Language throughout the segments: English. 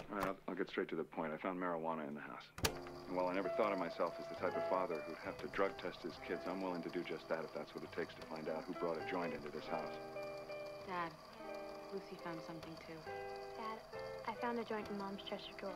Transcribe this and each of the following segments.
All right, I'll get straight to the point. I found marijuana in the house. And while I never thought of myself as the type of father who'd have to drug test his kids, I'm willing to do just that if that's what it takes to find out who brought a joint into this house. Dad, Lucy found something too. Dad, I found a joint in Mom's dresser drawer.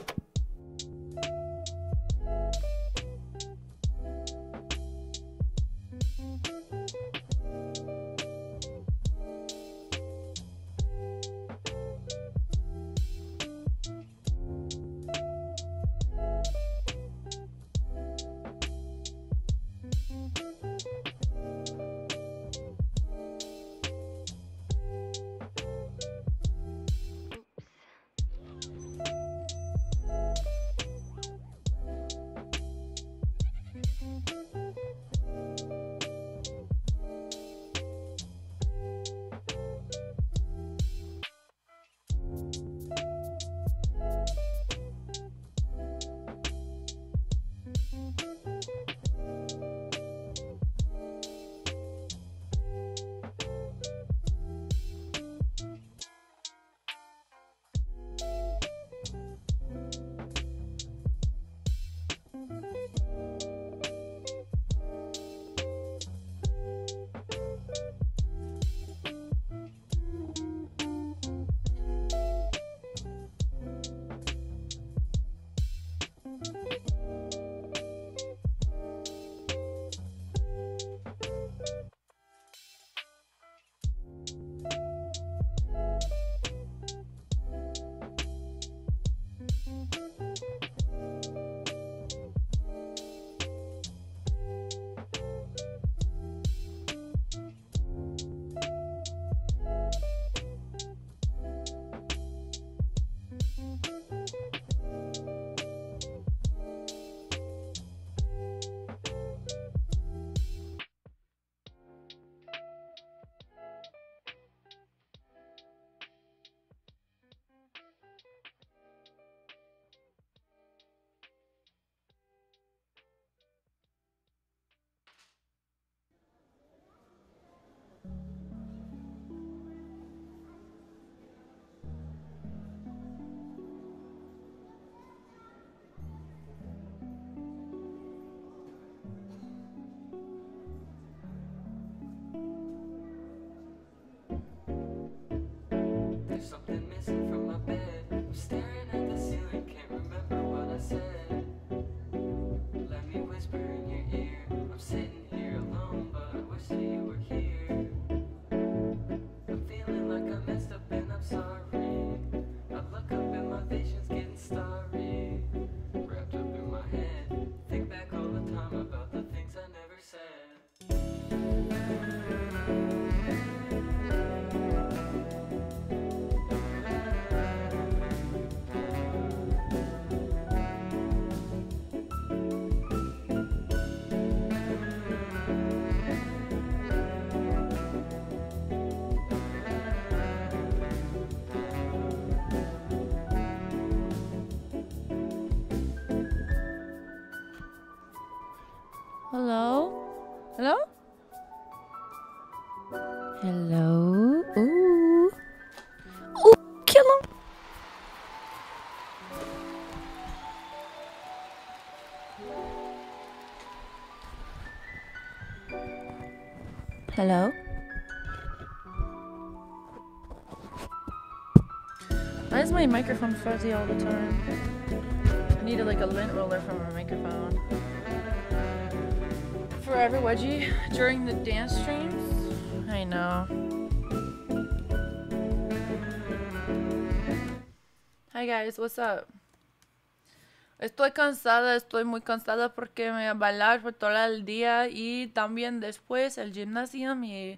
There's something missing from my bed. I'm staring at the ceiling, can't remember what I said. Let me whisper in your ear. I'm sitting here alone, but I wish that you were here. I'm feeling like I messed up and I'm sorry. I look up and my vision's getting starry. Wrapped up in my head, think back all the time about the things I never said. Hello? Hello? Hello? Ooh. Ooh, kill him! Hello? Why is my microphone fuzzy all the time? I needed like a lint roller for my microphone. Forever wedgie during the dance streams? I know. Hi guys, what's up? Estoy cansada, estoy muy cansada porque me voy a bailar por todo el día y también después el gimnasio y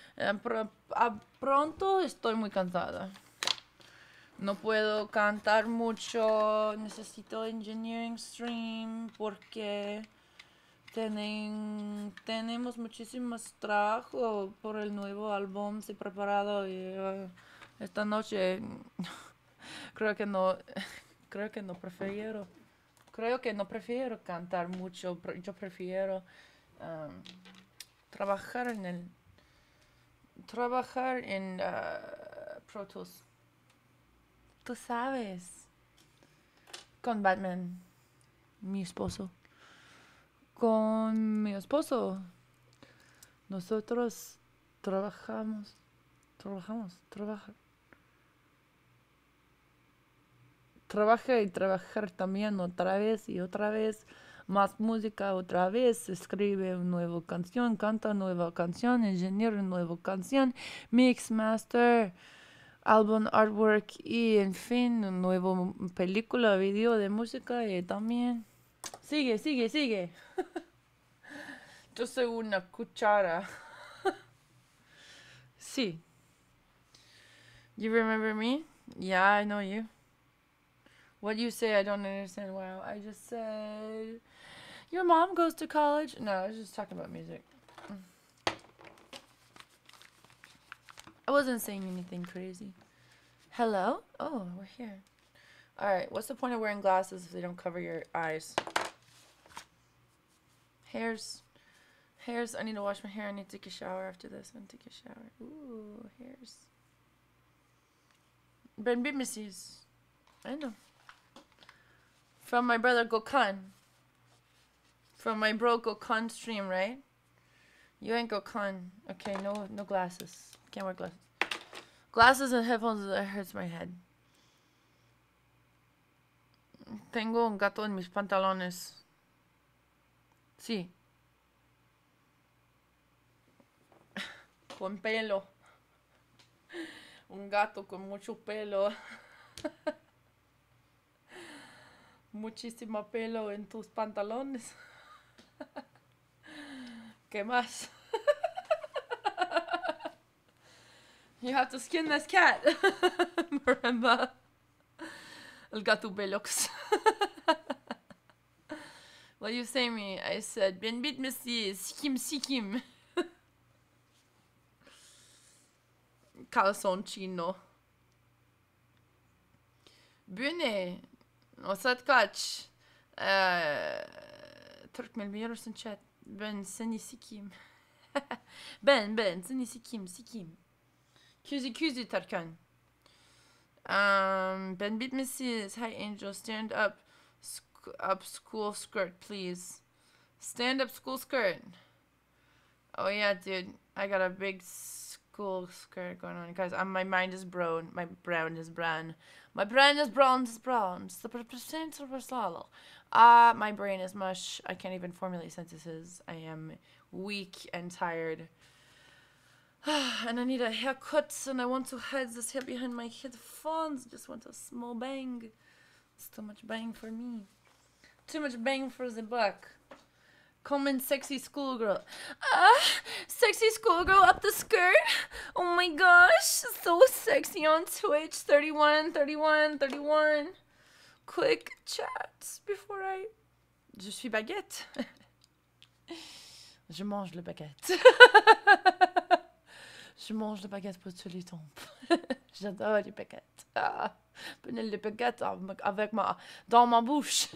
pronto estoy muy cansada. No puedo cantar mucho, necesito engineering stream porque tenemos muchísimos trabajo por el nuevo álbum, estoy preparado y esta noche creo que no prefiero cantar mucho, yo prefiero trabajar en Pro Tools. Tú sabes. con Batman, mi esposo. Con mi esposo. Nosotros trabajamos. Trabaja y trabajar también otra vez y otra vez. Más música otra vez. Escribe una nueva canción, canta nueva canción, ingeniero nueva canción, mix, master, álbum, artwork y en fin, una nueva película, video de música y también... Sigue. Yo soy una cuchara. Sí. You remember me? Yeah, I know you. What you say, I don't understand. Wow, I just said... Your mom goes to college? No, I was just talking about music. I wasn't saying anything crazy. Hello? Oh, we're here. Alright, what's the point of wearing glasses if they don't cover your eyes? Hairs. I need to wash my hair. I need to take a shower after this. I'm gonna take a shower. Ooh, hairs. Ben Bitmises. I know. From my brother Gokhan. From my bro Gokhan stream, right? You ain't Gokhan. Okay, no glasses. Can't wear glasses. Glasses and headphones, that hurts my head. Tengo un gato en mis pantalones. Sí. Con pelo. Un gato con mucho pelo. Muchísimo pelo en tus pantalones. ¿Qué más? You have to skin this cat. Remember? El gato Belox. What you say me? I said, Ben bit Missy, sikim. Calzoncino. Bune. وصلت كاتش ترك من البيروس نشات Ben seni sikiyim. Ben seni sikiyim. Kuzi Tarkan. Ben bitmesiz. Hi Angel, stand up. Up school skirt, please. Stand up school skirt. Oh yeah, dude. I got a big school skirt going on. Guys, my mind is brown. My brown is brown. My brain is brown. My brain is mush. I can't even formulate sentences. I am weak and tired. And I need a haircut, and I want to hide this hair behind my headphones. Just want a small bang. It's too much bang for me. Too much bang for the buck. Come in, sexy schoolgirl. Sexy schoolgirl up the skirt. Oh my gosh, so sexy on Twitch. 31. Quick chat before I... Je suis baguette. Je mange le baguette. Je mange le baguette pour tous les temps. J'adore les baguettes. Prenez les baguettes avec dans ma bouche.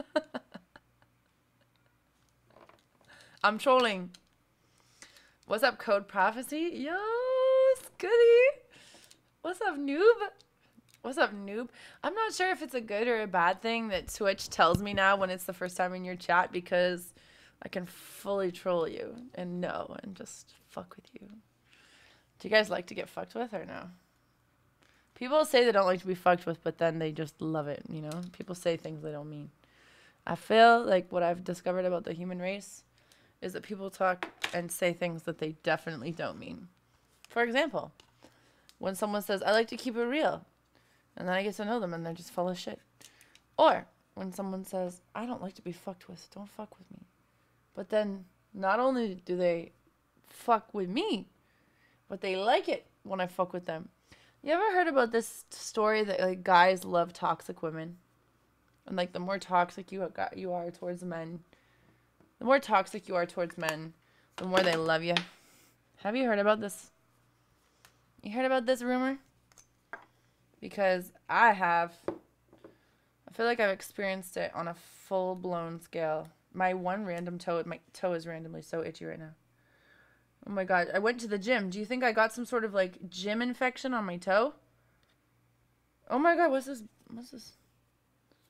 I'm trolling. What's up, Code Prophecy? Yo, Scuddy. What's up, noob? I'm not sure if it's a good or a bad thing that Twitch tells me now when it's the first time in your chat, because I can fully troll you and know and just fuck with you. Do you guys like to get fucked with or no? People say they don't like to be fucked with, but then they just love it, you know? People say things they don't mean. I feel like what I've discovered about the human race is that people talk and say things that they definitely don't mean. For example, when someone says, I like to keep it real, and then I get to know them and they're just full of shit. Or when someone says, I don't like to be fucked with, don't fuck with me. But then not only do they fuck with me, but they like it when I fuck with them. You ever heard about this story that like guys love toxic women? And like the more toxic you are towards men, the more toxic you are towards men, the more they love you. Have you heard about this? You heard about this rumor? Because I have. I feel like I've experienced it on a full-blown scale. My toe is randomly so itchy right now. Oh my god, I went to the gym. Do you think I got some sort of like gym infection on my toe? Oh my god, what's this?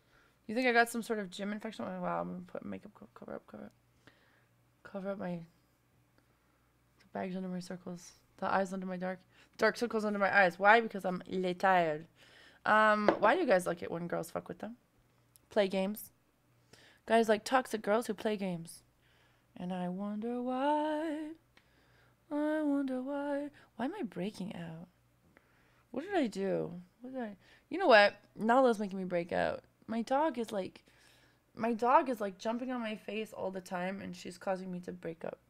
You think I got some sort of gym infection? Oh, wow, I'm gonna put makeup cover up my the bags under my circles, the eyes under my dark circles under my eyes. Why? Because I'm tired. Why do you guys like it when girls fuck with them? Play games. Guys like toxic girls who play games. And I wonder why. I wonder why. Why am I breaking out? What did I do? You know what? Nala's making me break out. My dog is like jumping on my face all the time, and she's causing me to break out.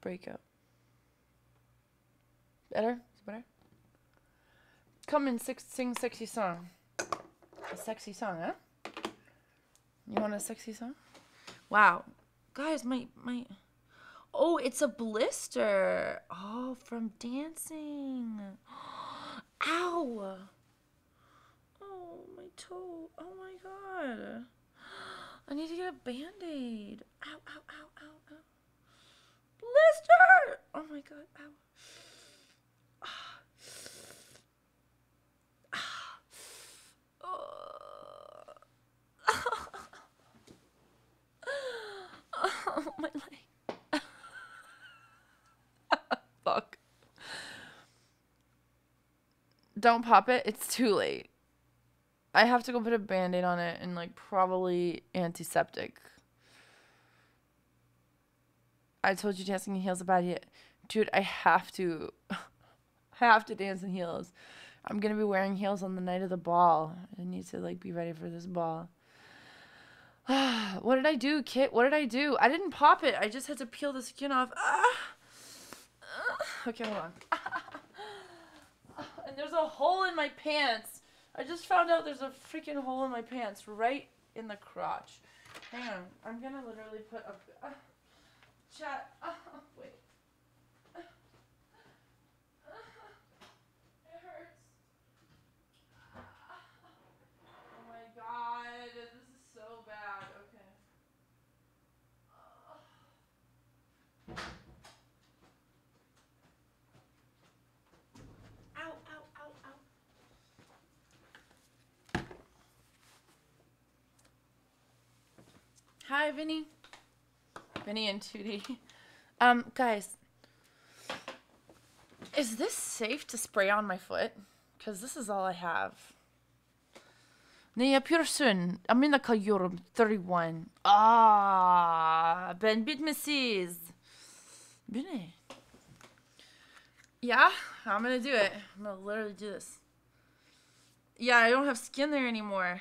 Better? Is it better? Come and sing sexy song. A sexy song, huh? You want a sexy song? Wow. Guys, my oh, it's a blister. Oh, from dancing. Ow. Oh, my toe. Oh, my God. I need to get a Band-Aid. Ow, ow, ow, ow, ow. Blister. Oh, my God. Ow. Oh, my leg. Fuck. Don't pop it. It's too late. I have to go put a Band-Aid on it and like probably antiseptic. I told you dancing in heels is a bad idea. Dude, I have to dance in heels. I'm gonna be wearing heels on the night of the ball. I need to like be ready for this ball. What did I do, Kit? What did I do? I didn't pop it. I just had to peel the skin off. Okay, hold on. And there's a hole in my pants. I just found out there's a freaking hole in my pants right in the crotch. Hang on. I'm gonna literally put a chat. Wait. It hurts. Oh my God. This is so bad. Okay. Ow, ow, ow, ow. Hi, Vinny. Vinny and Tootie. Guys. Is this safe to spray on my foot? Because this is all I have. Nia Pearson. Amina Kayurum, 31. Ben bit Mrs. Vinny. Yeah, I'm gonna do it. I'm gonna literally do this. Yeah, I don't have skin there anymore.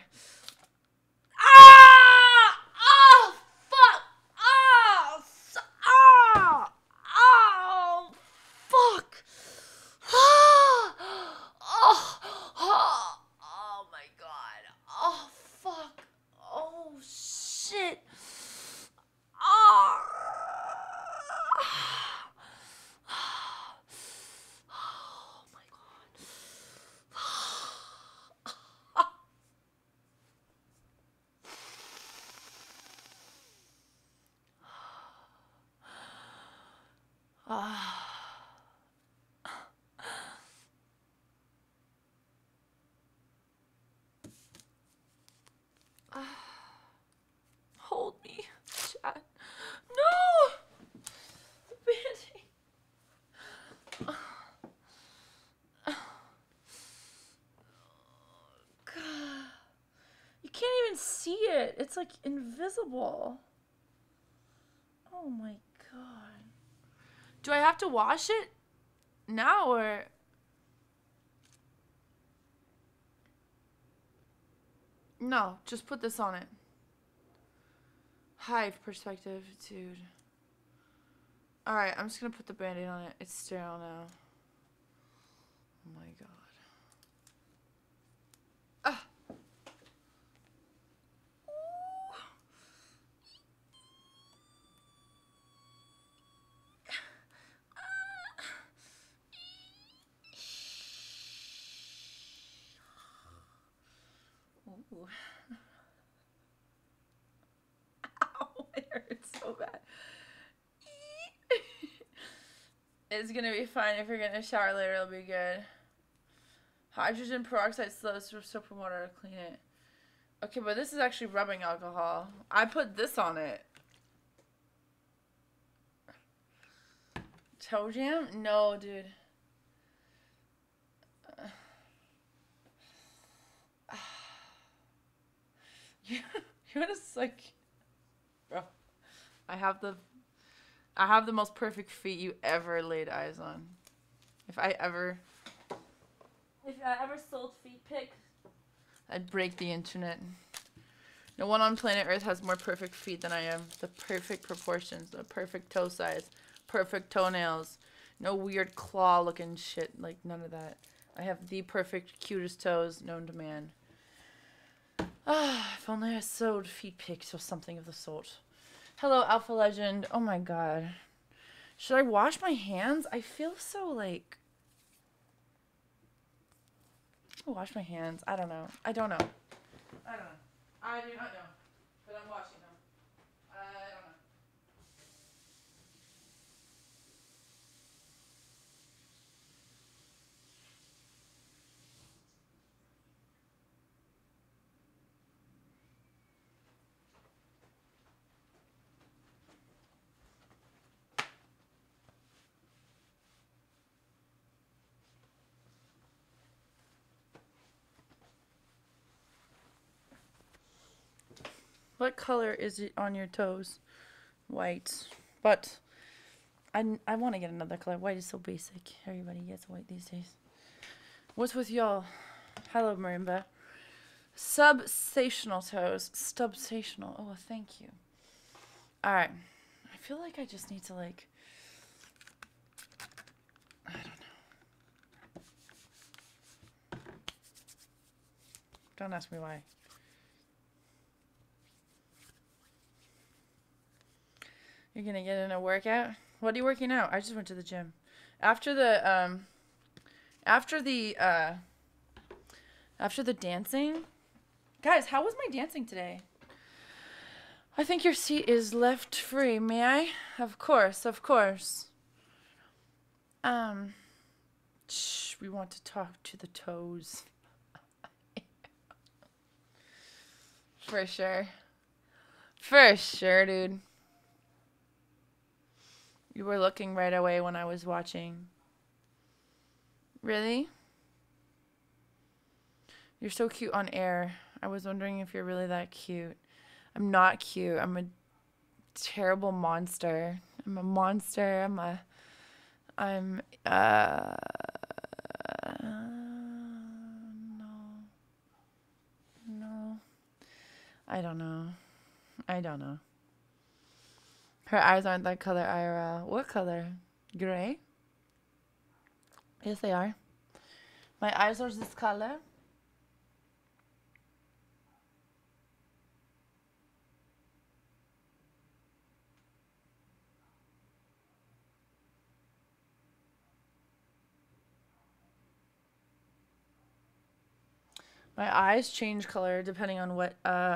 Ah! Oh, fuck! Oh, oh, fuck! Ah! Oh my God! Oh fuck! Oh shit! Oh! Oh my God! Hold me, Chad. No! The Band-Aid. God. You can't even see it. It's like invisible. Oh my God. Do I have to wash it now or? No, just put this on it. Hive perspective, dude. Alright, I'm just gonna put the Band-Aid on it. It's sterile now. Oh my God. Ah! Ooh. Ow, it hurts so bad. It's gonna be fine. If you're gonna shower later, it'll be good. Hydrogen peroxide slows for soap and water to clean it. Okay, but this is actually rubbing alcohol. I put this on it. Toe jam? No, dude. You're just like, bro. I have the most perfect feet you ever laid eyes on. If I ever sold feet pics, I'd break the internet. No one on planet Earth has more perfect feet than I am. The perfect proportions, the perfect toe size, perfect toenails. No weird claw-looking shit, like none of that. I have the perfect, cutest toes known to man. Ah, if only I sewed feet pics or something of the sort. Hello, Alpha Legend. Oh my god. Should I wash my hands? I feel so like... Wash my hands. I don't know. I don't know. I don't know. I do not know. But I'm washing them. I don't know. What color is it on your toes? White. But I want to get another color. White is so basic. Everybody gets white these days. What's with y'all? Hello, Marimba. Subsational toes. Stubsational. Oh, thank you. Alright. I feel like I just need to, like... I don't know. Don't ask me why. You're gonna get in a workout? What are you working out? I just went to the gym. After the dancing. Guys, how was my dancing today? I think your seat is left free. May I? Of course, of course. Shh, we want to talk to the toes. For sure. For sure, dude. You were looking right away when I was watching. Really? You're so cute on air. I was wondering if you're really that cute. I'm not cute. I'm a terrible monster. I'm a monster. No. No. I don't know. I don't know. Her eyes aren't that color IRL. What color? Gray? Yes, they are. My eyes are this color. My eyes change color depending on what, my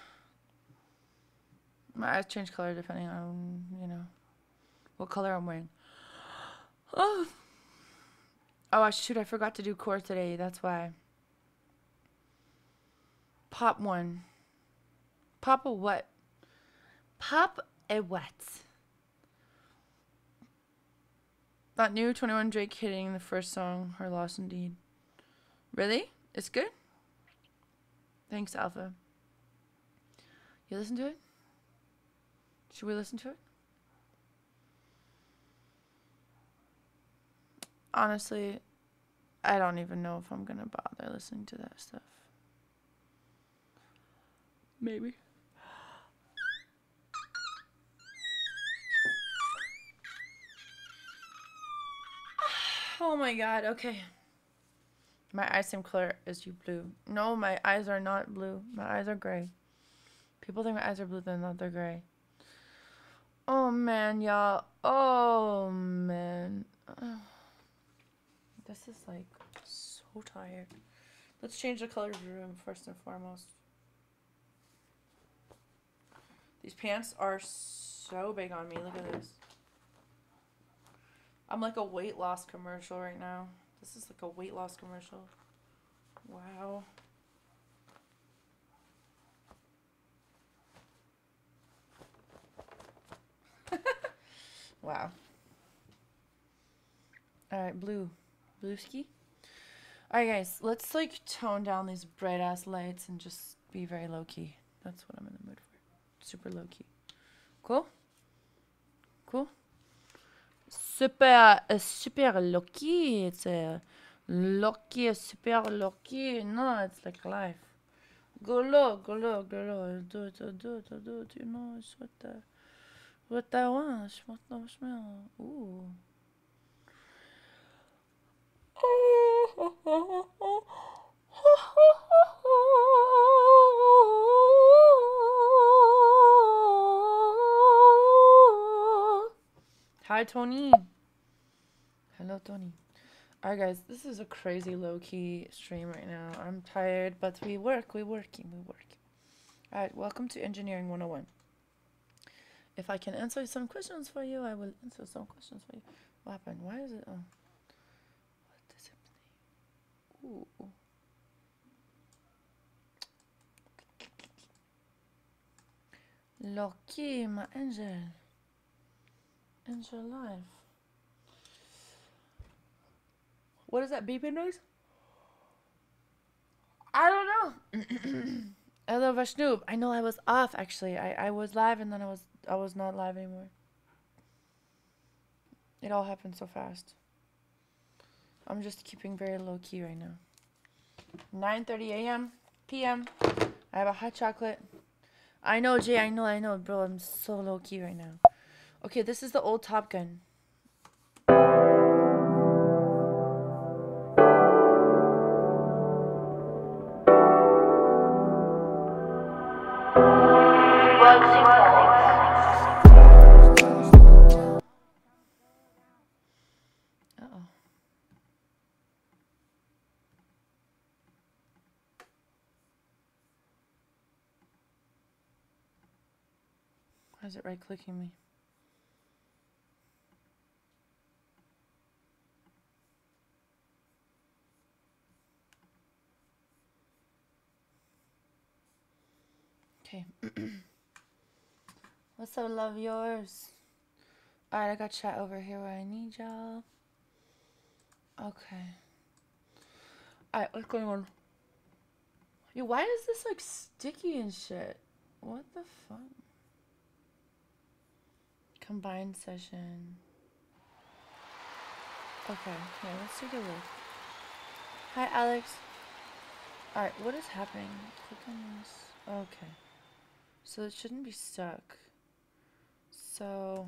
eyes change color depending on, you know, what color I'm wearing. Oh, shoot, I forgot to do core today. That's why. Pop one. Pop a what? Pop a what? That new 21 Drake hitting the first song, Her Loss Indeed. Really? It's good? Thanks, Alpha. You listen to it? Should we listen to it? Honestly, I don't even know if I'm gonna bother listening to that stuff. Maybe. Oh my god, okay. My eyes same color as you, blue. No, my eyes are not blue. My eyes are gray. People think my eyes are blue, they're not, they're gray. Oh man, y'all. Oh man. This is like so tired. Let's change the color of the room first and foremost. These pants are so big on me. Look at this. I'm like a weight loss commercial right now. This is like a weight loss commercial. Wow. Wow. Alright, blue. Blue ski? Alright, guys. Let's, like, tone down these bright-ass lights and just be very low-key. That's what I'm in the mood for. Super low-key. Cool? Cool? Super low-key. It's a low-key, super low-key. No, it's like life. Go low, go low, go low. Do it. You know, it's what I want. What I smell. Ooh. Hi, Tony. Hello, Tony. Alright, guys, this is a crazy low-key stream right now. I'm tired, but we're working. Alright, welcome to Engineering 101. If I can answer some questions for you, I will answer some questions for you. What happened? Why is it? Oh. What is happening? Ooh. Loki, my angel. Angel life. What is that beeping noise? I don't know. Hello, Vashnoob. I know I was off actually. I was live and then I was not live anymore. It all happened so fast. I'm just keeping very low key right now. 9:30 a.m. p.m. I have a hot chocolate. I know, Jay. I know, bro. I'm so low key right now. Okay, this is the old Top Gun. Uh-oh. Why is it right-clicking me? Okay. What's up, love yours? Alright, I got chat over here where I need y'all. Okay. Alright, what's going on? Yo, why is this like sticky and shit? What the fuck? Combined session. Okay, yeah, let's take a look. Hi, Alex. Alright, what is happening? Click on this. Okay. So it shouldn't be stuck. So...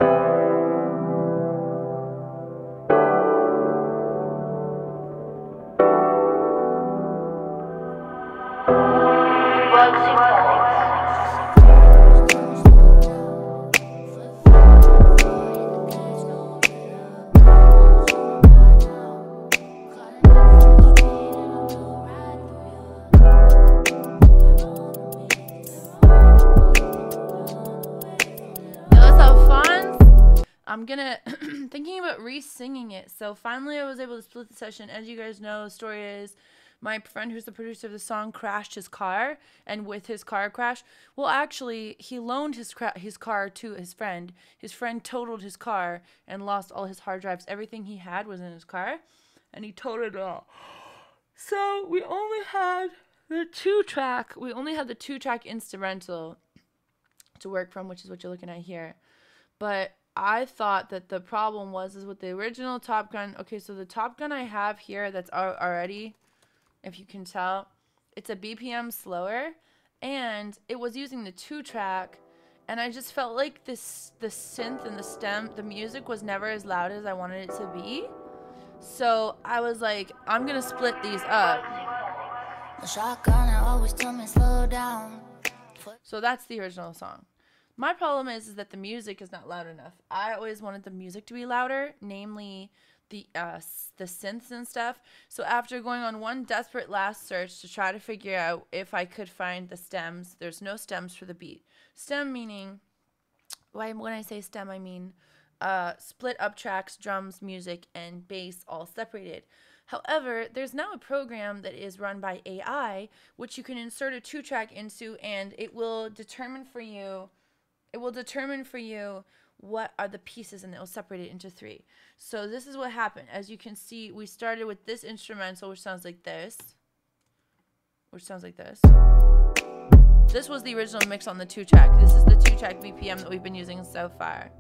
I'm gonna thinking about re-singing it. So finally I was able to split the session. As you guys know, the story is my friend who's the producer of the song crashed his car, and with his car crash, well, actually he loaned his car to his friend. His friend totaled his car and lost all his hard drives. Everything he had was in his car, and he totaled it all. So we only had the two-track instrumental to work from, which is what you're looking at here. But I thought that the problem was with the original Top Gun. Okay, so the Top Gun I have here that's already, if you can tell, it's a BPM slower, and it was using the 2-track, and I just felt like the synth and the stem, the music was never as loud as I wanted it to be. So I was like, I'm gonna split these up. The shotgun always told me slow down. So that's the original song. My problem is that the music is not loud enough. I always wanted the music to be louder, namely the synths and stuff. So after going on one desperate last search to try to figure out if I could find the stems, there's no stems for the beat. Stem meaning, when I say stem, I mean split up tracks, drums, music, and bass all separated. However, there's now a program that is run by AI, which you can insert a 2-track into, and it will determine for you what are the pieces, and it will separate it into 3. So this is what happened. As you can see, we started with this instrumental, which sounds like this. This was the original mix on the 2-track. This is the 2-track BPM that we've been using so far.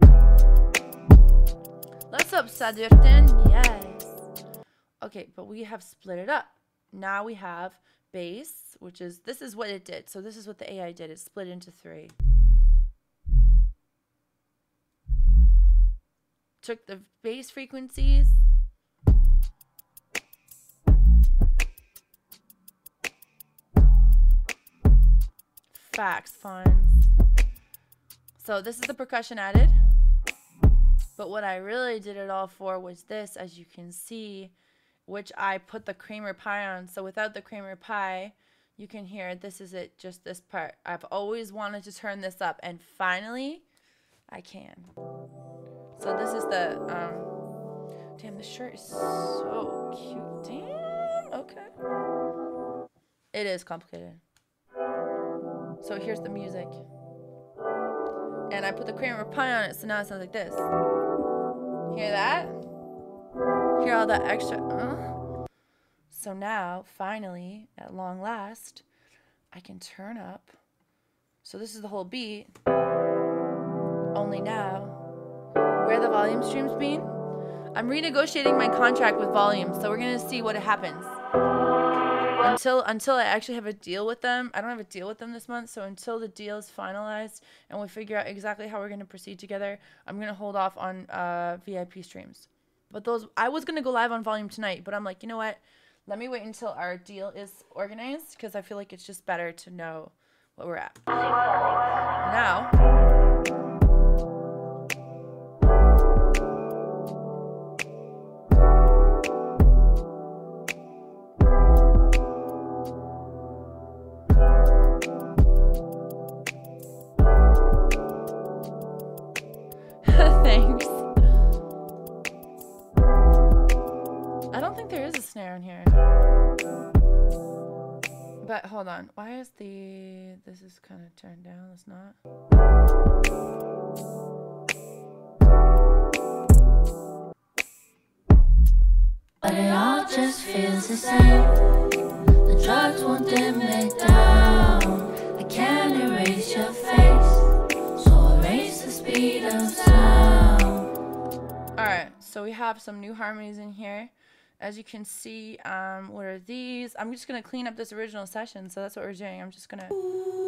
Let's up Sadurten. Yes. Okay, but we have split it up. Now we have bass, which is, this is what it did. So this is what the AI did. It split into 3. Took the bass frequencies. Fax funds. So this is the percussion added. But what I really did it all for was this, as you can see, which I put the creamer pie on. So without the creamer pie, you can hear this is it, just this part. I've always wanted to turn this up, and finally I can. So this is the damn, this shirt is so cute. Damn. Okay, it is complicated. So here's the music, and I put the creamer pie on it, so now it sounds like this. Hear that? Hear all that extra So now, finally, at long last, I can turn up. So this is the whole beat. Only now, where the volume streams been? I'm renegotiating my contract with Volume, so we're gonna see what happens. Until I actually have a deal with them. I don't have a deal with them this month, so until the deal is finalized and we figure out exactly how we're gonna proceed together, I'm gonna hold off on VIP streams. But those, I was gonna go live on Volume tonight, but I'm like, you know what? Let me wait until our deal is organized, because I feel like it's just better to know what we're at. Now. Thanks. I don't think there is a snare in here. But hold on. Why is this is kind of turned down? It's not. But it all just feels the same. The drugs won't dim it down. I can't erase your face, so erase the speed of sound. Alright, so we have some new harmonies in here. As you can see, what are these? I'm just going to clean up this original session, so that's what we're doing. I'm just going to...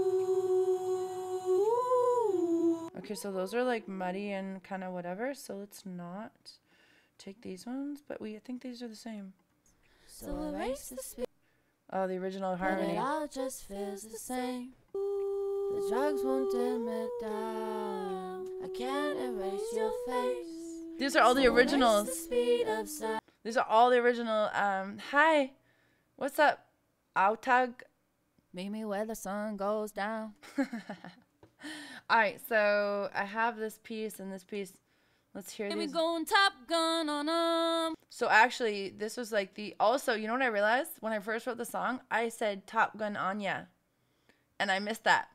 Okay, so those are like muddy and kind of whatever, so let's not take these ones, but I think these are the same. So erase the speed. Oh, the original harmony. But it all just feels the same. The drugs won't dim it down. I can't erase your face. These are all the originals. The speed of sound. These are all the original. Hi, what's up? Autag, meet me where the sun goes down. All right, so I have this piece and this piece. Let's hear these. Going Top Gun on 'em. So actually, this was like the. Also, you know what I realized when I first wrote the song? I said Top Gun on ya, and I missed that.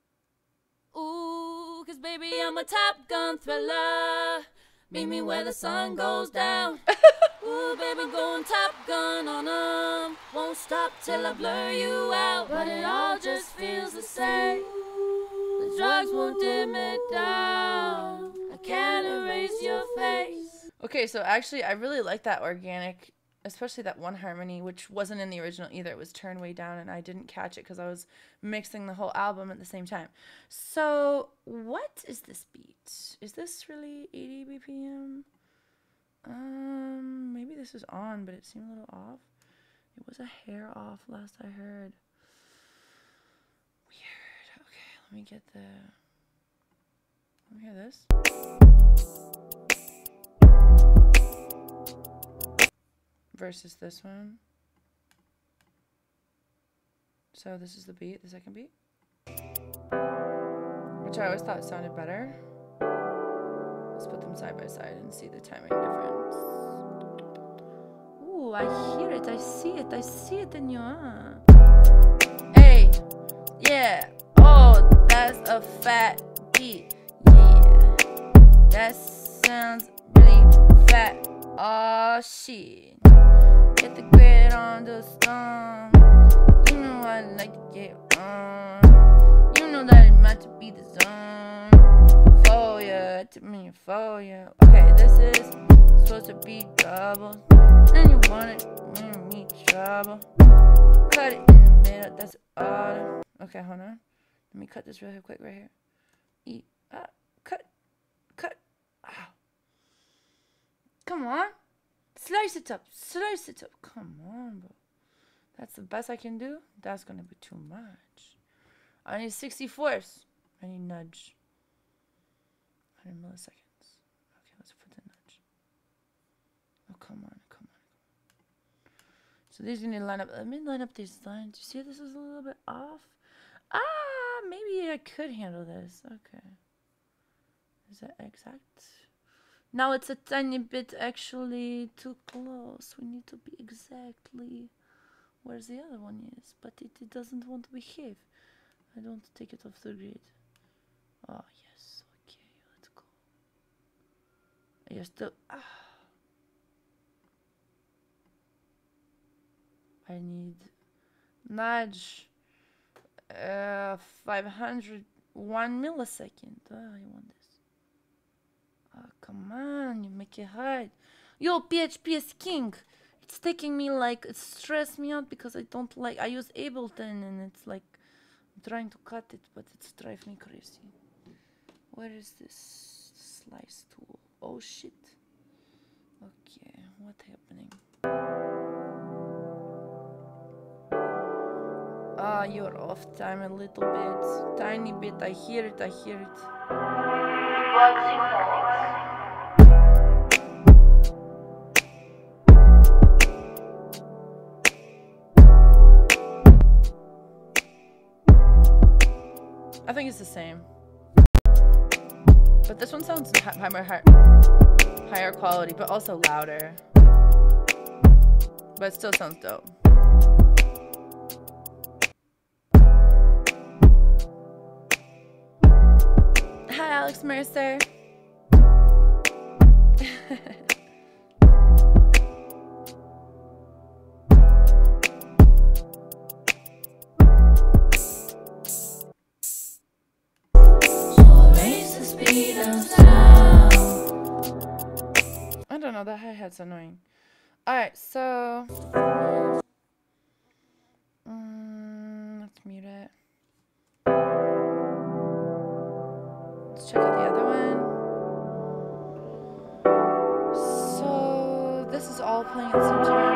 Ooh, 'cause baby, I'm a Top Gun thriller. Meet me where the sun goes down. Ooh, baby, going Top Gun on 'em. Won't stop till I blur you out. But it all just feels the same. The drugs won't dim it down. I can't erase your face. Okay, so actually, I really like that organic, especially that one harmony, which wasn't in the original either. It was turned way down, and I didn't catch it because I was mixing the whole album at the same time. So, what is this beat? Is this really 80 BPM? Maybe this is on, but it seemed a little off. It was a hair off last I heard. Weird. Okay, let me get the... Let me hear this. Versus this one. So this is the beat, the second beat. Which I always thought sounded better. Let's put them side by side and see the timing difference. Ooh, I hear it, I see it in your... Hey, yeah, oh, that's a fat beat, yeah. That sounds really fat. Oh shit. Get the grid on the stone. You know I like to get on. You know that it meant to be the zone. For ya, to me for ya. Okay, this is supposed to be double. And you want it when you meet trouble. Cut it in the middle, that's autumn. Okay, hold on. Let me cut this real quick right here. Cut. Ow. Come on. Slice it up. Come on, bro. That's the best I can do? That's gonna be too much. I need 64ths. I need nudge. 100 milliseconds. Okay, let's put the nudge. Oh, come on. So these need to line up. Let me line up these lines. You see this is a little bit off? Maybe I could handle this. Okay. Is that exact? Now it's a tiny bit actually too close. We need to be exactly where the other one is. But it doesn't want to behave. I don't take it off the grid. Oh, yes. Okay, let's go. You're still... I need nudge 501 millisecond. Oh, I want this. Oh, come on, you make it hard. Yo, PHP is king. It's taking me like, it stressed me out because I don't like, I use Ableton and it's like, I'm trying to cut it, but it's driving me crazy. Where is this slice tool? Oh shit. Okay, what's happening? You're off time a little bit. Tiny bit. I hear it. I think it's the same. But this one sounds higher quality, but also louder. But it still sounds dope. Hi, Alex Mercer. I don't know, that hi-hat's annoying. Alright, so... let's mute it. Let's check out the other one. So, this is all playing at the same time.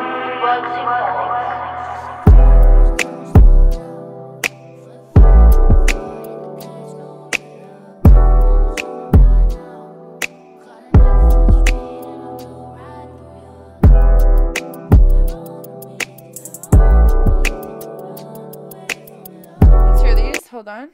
Let's hear these. Hold on.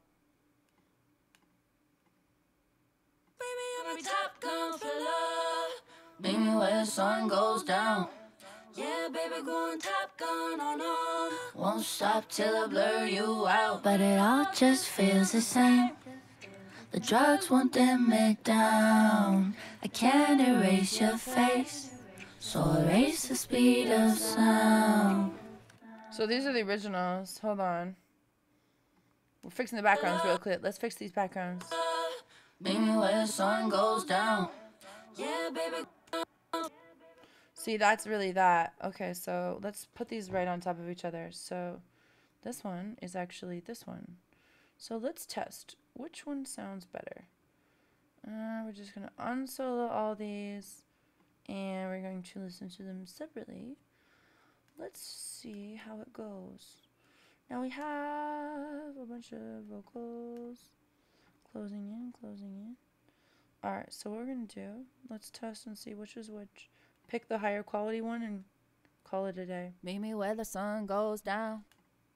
Top Gun for love. Meet me where the sun goes down. Yeah, baby, going Top Gun on up. Won't stop till I blur you out. But it all just feels the same. The drugs won't dim it down. I can't erase your face, so erase the speed of sound. So these are the originals. Hold on. We're fixing the backgrounds real quick. Let's fix these backgrounds. Meet me where the sun goes down. Yeah, baby. See, that's really that. Okay, so let's put these right on top of each other. So this one is actually this one. So let's test. Which one sounds better? We're just going to unsolo all these. And we're going to listen to them separately. Let's see how it goes. Now we have a bunch of vocals. Closing in. Alright, so what we're going to do, let's test and see which is which. Pick the higher quality one and call it a day. Meet me where the sun goes down.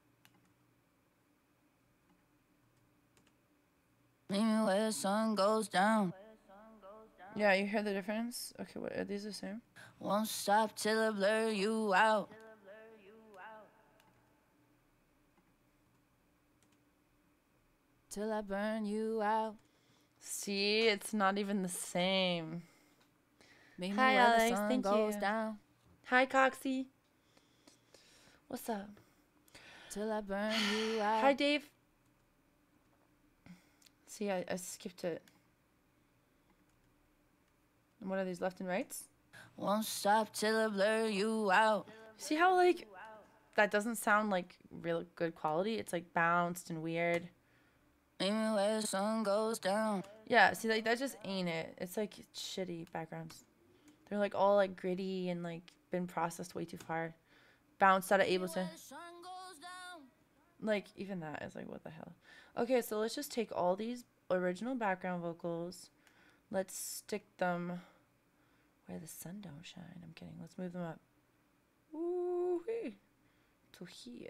Meet me where the sun goes down. Yeah, you hear the difference? Okay, what are these the same? Won't stop till I blur you out. Till I burn you out. See, it's not even the same. Meet me Hi, where Alex, the sun thank goes you. down Hi, Coxie. What's up? till I burn you out. Hi, Dave. See, I skipped it. And what are these, left and rights? Won't stop till I blur you out. See how, like, that doesn't sound like real good quality? It's, like, bounced and weird. Meet me where the sun goes down. Yeah, see, like, that just ain't it. It's, like, shitty backgrounds. They're, like, all, like, gritty and, like, been processed way too far. Bounced out of Ableton. Where the sun goes down. Like, even that is, like, what the hell? Okay, so let's just take all these original background vocals. Let's stick them where the sun don't shine. I'm kidding. Let's move them up. Ooh-wee. To here.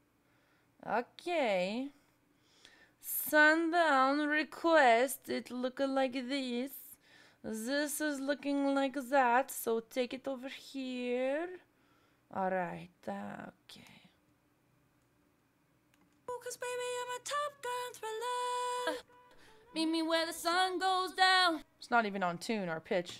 Okay. Sundown request. It looking like this. This is looking like that. So take it over here. Alright. Okay. Cause baby, I'm a Top Gun thriller. Meet me where the sun goes down. It's not even on tune or pitch.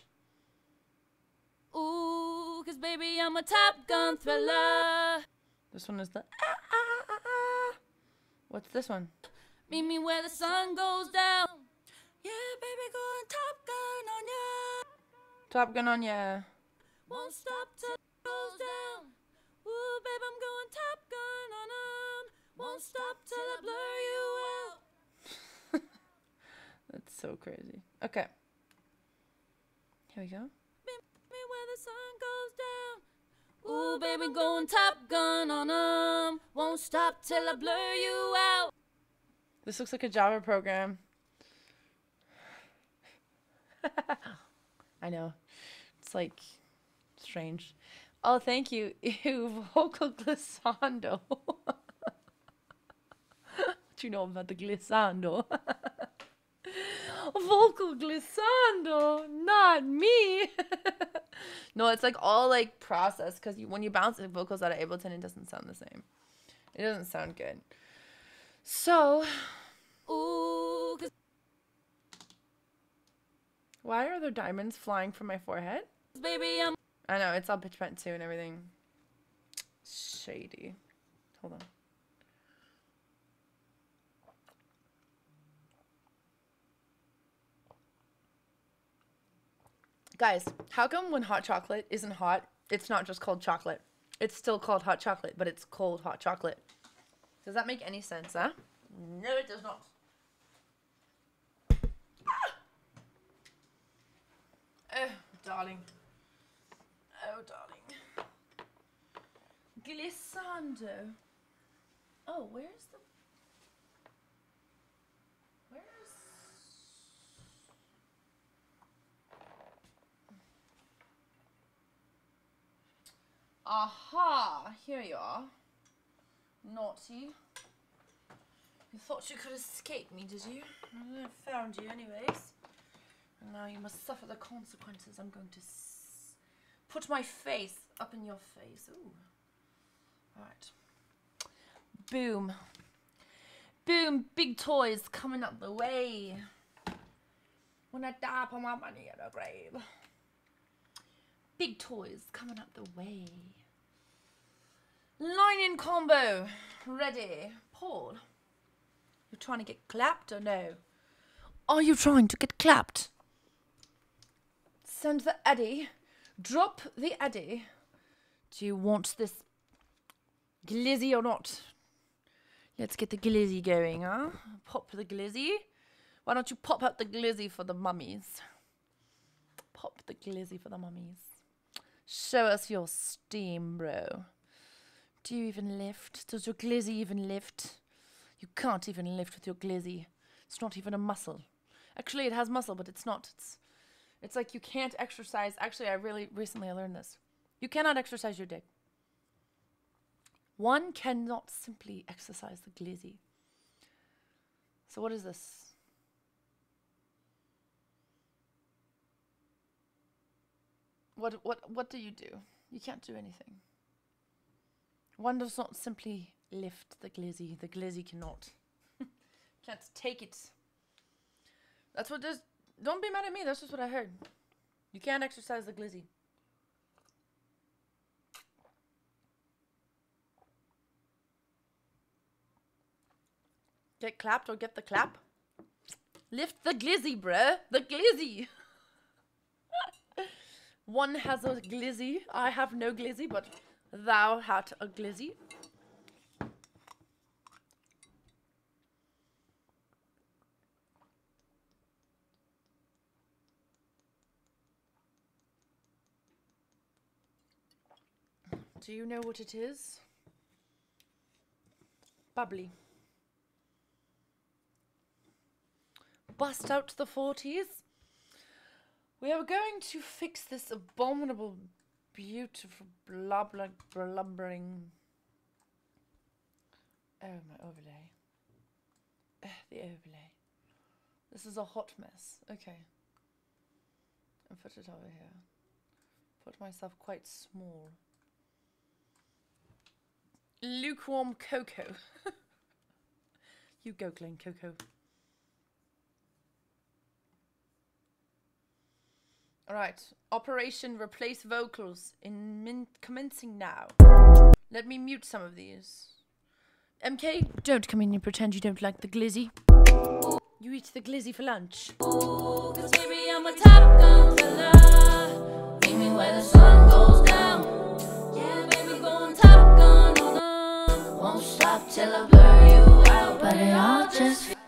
Ooh, cause baby, I'm a Top Gun thriller. This one is the ah. What's this one? Meet me where the sun goes down. Yeah, baby, going Top Gun on ya. Top Gun on ya. Won't stop till it goes down. Ooh, baby, I'm going Top Gun on 'em. Won't stop till I blur you out. That's so crazy. Okay. Here we go. Meet me where the sun goes down. Ooh, baby, going Top Gun on 'em. Won't stop till I blur you out. This looks like a Java program. I know. It's like strange. Oh, thank you. Ew, vocal glissando. What you know about the glissando? Vocal glissando, not me. No, it's like all like processed because when you bounce the vocals out of Ableton, it doesn't sound the same. It doesn't sound good. So, Ooh, cause why are there diamonds flying from my forehead? baby, I'm I know, it's all pitch bent too and everything. Shady. Hold on. Guys, how come when hot chocolate isn't hot, it's not just called chocolate? It's still called hot chocolate, but it's cold hot chocolate. Does that make any sense, huh? No, it does not. Oh, darling. Oh, darling. Glissando. Oh, where's the... Where's... Aha! Here you are. Naughty. You thought you could escape me, did you? I found you anyways. And now you must suffer the consequences. I'm going to put my face up in your face. Ooh. Alright. Boom. Boom. Big toys coming up the way. When I die, put my money in a grave. Big toys coming up the way. Line in combo. Ready. Paul. You're trying to get clapped or no? Are you trying to get clapped? Send the Eddie. Drop the Eddie. Do you want this glizzy or not? Let's get the glizzy going, huh? Pop the glizzy. Why don't you pop out the glizzy for the mummies? Pop the glizzy for the mummies. Show us your steam, bro. Do you even lift? Does your glizzy even lift? You can't even lift with your glizzy. It's not even a muscle. Actually, it has muscle, but it's not. It's like you can't exercise. Actually, I recently learned this. You cannot exercise your dick. One cannot simply exercise the glizzy. So what is this? What do you do? You can't do anything. One does not simply lift the glizzy. The glizzy cannot. Can't take it. That's what this. Don't be mad at me. That's just what I heard. You can't exercise the glizzy. Get clapped or get the clap. Lift the glizzy, bruh. The glizzy. One has a glizzy. I have no glizzy, but thou hast a glizzy. Do you know what it is? Bubbly. Bust out the 40s. We are going to fix this abominable, beautiful, blubbering. Oh, my overlay. The overlay. This is a hot mess. Okay. And put it over here. Put myself quite small. Lukewarm cocoa. You go, Glen Coco. Alright, Operation Replace Vocals commencing now. Let me mute some of these. MK, don't come in and pretend you don't like the glizzy. You eat the glizzy for lunch. Ooh, 'cause baby, I'm a Top Gun fella. Meet me where the sun goes down. Yeah, baby, going Top Gun on 'em. Won't stop till I blur you out, but it all just feels.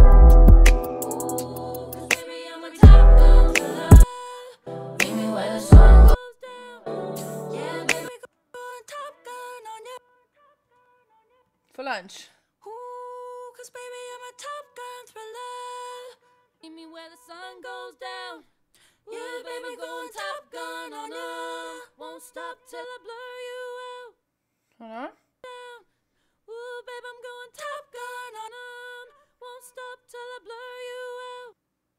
Ooh, 'cause baby, I'm a Top Gun fella. Meet me where the sun goes down. Yeah, baby, going Top Gun on ya. For lunch. Ooh, 'cause baby, I'm a Top Gun thriller. Meet me where the sun goes down. Yeah, baby, going Top Gun on ya. Won't stop till I blur you out. Hold on. Down. Ooh, baby, I'm going Top Gun on 'em. Won't stop till I blur you out.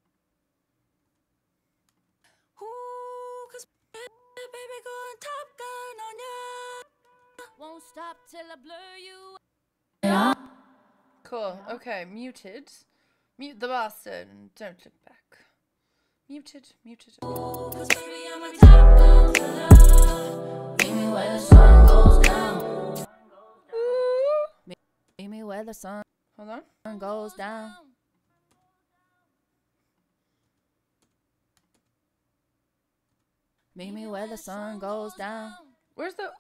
Ooh, 'cause baby, going Top Gun on ya. Won't stop till I blur you out. Cool. Okay, muted. Mute the bastard and don't look back. Muted, muted. Ooh, 'cause baby, I'm a Top Gun fella. Meet me where the sun goes down. Ooh. Meet me where the sun Hold on. goes down. Meet me where the sun goes down. Where's the ooh?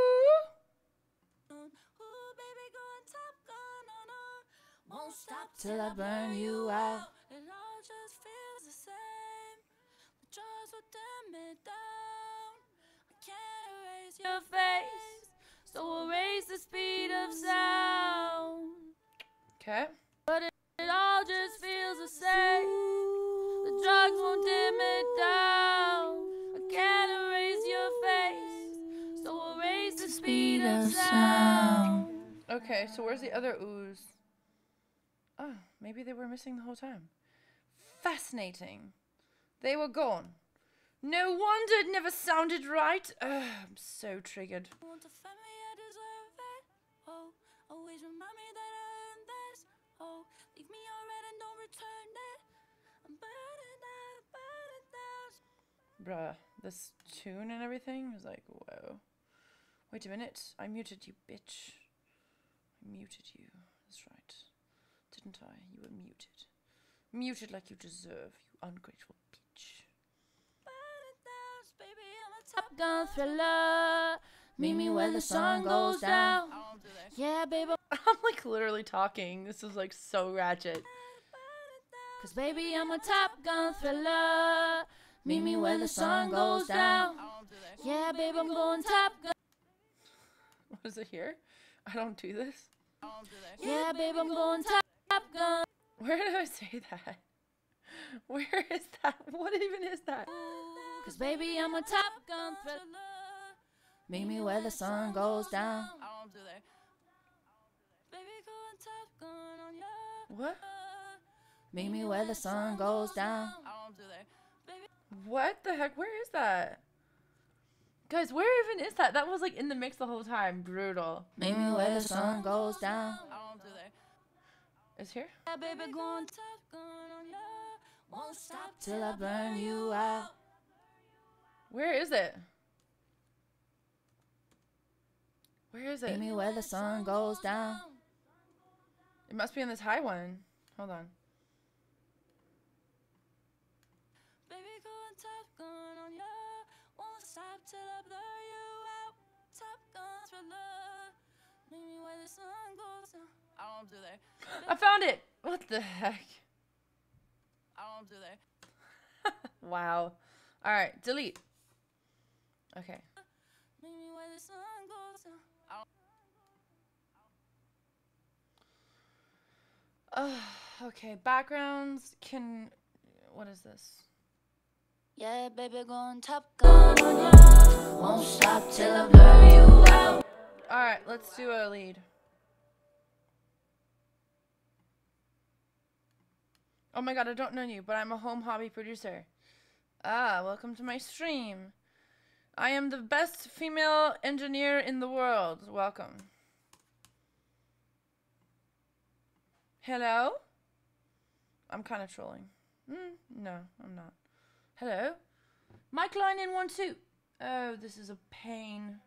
Ooh, baby, going Top Gun on 'em. Won't stop till I burn you out. It all just feels the same. The drugs will dim me down. I can't erase your face, so I'll raise the speed of sound. Okay. But it all just feels the same. The drugs won't dim it down. I can't erase your face, so I'll raise the speed of sound. Okay, so where's the other oohs? Oh, maybe they were missing the whole time. Fascinating. They were gone. No wonder it never sounded right. Ugh, I'm so triggered. Want to find me, I deserve it. Oh, always remind me that I earned this. Oh, leave me all red and don't return it. I'm burning out, burning down. Bruh, this tune and everything is like, whoa. Wait a minute. I muted you, bitch. I muted you. That's right. Didn't I? You were muted. Muted like you deserve, you ungrateful bitch. Burning down, baby, I'm a Top Gun thriller. Meet me where the sun goes down. Yeah, baby. I'm like literally talking. This is like so ratchet. 'Cause baby, I'm a Top Gun thriller. Meet me where the sun goes down. Yeah, baby, I'm going Top Gun. What is it here? I don't do this. Yeah, baby, I'm going Top Gun. Where did I say that? Where is that? What even is that? 'Cause baby, I'm a Top Gun thriller. Meet me where the sun goes down. Baby, going Top Gun on ya. What? Meet me where the sun goes down. What the heck? Where is that? Guys, where even is that? That was like in the mix the whole time. Brutal. Meet me where the sun goes down. It's here? Yeah, baby, going Top Gun on ya. Won't stop till I burn you out. Where is it? Where is it? Meet me where the sun goes down. It must be in this high one. Hold on. Baby, going Top Gun on ya. Won't stop till I blur you out. Top Gun thriller. Meet me where the sun goes down. I don't want to do there. I found it. What the heck? I don't want to do there. Wow. All right, delete. Okay. Meet me where the sun goes down. Okay, backgrounds can... What is this? Yeah, baby, going Top Gun on ya. Won't stop till I blur you out. All right, let's do a lead. Oh my god, I don't know you, but I'm a home hobby producer. Ah, welcome to my stream. I am the best female engineer in the world. Welcome. Hello? I'm kind of trolling. No, I'm not. Hello? Mic line in 1 2. Oh, this is a pain.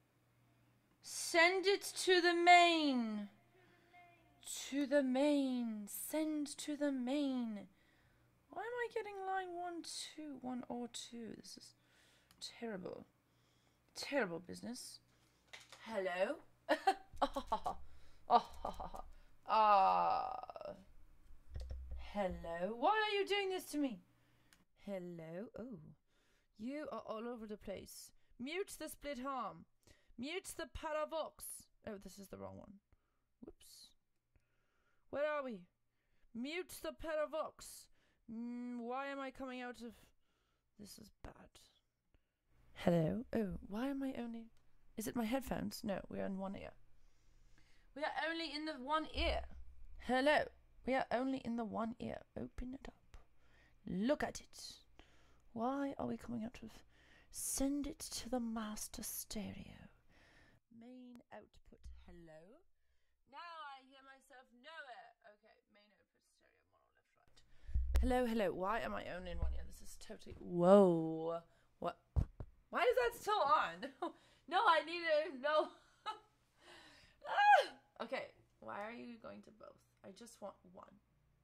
Send it to the main. To the main. Send to the main. Why am I getting line 1 2 1 or 2? This is terrible. Terrible business. Hello? Hello? Why are you doing this to me? Hello? Oh. You are all over the place. Mute the split harm. Mute the paravox. Oh, this is the wrong one. Whoops. Where are we? Mute the paravox. Why am I coming out of... This is bad. Hello? Oh, why am I only... Is it my headphones? No, we are in one ear. We are only in the one ear. Hello? We are only in the one ear. Open it up. Look at it. Why are we coming out of... Send it to the master stereo. Main output. Hello? Now I hear myself nowhere. Okay, main output stereo, mono left, right. Hello, hello. Why am I only in one ear? This is totally... Whoa. What? Why is that still on? No, I need it. No. Okay, why are you going to both? I just want one.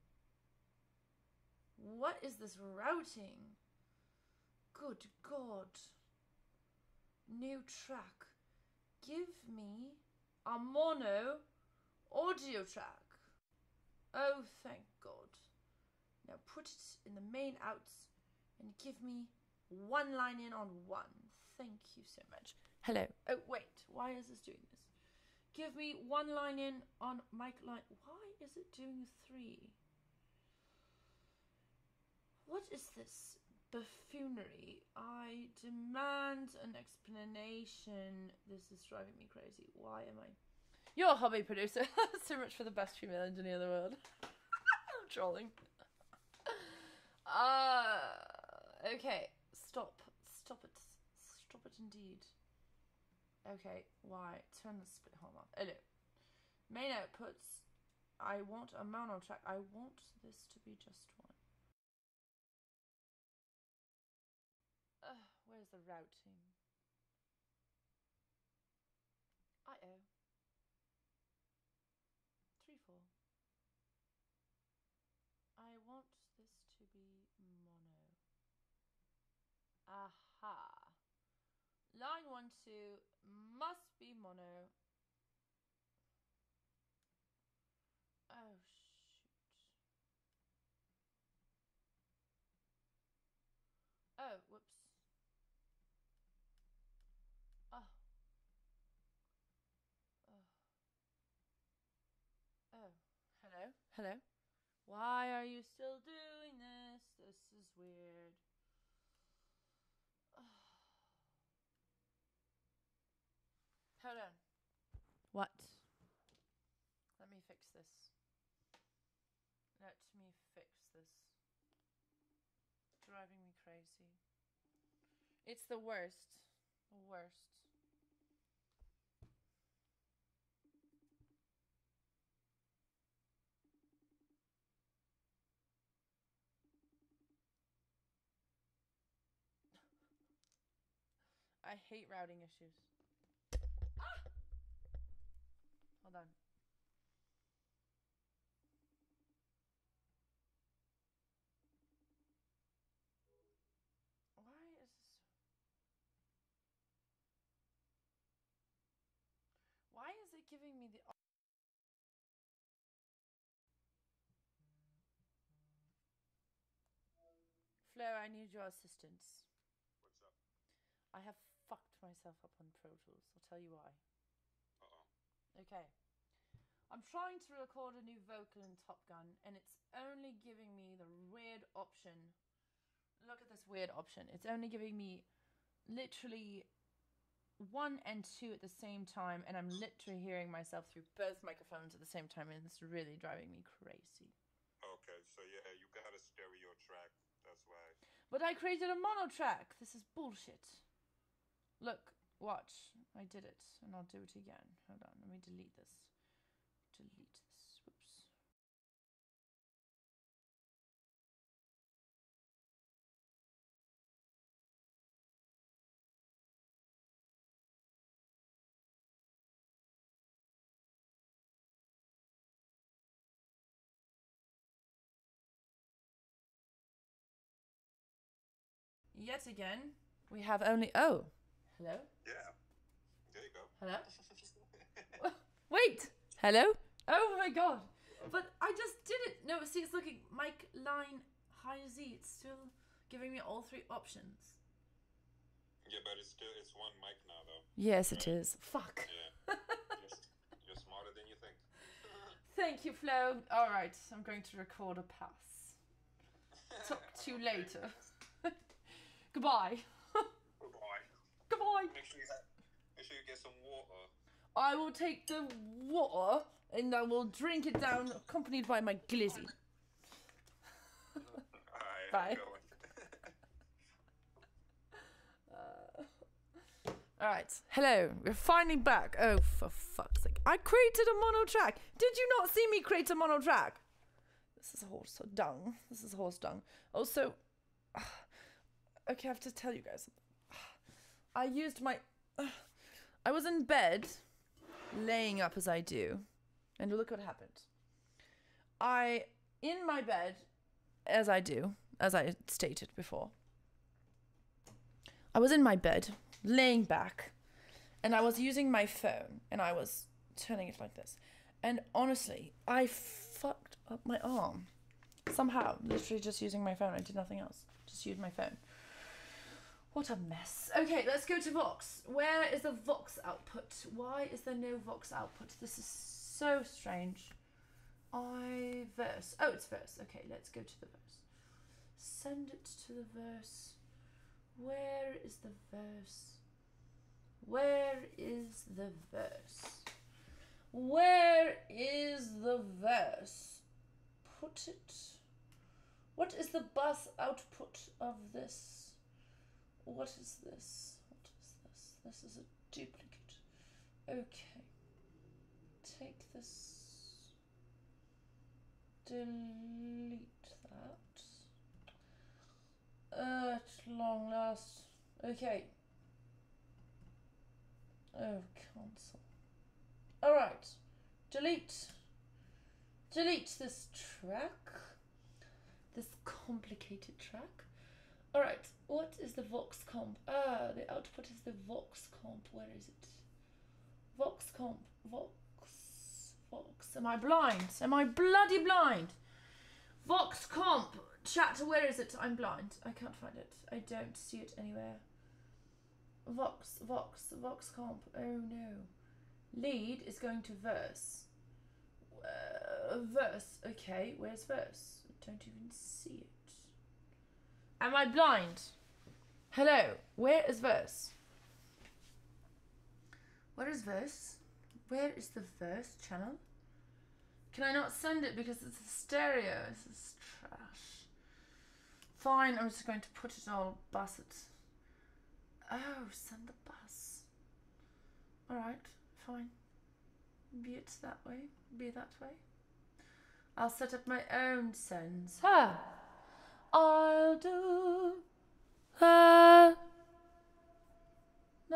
What is this routing? Good God. New track. Give me a mono audio track. Oh, thank God. Now put it in the main outs and give me one line in on one. Thank you so much. Hello. Oh, wait. Why is this doing this? Give me one line in on mic line. Why is it doing 3? What is this buffoonery? I demand an explanation. This is driving me crazy. Why am I... You're a hobby producer. So much for the best female engineer in the world. I'm trolling. Okay. Stop. Stop it. Stop it indeed. Okay, why? Turn the split home on. Hello. Main outputs. I want a mono track. I want this to be just one. Where's the routing? Uh-oh. 3 4. I want this to be mono. Aha. Line 1 2 must be mono. Oh shoot. Oh, whoops. Oh. Oh. Hello? Hello? Why are you still doing this? This is weird. Hold on. What? Let me fix this. Let me fix this. Driving me crazy. It's the worst. The worst. I hate routing issues. Hold on. Why is this? Why is it giving me the? Flo, I need your assistance. What's up? I have fucked myself up on Pro Tools. I'll tell you why. Uh-oh. Okay. I'm trying to record a new vocal in Top Gun, and it's only giving me the weird option. Look at this weird option. It's only giving me literally 1 and 2 at the same time, and I'm literally hearing myself through both microphones at the same time, and it's really driving me crazy. Okay, so yeah, you got a stereo track. That's why. But I created a mono track. This is bullshit. Look, watch. I did it, and I'll do it again. Hold on, let me delete this. Delete this. Whoops. Yet again, we have only... Oh, hello? Yeah. There you go. Hello? Wait! Hello? Oh my god. But I just did it. No, see, it's looking mic line high Z. It's still giving me all 3 options. Yeah, but it's one mic now though. Yes, it is. Fuck. Yeah. You're smarter than you think. Thank you, Flo. Alright, I'm going to record a pass. Talk to you later. Goodbye. Goodbye. Goodbye. Make sure you get some water. I will take the water and I will drink it down, accompanied by my glizzy. Alright, Bye. Alright, hello. We're finally back. Oh, for fuck's sake. I created a mono track. Did you not see me create a mono track? This is horse dung. This is horse dung. Also, okay, I have to tell you guys. I used my... I was in bed, laying up as I do, and look what happened. In my bed, as I do, as I stated before, I was in my bed, laying back, and I was using my phone, and I was turning it like this. And honestly, I fucked up my arm. Somehow, literally just using my phone. I did nothing else. Just used my phone. What a mess. Okay, let's go to Vox. Where is the Vox output? Why is there no Vox output? This is so strange. Verse. Oh, it's verse. Okay, let's go to the verse. Send it to the verse. Where is the verse? Where is the verse? Where is the verse? Put it. What is the bus output of this? What is this? What is this? This is a duplicate. Okay. Take this. Delete that. At long last. Okay. Oh, cancel. Alright. Delete. Delete this track. This complicated track. Alright, what is the Vox comp? Ah, the output is the Vox comp. Where is it? Vox comp. Vox. Am I blind? Am I bloody blind? Vox comp. Chat, where is it? I'm blind. I can't find it. I don't see it anywhere. Vox comp. Oh no. Lead is going to verse. Verse. Okay, where's verse? I don't even see it. Am I blind? Hello, where is verse? Where is verse? Where is the verse channel? Can I not send it because it's a stereo? This is trash. Fine, I'm just going to put it all, bus it. Oh, send the bus. Alright, fine. Be it that way. Be that way. I'll set up my own sends. Ha! I'll do.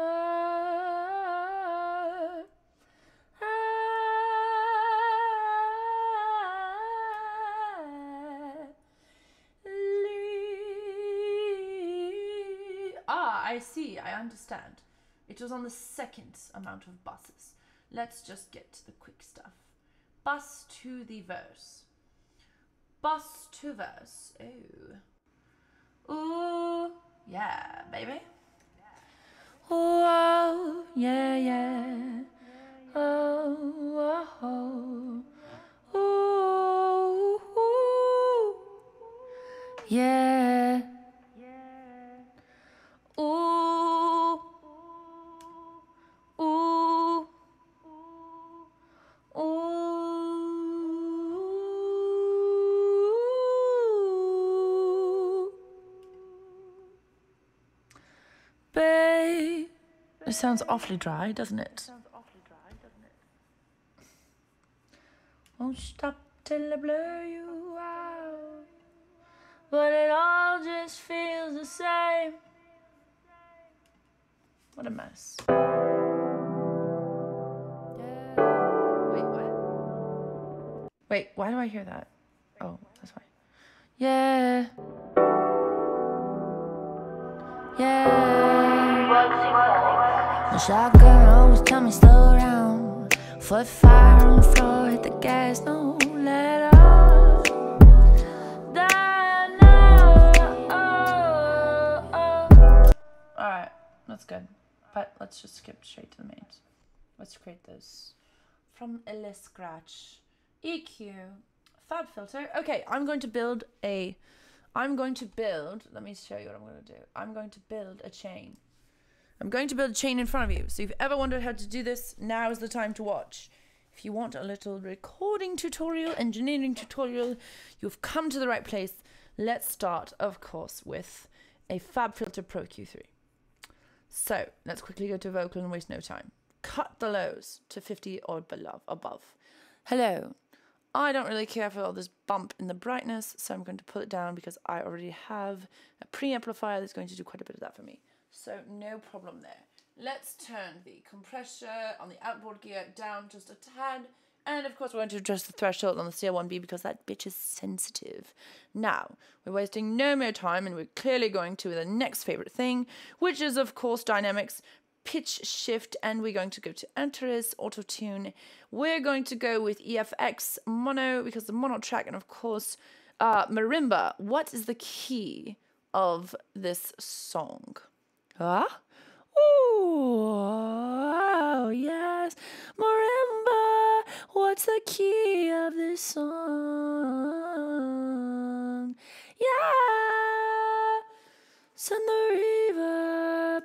I see. I understand. It was on the second amount of buses. Let's just get to the quick stuff. Bus to the verse. Bus to verse. Oh. Ooh. Yeah, baby. Oh, yeah, yeah. Oh, oh, oh. Ooh. Yeah. Ooh. Ooh. Ooh. Babe. It sounds awfully dry, doesn't it? Won't stop till I blur you out. But it all just feels the same. What a mess. Wait, what? Wait, why do I hear that? Oh, that's why. Yeah. Yeah. The shotgun always tell me slow down. Foot fire on the floor, hit the gas, no let off. Die now. Alright, that's good. But let's just skip straight to the mains. Let's create this from a scratch. EQ, fab filter. Okay, let me show you what I'm going to do. I'm going to build a chain. I'm going to build a chain in front of you. So if you've ever wondered how to do this, now is the time to watch. If you want a little recording tutorial, engineering tutorial, you've come to the right place. Let's start, of course, with a FabFilter Pro Q3. So let's quickly go to vocal and waste no time. Cut the lows to 50 or above. Hello. I don't really care for all this bump in the brightness, so I'm going to pull it down because I already have a preamplifier that's going to do quite a bit of that for me. So no problem there. Let's turn the compressor on the outboard gear down just a tad. And of course we're going to adjust the threshold on the CL1B because that bitch is sensitive. Now, we're wasting no more time and we're clearly going to the next favorite thing, which is of course dynamics, pitch shift, and we're going to go to Antares, auto tune. We're going to go with EFX mono because the mono track, and of course marimba. What is the key of this song? Huh? Oh, yes, marimba. What's the key of this song? Yeah, send the reverb,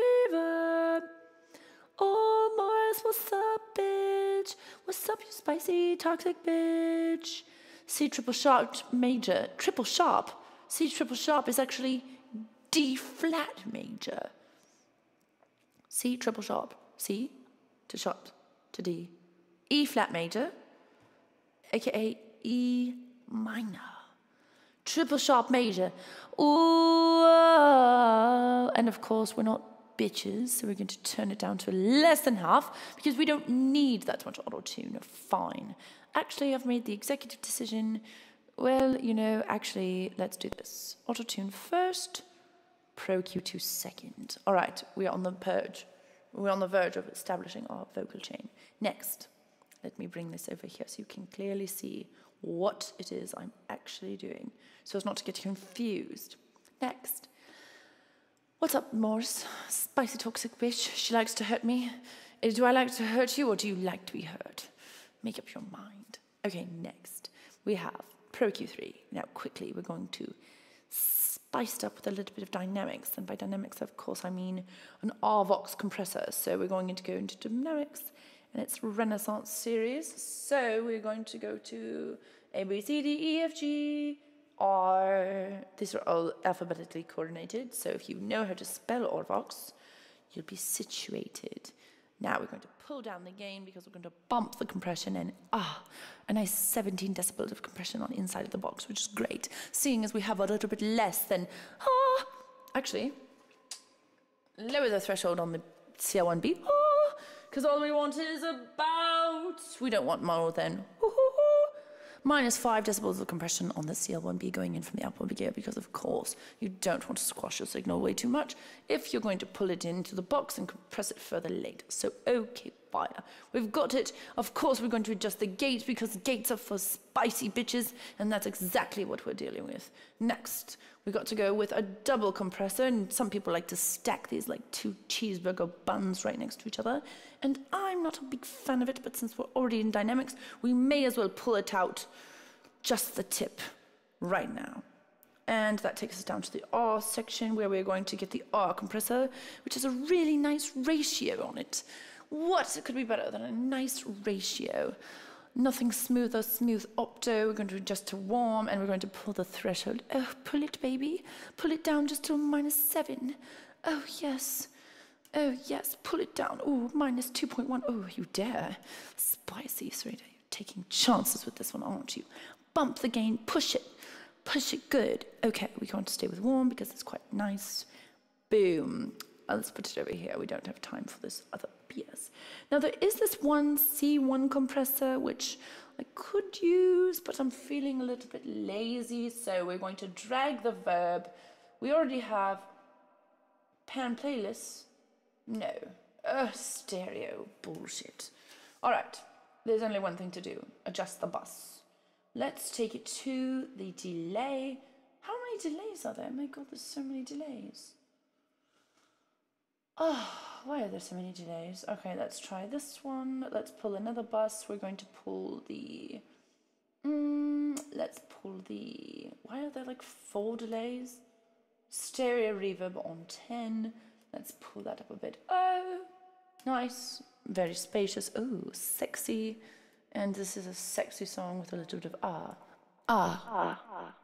Oh, Morris, what's up, bitch? What's up, you spicy, toxic bitch? C triple sharp major, triple sharp. C triple sharp is actually D flat major. C triple sharp, C to sharp to D. E flat major, aka E minor. Triple sharp major. Ooh, and of course we're not bitches, so we're going to turn it down to less than half because we don't need that much auto-tune. Fine. Actually, I've made the executive decision. Well, you know, actually, let's do this. Auto-tune first. Pro Q2 second. All right, we are on the purge. We're on the verge of establishing our vocal chain. Next, let me bring this over here so you can clearly see what it is I'm actually doing, so as not to get confused. Next. What's up, Morris? Spicy toxic bitch. She likes to hurt me. Do I like to hurt you, or do you like to be hurt? Make up your mind. Okay, next. We have Pro Q3. Now, quickly, we're going to spiced up with a little bit of dynamics, and by dynamics of course I mean an RVox compressor. So we're going to go into dynamics, and it's Renaissance series. So we're going to go to A, B, C, D, E, F, G, R. These are all alphabetically coordinated, so if you know how to spell RVox, you'll be situated. Now we're going to pull down the gain because we're going to bump the compression, and a nice 17 decibels of compression on the inside of the box, which is great, seeing as we have a little bit less than, actually, lower the threshold on the CL1B, because all we want is we don't want more than, -5 decibels of compression on the CL1B going in from the outboard gear, because of course you don't want to squash your signal way too much if you're going to pull it into the box and compress it further later. So okay, fire. We've got it. Of course we're going to adjust the gate, because gates are for spicy bitches, and that's exactly what we're dealing with. Next, we got to go with a double compressor, and some people like to stack these like 2 cheeseburger buns right next to each other, and I'm not a big fan of it, but since we're already in dynamics, we may as well pull it out just the tip right now. And that takes us down to the R section, where we're going to get the R compressor, which has a really nice ratio on it. What could be better than a nice ratio? Nothing smoother, smooth opto. We're going to adjust to warm, and we're going to pull the threshold. Oh, pull it, baby. Pull it down just to -7. Oh, yes. Oh, yes. Pull it down. Oh, -2.1. Oh, you dare. Spicy, Sarita. You're taking chances with this one, aren't you? Bump the gain. Push it. Push it good. Okay, we're going to stay with warm because it's quite nice. Boom. Let's put it over here. We don't have time for this other BS. Now, there is this one C1 compressor, which I could use, but I'm feeling a little bit lazy, so we're going to drag the verb. We already have pan playlists. No. Stereo bullshit. All right. There's only one thing to do. Adjust the bus. Let's take it to the delay. How many delays are there? My God, there's so many delays. Oh, why are there so many delays? Okay, let's try this one. Let's pull another bus. We're going to pull the... let's pull the... Why are there like 4 delays? Stereo reverb on 10. Let's pull that up a bit. Oh, nice. Very spacious. Oh, sexy. And this is a sexy song with a little bit of ah. Ah.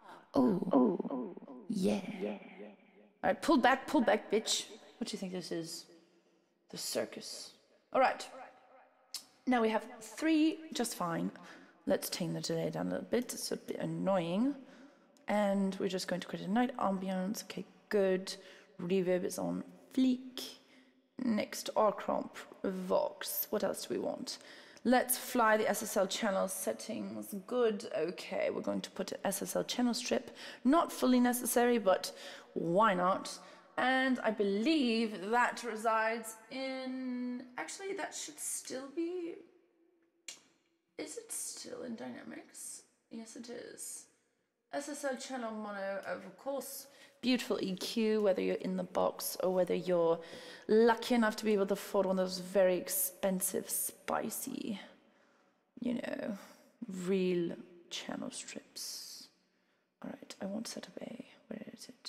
Oh. Yeah. All right, pull back, bitch. What do you think this is? The circus. All right. Now we have 3 just fine. Let's tame the delay down a little bit. It's a bit annoying. And we're just going to create a night ambience. Okay, good. Reverb is on fleek. Next, R-Cromp, Vox. What else do we want? Let's fly the SSL channel settings. Good. Okay, we're going to put an SSL channel strip. Not fully necessary, but why not? And I believe that resides in... Actually, that should still be... Is it still in Dynamics? Yes, it is. SSL channel mono, of course. Beautiful EQ, whether you're in the box or whether you're lucky enough to be able to afford one of those very expensive, spicy, you know, real channel strips. All right, I want setup A. Where is it?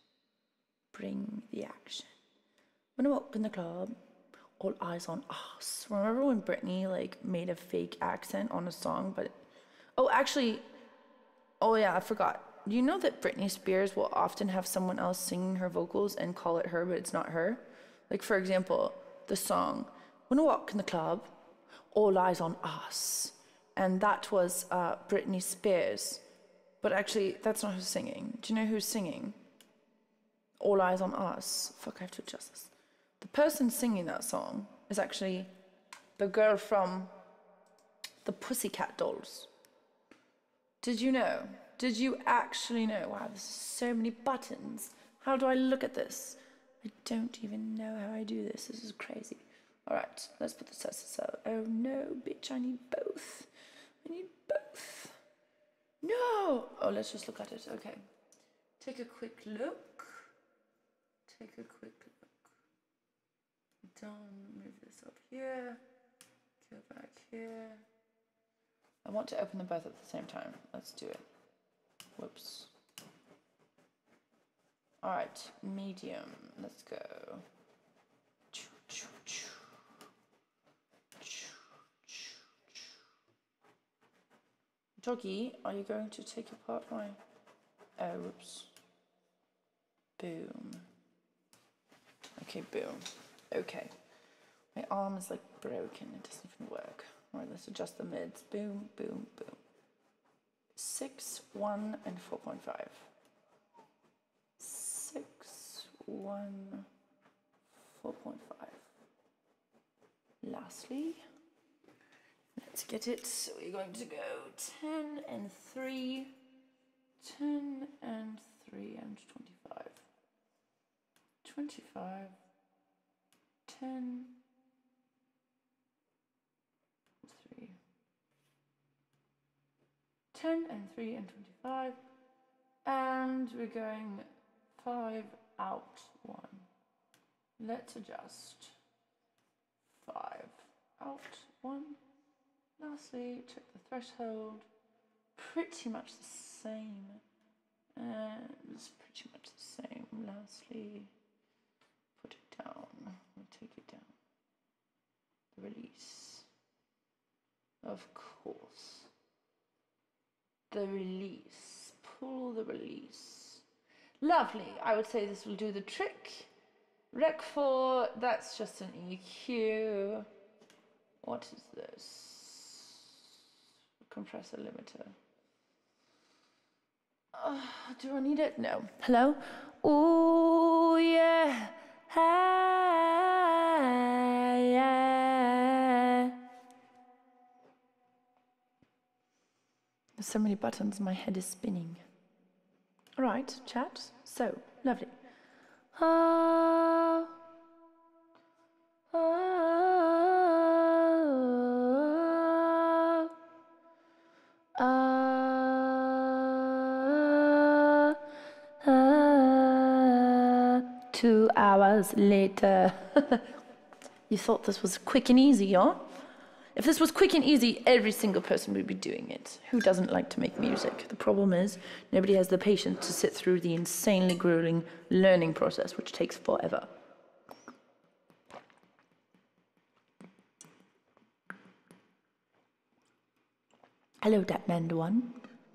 Bring the action. When I walk in the club, all eyes on us. Remember when Britney like made a fake accent on a song? But oh, actually, oh yeah, I forgot. You know that Britney Spears will often have someone else singing her vocals and call it her, but it's not her. Like for example, the song "When I Walk in the Club, All Eyes on Us," and that was Britney Spears. But actually, that's not who's singing. Do you know who's singing? All Eyes on Us. Fuck, I have to adjust this. The person singing that song is actually the girl from the Pussycat Dolls. Did you know? Did you actually know? Wow, there's so many buttons. How do I look at this? I don't even know how I do this. This is crazy. All right, let's put this SSL. Oh no, bitch, I need both. I need both. No! Oh, let's just look at it. Okay. Take a quick look. Take a quick look. Don't move this up here. Go back here. I want to open them both at the same time. Let's do it. Whoops. All right, medium. Let's go. Doggy, are you going to take apart my... Oh, whoops. Boom. Okay, boom. Okay. My arm is like broken. It doesn't even work. All right, let's adjust the mids. Boom, boom, boom. 6, 1, and 4.5. 6, 1, 4.5. Lastly, to get it. So we're going to go 10 and 3. 10 and 3 and 25. 25. 10. 3. 10 and 3 and 25. And we're going 5 out 1. Let's adjust. 5 out 1. Lastly, check the threshold. Pretty much the same. And it's pretty much the same. Lastly, put it down. We'll take it down. The release. Of course. The release. Pull the release. Lovely. I would say this will do the trick. Rec 4, that's just an EQ. What is this? Compressor limiter. Do I need it? No. Hello? Ooh, yeah. Yeah. There's so many buttons, my head is spinning. All right, chat. So, lovely. Oh. Oh. 2 hours later. You thought this was quick and easy, huh? If this was quick and easy, every single person would be doing it. Who doesn't like to make music? The problem is, nobody has the patience to sit through the insanely grueling learning process, which takes forever. Hello, Datman one.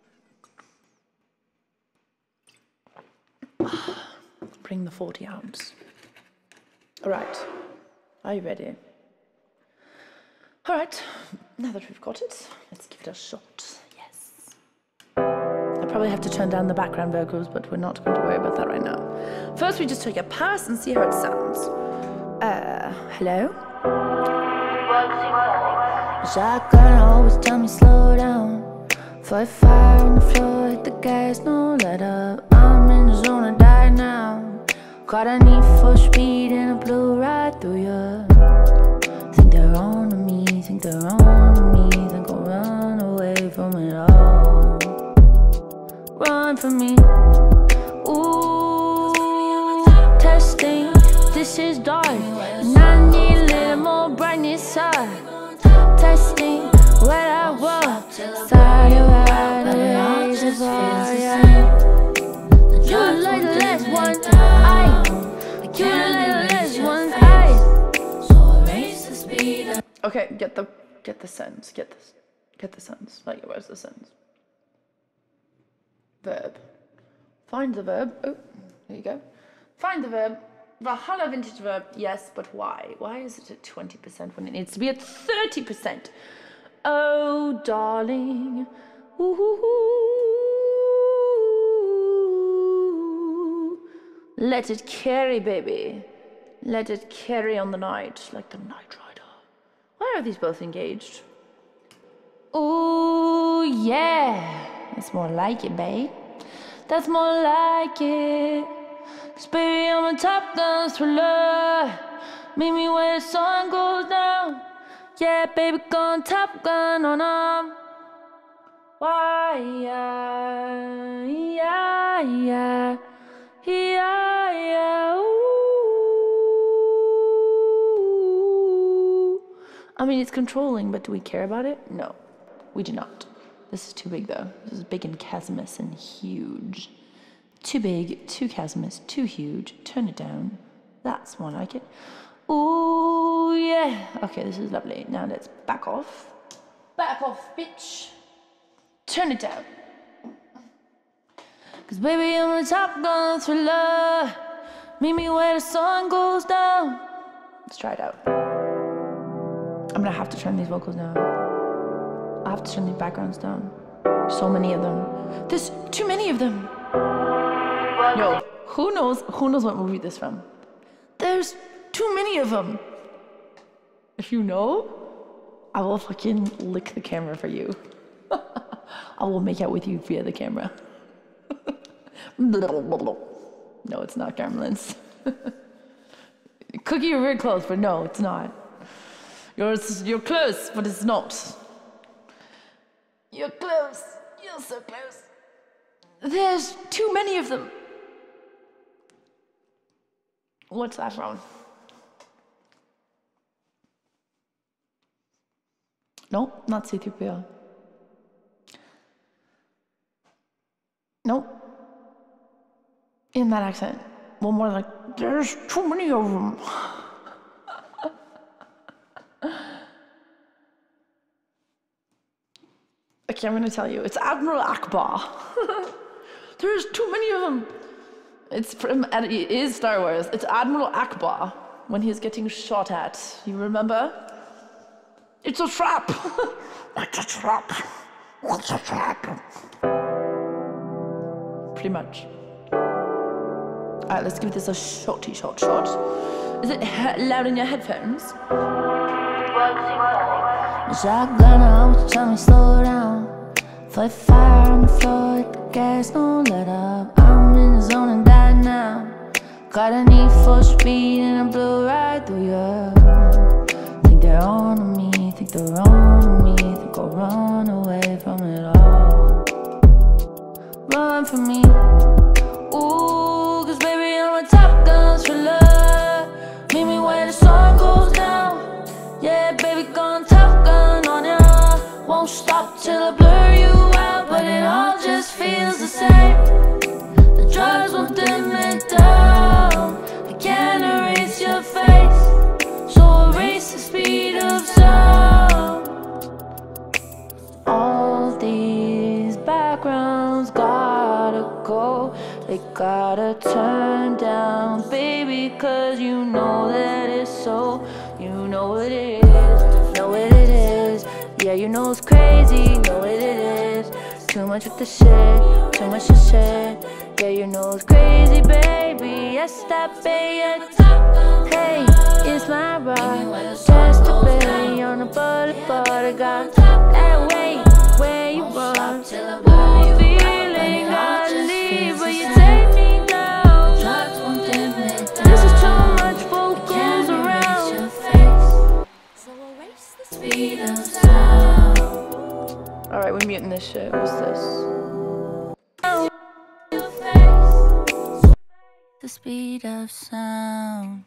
Bring the 40 ounce. All right, are you ready? All right, now that we've got it, let's give it a shot. Yes. I probably have to turn down the background vocals, but we're not going to worry about that right now. First, we just take a pass and see how it sounds. Hello? Shotgun always tell me slow down. Fight fire on the floor, hit the gas, no let up. I'm in the zone, I die now. Caught a need for speed and I blew right through you. Think they're on to me, think they're on to me. Think I'll run away from it all. Run from me. Ooh, testing, this is dark. And I need a little more brightness up. Testing, where I was. Started right away, the fire. You like the last one, you like the last one, Okay, get the sentence, get the sentence. Like, where's the sentence? Verb. Find the verb. Oh, there you go. Find the verb. Valhalla vintage verb. Yes, but why? Why is it at 20% when it needs to be at 30%? Oh, darling. Ooh. Let it carry, baby. Let it carry on the night, like the Night Rider. Why are these both engaged? Ooh, yeah. That's more like it, babe. That's more like it. 'Cause baby, I'm a Top Gun thriller. Meet me where the sun goes down. Yeah, baby, gone Top Gun on 'em. Why, yeah, yeah, yeah, yeah, yeah, ooh. I mean, it's controlling, but do we care about it? No, we do not. This is too big, though. This is big and chasmous and huge. Too big, too chasmous, too huge. Turn it down. That's more like it. Ooh, yeah. Okay, this is lovely. Now let's back off. Back off, bitch. Turn it down. 'Cause baby, I'm a Top Gun thriller. Meet me where the sun goes down. Let's try it out. I'm gonna have to turn these vocals down. I have to turn these backgrounds down. So many of them. There's too many of them. Yo, who knows what movie this is from? There's too many of them. If you know, I will fucking lick the camera for you. I will make out with you via the camera. No, it's not Gremlins. Cookie, you're very close, but no, it's not. You're close, but it's not. You're close. You're so close. There's too many of them. What's that from? Nope, not C-3PO. Nope. In that accent. One more like, there's too many of them. Okay, I'm gonna tell you. It's Admiral Akbar. There's too many of them. It's from, and it is Star Wars. It's Admiral Akbar when he's getting shot at. You remember? It's a trap. It's a trap. It's a trap. Pretty much. All right, let's give this a shot. Is it loud in your headphones? Shotgun, always tell me slow down. Fight fire on the floor, hit the gas, don't let up. I'm in the zone and die now. Got a need for speed and I blew right through you. Think they're on me, think they're on me. Think I'll run away from it all. Run from me. Ooh, cause baby I'm a top guns for love. Meet me where the sun goes down. Yeah, baby, gone Top Gun on ya. Won't stop till I blur you out, but it all just feels the same. The drugs won't dim it down. I can't erase your face, so erase the speed of sound. All these backgrounds gotta go. They gotta turn down, baby, cause you know that it's so. You know what it is, know what it is. Yeah, you know it's crazy, know what it is. Too much with the shit, too much to shit. Yeah, you know it's crazy, baby. Yes, that baby. Hey, it's my ride. Just a baby on a boulevard. I got that way where you are. Ooh, feeling gotta leave, but you take me down. This is too much focus around. So erase the speed of sound. Alright, we're muting this shit. What's this? The speed of sound.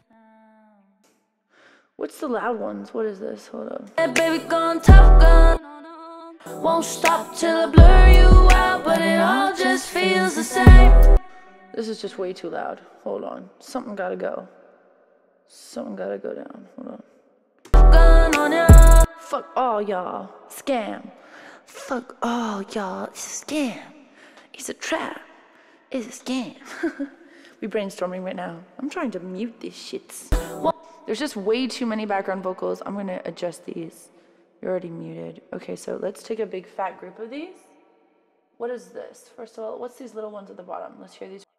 What's the loud ones? What is this? Hold up. Hey, baby, gone Top Gun. Won't stop till I blur you out, but it all just feels the same. This is just way too loud. Hold on. Something gotta go. Something gotta go down. Hold on. Gun on ya. Fuck all y'all. Scam. Fuck all y'all. It's a scam. It's a trap. It's a scam. We brainstorming right now. I'm trying to mute these shits. There's just way too many background vocals. I'm gonna adjust these. You're already muted. Okay, so let's take a big fat group of these. What is this? First of all, what's these little ones at the bottom? Let's hear these.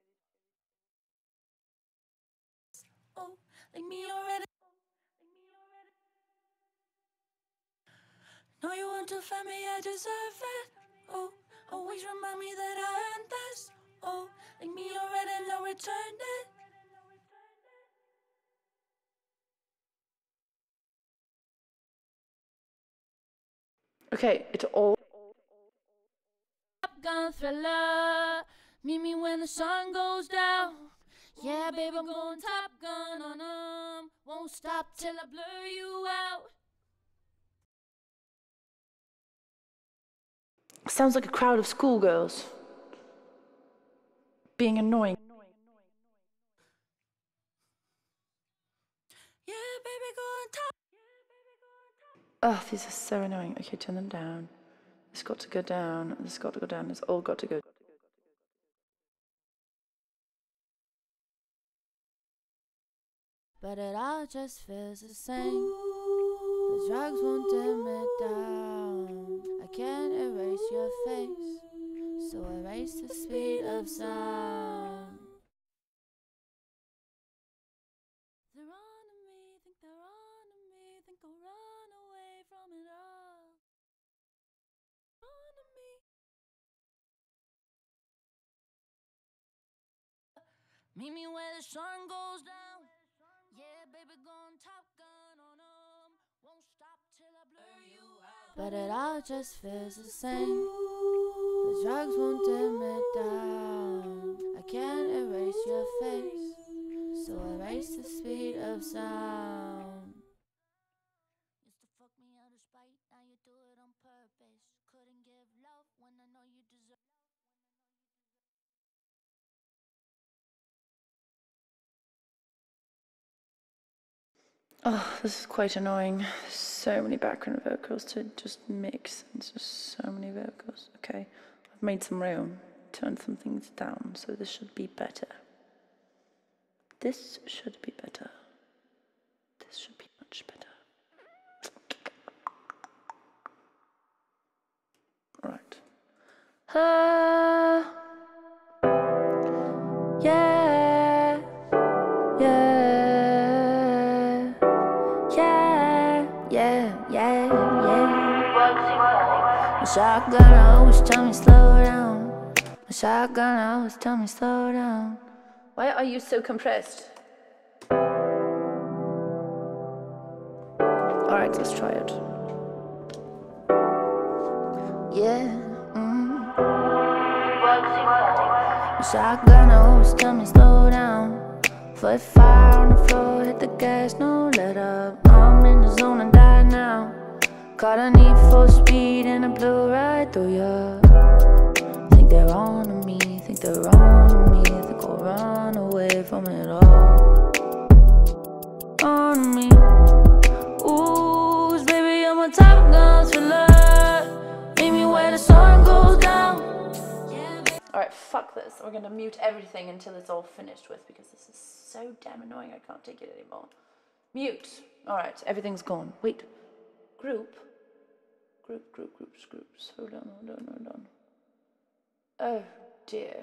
Oh, like me already. No, you want to find me, I deserve it. Oh, always remind me that I earned this. Oh, like me already, no return it. Okay, it's all. Top Gun thriller. Meet me when the sun goes down. Yeah, baby, I'm going Top Gun on 'em. Won't stop till I blur you out. Sounds like a crowd of schoolgirls being annoying. Yeah, baby, going Top. Oh, these are so annoying. Okay, turn them down. This got to go down. This got to go down. It's all got to go. But it all just feels the same. The drugs won't dim it down. I can't erase your face, so erase the speed of sound. They're on me, think they're on me, think I'll run away. from it all. On me. Meet me where the sun goes down. Yeah, baby, going Top Gun on 'em. Won't stop till I blur you out. But it all just feels the same. The drugs won't dim it down. I can't erase your face, so erase the speed of sound. Used to fuck me out of spite, now you do it on purpose. Couldn't give love when I know you deserve. Oh, this is quite annoying. So many background vocals to just mix. It's just so many vocals. Okay, I've made some room, turned some things down, so this should be better. This should be better. This should be much better. Alright. Yeah. Yeah. My shotgun always tell me slow down. My shotgun always tell me slow down. Why are you so compressed? Alright, let's try it. Yeah. My shotgun always tell me slow down. Foot fire on the floor, hit the gas, no let up. I'm in the zone and die now. Caught a need for speed and it blew right through ya. Think they're on to me, think they're on to me. Think I'll run away from it all. On me. Ooh, 'cause baby, I'm a Top Gun thriller. Meet me where the sun goes down. Alright, fuck this. We're gonna mute everything until it's all finished with, because this is so damn annoying. I can't take it anymore. Mute. Alright, everything's gone. Wait. Groups. Hold on. Oh dear.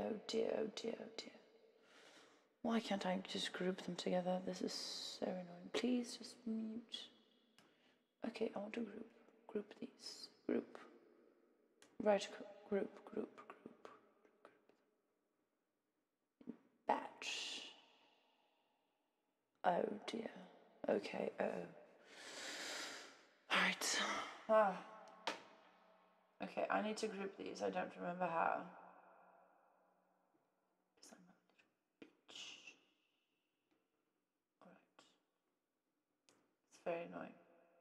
Why can't I just group them together? This is so annoying. Please just mute. Okay, I want to group these. Group. Right, group. Batch. Oh dear. Okay, Alright. Okay, I need to group these. I don't remember how. Because I'm a little bitch. Alright. It's very annoying.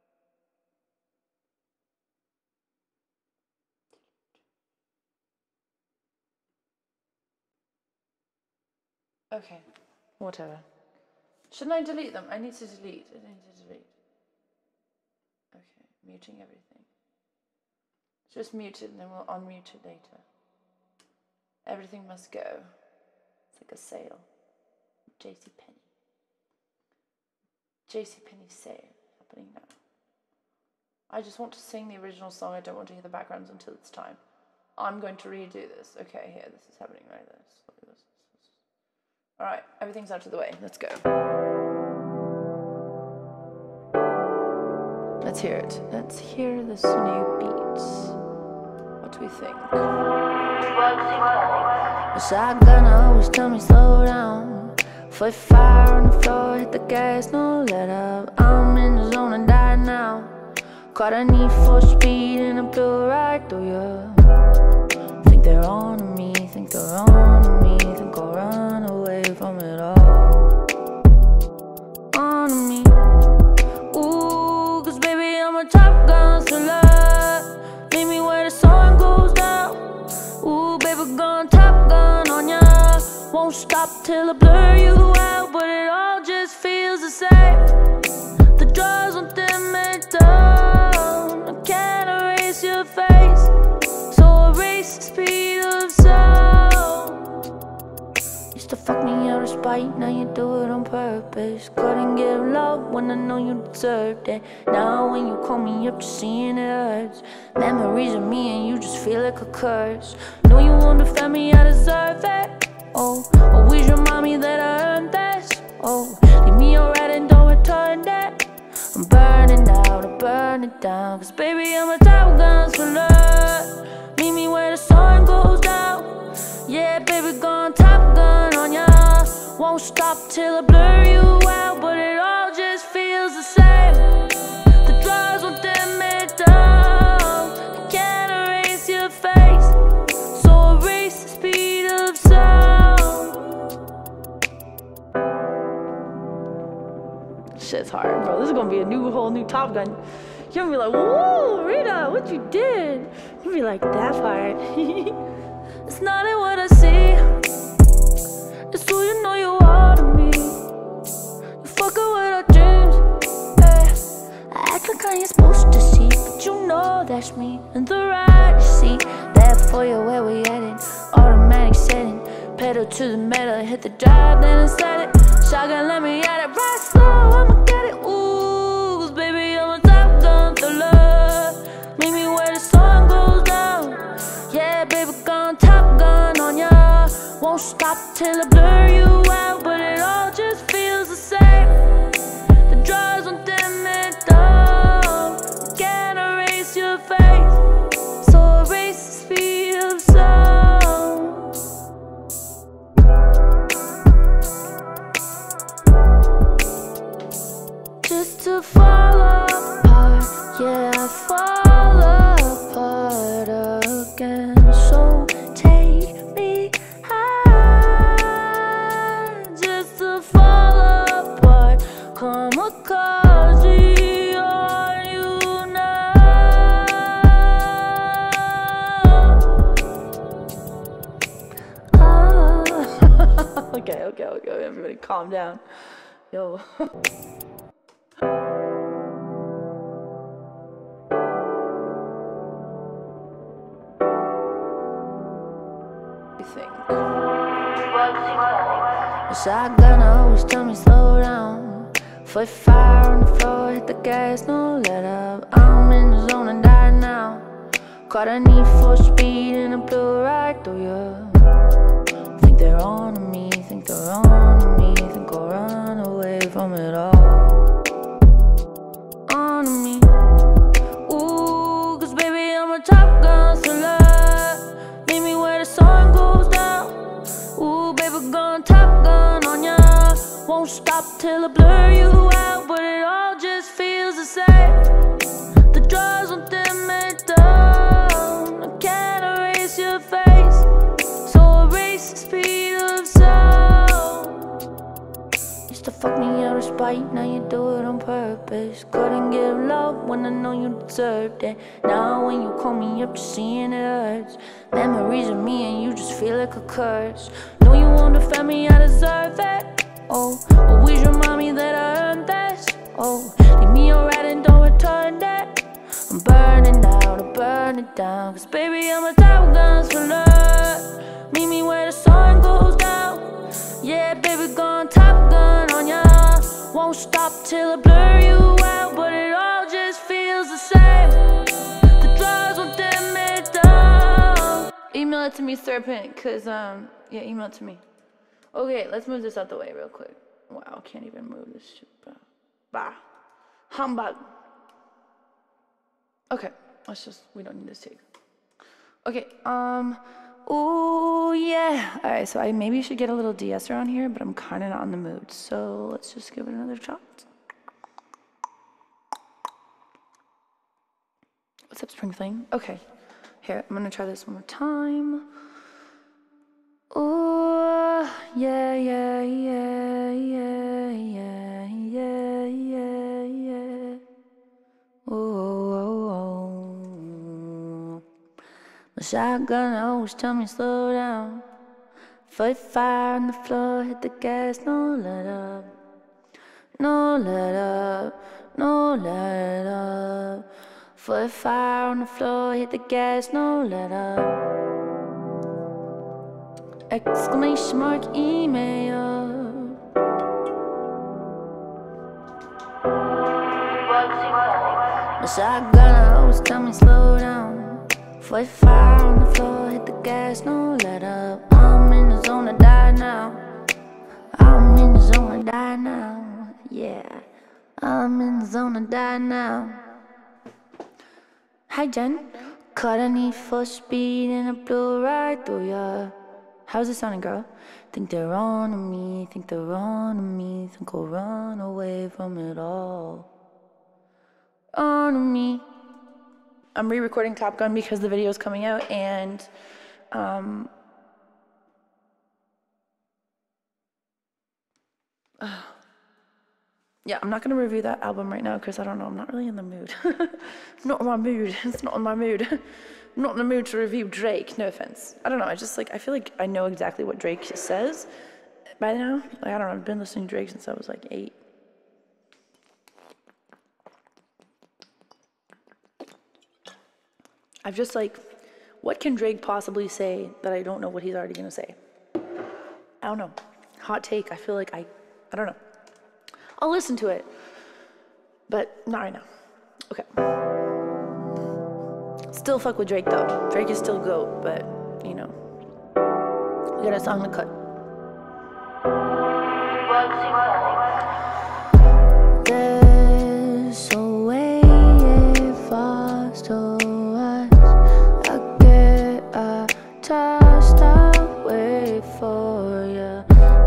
Okay, whatever. Shouldn't I delete them? I need to delete. Okay, muting everything. Just mute it and then we'll unmute it later. Everything must go. It's like a sale. JCPenney. JCPenney sale happening now. I just want to sing the original song. I don't want to hear the backgrounds until it's time. I'm going to redo this. Okay, here, this is happening like this. Alright, everything's out of the way. Let's go. Let's hear it. Let's hear this new beat. What do we think? The shotgun always tell me slow down. Foot fire on the floor, hit the gas, no let up. I'm in the zone and die now. Caught a need for speed and it blew right through ya. Think they're on to me, think they're on to me. Think I'll run away from it all. On me. Ooh, 'cause baby, I'm a Top Gun thriller. Meet me where the sun goes down. Ooh, baby, going Top Gun on ya. Won't stop till I blur you out, but it all just feels the same. The drugs won't dim it down. I can't erase your face, so erase the speed of sound. Used to fuck me out of spite, now you do it on purpose. Couldn't give love when I know you deserved it. Now when you call me up, just seeing it hurts. Memories of me and you just feel like a curse. Know you won't defend me, I deserve it. Oh, always remind me that I earned this. Oh, leave me alright and don't return that. I'm burning out. burn it down. Cause baby, I'm a Top Gun for love. Meet me where the sun goes down. Yeah, baby, gone Top Gun on ya. Won't stop till I blur you out, but it all just feels the same. The drugs won't dim it down. I can't erase your face, so erase the speed of sound. Shit's hard, bro. This is gonna be a whole new Top Gun. You're gonna be like, whoa, Rita, what you did? You'll be like, that part. It's not in what I see, it's who you know you are to me. You fucking with our dreams, yeah. I act like I ain't supposed to see, but you know that's me. And the ride you see, that for you where we headed. Automatic setting, pedal to the metal, hit the drive, then I set it. Shotgun, let me at it, right slow, I'ma get it. Ooh, 'cause baby, I'm a Top Gun for love. Meet me where the sun goes down. Yeah, baby, gone Top Gun on ya. Won't stop till I blur you out, but it all just feels the same. The drugs won't dim it down. Can't erase your face, so erase the speed of sound. Just to fall apart, yeah, I fall apart again. So take me high, just to fall apart. Kamikaze on you now. Okay, everybody calm down. Yo. The shotgun always tell me slow down. Foot fire on the floor, hit the gas, no let up. I'm in the zone and die now. Caught a need for speed and it blew right through you. Think they're on to me, think they're on to me. Think I'll run away from it all. On to me. Ooh, 'cause baby, I'm a Top Gun for love. Meet me where the sun goes down. Ooh, baby, gone Top Gun on ya. Won't stop till I blur you out, but it all just feels the same. The drugs won't dim it down. I can't erase your face, so erase the speed of sound. Used to fuck me out of spite, now you do it on purpose. Couldn't give love when I know you deserved it. Now when you call me up, just seeing it hurts. Memories of me and you just feel like a curse. Know you want to defend me, I deserve it. Oh, always remind me that I earned this. Oh, leave me alright and don't return that. I'm burning out, I burn it down. 'Cause baby, I'm a Top Gun for love. Meet me where the sun goes down. Yeah, baby, gone Top Gun on ya. Won't stop till I blur you out, but it all just feels the same. The drugs won't dim it down. Email it to me, Serpent, 'cause yeah, email it to me. Okay, let's move this out the way real quick. Wow, I can't even move this shit. Bah. Humbug. Okay, we don't need this take. Okay, ooh, yeah. Alright, so I maybe should get a little DS around here, but I'm kind of not in the mood. So let's just give it another shot. What's up, Spring Fling? Okay, here, I'm gonna try this one more time. Ooh, yeah, yeah, yeah, yeah, yeah, yeah, yeah, yeah. Ooh, oh, oh. My shotgun always tell me slow down. Foot fire on the floor, hit the gas, no let up. No let up, no let up. Foot fire on the floor, hit the gas, no let up. Exclamation mark email. My shotgun always tell me slow down. Foot fire on the floor, hit the gas, no let up. I'm in the zone to die now. I'm in the zone to die now. Yeah, I'm in the zone to die now. Hi Jen, caught a need for speed and it blew right through ya. How's it sounding, girl? Think they're on to me, think they're on to me, think I'll run away from it all. On to me. I'm re-recording Top Gun because the video is coming out, and yeah, I'm not gonna review that album right now because I don't know, I'm not really in the mood. I'm not in my mood. It's not in my mood. I'm not in the mood to review Drake, no offense. I don't know, I just like, I feel like I know exactly what Drake says by now. Like, I don't know, I've been listening to Drake since I was like 8. I've just like, what can Drake possibly say that I don't know what he's already gonna say? I don't know. Hot take, I feel like I don't know. I'll listen to it, but not right now. Okay. Still fuck with Drake though. Drake is still GOAT, but you know, we got a song to cut. There's a way if I still watch, I get tossed away for you.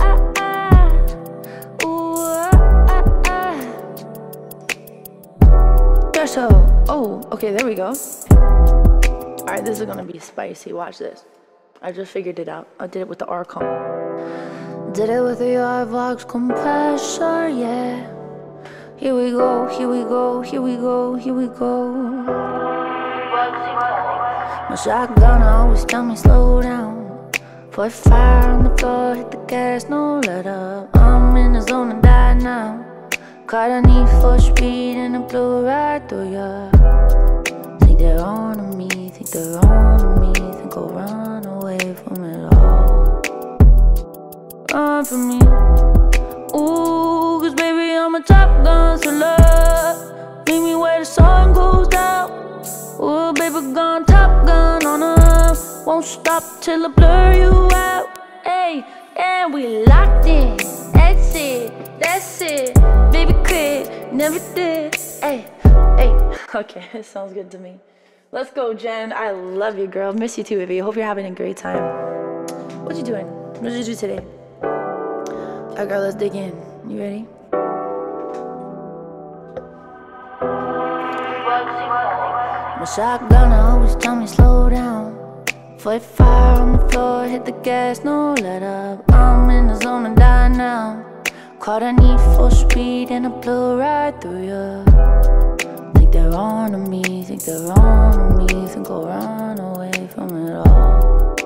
So, oh, okay, there we go. Alright, this is gonna be spicy. Watch this. I just figured it out. I did it with the R-Comp. Did it with the R-Vox compressor, yeah. Here we go, here we go, here we go, here we go. My shotgun always tell me slow down. Put fire on the floor, hit the gas, no let up. I'm in the zone and die now. Caught a need for speed and it blew right through ya. Think they're on to me, think they're on to me, think I'll run away from it all. Run from me. Ooh, cause baby I'm a Top Gun thriller. Meet me where the sun goes down. Ooh, baby gone Top Gun on her. Won't stop till I blur you out. Hey, and we locked in. That's it, that's it. Baby quit, never did. Hey, hey. Okay, it sounds good to me. Let's go, Jen. I love you, girl. Miss you too, baby. Hope you're having a great time. What you doing? What did you do today? Alright, girl, let's dig in. You ready? My shotgun always tell me slow down. Foot fire on the floor, hit the gas, no let up. I'm in the zone and die now. Caught a need for speed and I blew right through ya. Think they're on to me, think they're on to me, think I'll run away from it all.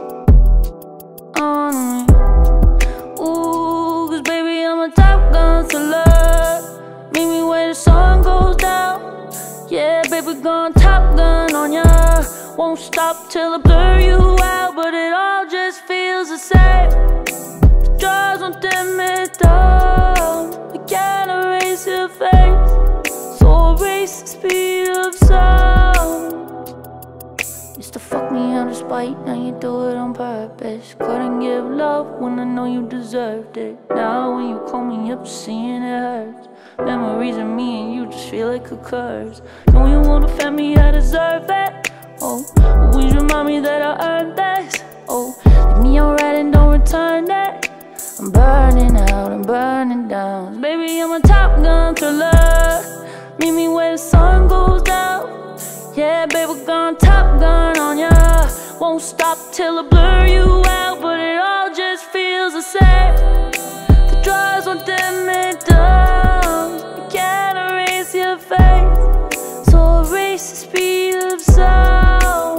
On to me. Ooh, cause baby I'm a Top Gun thriller. Meet me where the sun goes down. Yeah, baby gone Top Gun on ya. Won't stop till I blur you out, but it all just feels the same. The drugs won't dim me down. I can't erase your face, so erase the speed of sound. Used to fuck me out of spite, now you do it on purpose. Couldn't give love when I know you deserved it. Now when you call me up, seeing it hurts. Memories of me and you just feel like a curse. Know you wanna offend me, I deserve it. Oh, always remind me that I earned this. Oh, leave me alright and don't return it. I'm burning out, I'm burning down. Baby, I'm a Top Gun thriller. Meet me where the sun goes down. Yeah, baby, gone Top Gun on ya. Won't stop till I blur you out, but it all just feels the same. The drugs won't dim me down. I can't erase your face, so erase the speed of sound.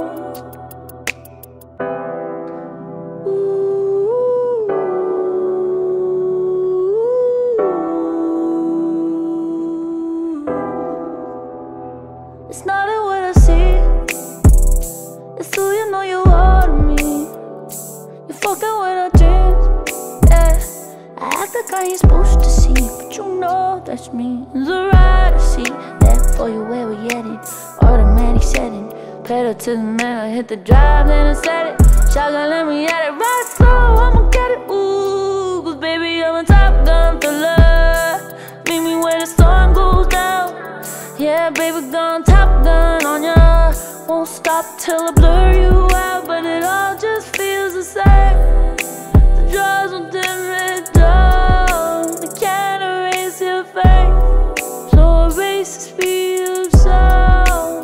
It's not in what I see, it's who you know you are to me. You're fucking with our dreams, yeah. I act like I ain't supposed to see, but you know that's me. The ride I see, that for you where we headed. Automatic setting, pedal to the metal, hit the drive, then I set it. Shotgun, let me at it, right slow, I'ma get it. Ooh, cause baby I'm a Top Gun thriller. Meet me where the sun goes down. Yeah, baby gone Top Gun on ya. Won't stop till I blur you out, but it all just feels the same. The drugs will dim it down. I can't erase your face, so erase the speed of sound.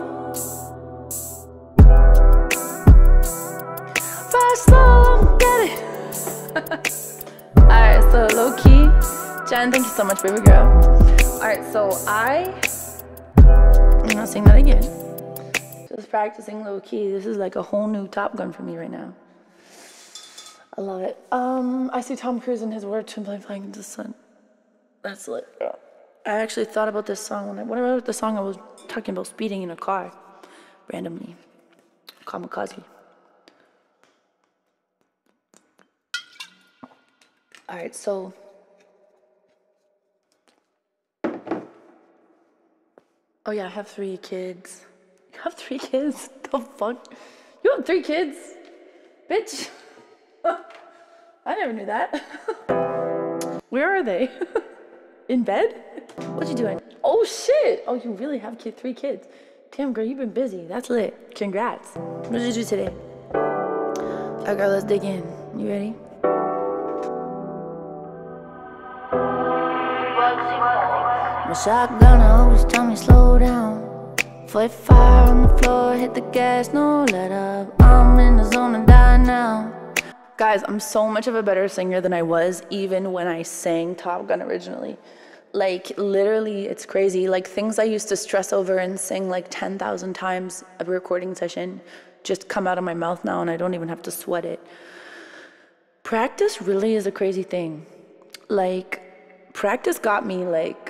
Fast, slow, get it. Alright, so low key. Jen, thank you so much, baby girl. Alright, so I'm gonna sing that again. Just practicing low key. This is like a whole new Top Gun for me right now. I love it. I see Tom Cruise in his word Twin Plane Flying into the Sun. That's lit. I actually thought about this song when I wrote the song. I was talking about speeding in a car randomly. Kamikaze. Alright, so oh yeah, I have 3 kids. You have 3 kids? The fuck? You have 3 kids? Bitch. I never knew that. Where are they? In bed? What you doing? Oh shit! Oh, you really have 3 kids. Damn girl, you've been busy. That's lit. Congrats. What did you do today? Alright girl, let's dig in. You ready? My shotgun always tell me slow down. Foot fire on the floor, hit the gas, no let up. I'm in the zone and die now. Guys, I'm so much of a better singer than I was even when I sang Top Gun originally. Like, literally, it's crazy. Like, things I used to stress over and sing like 10,000 times a recording session just come out of my mouth now, and I don't even have to sweat it. Practice really is a crazy thing. Like, practice got me, like,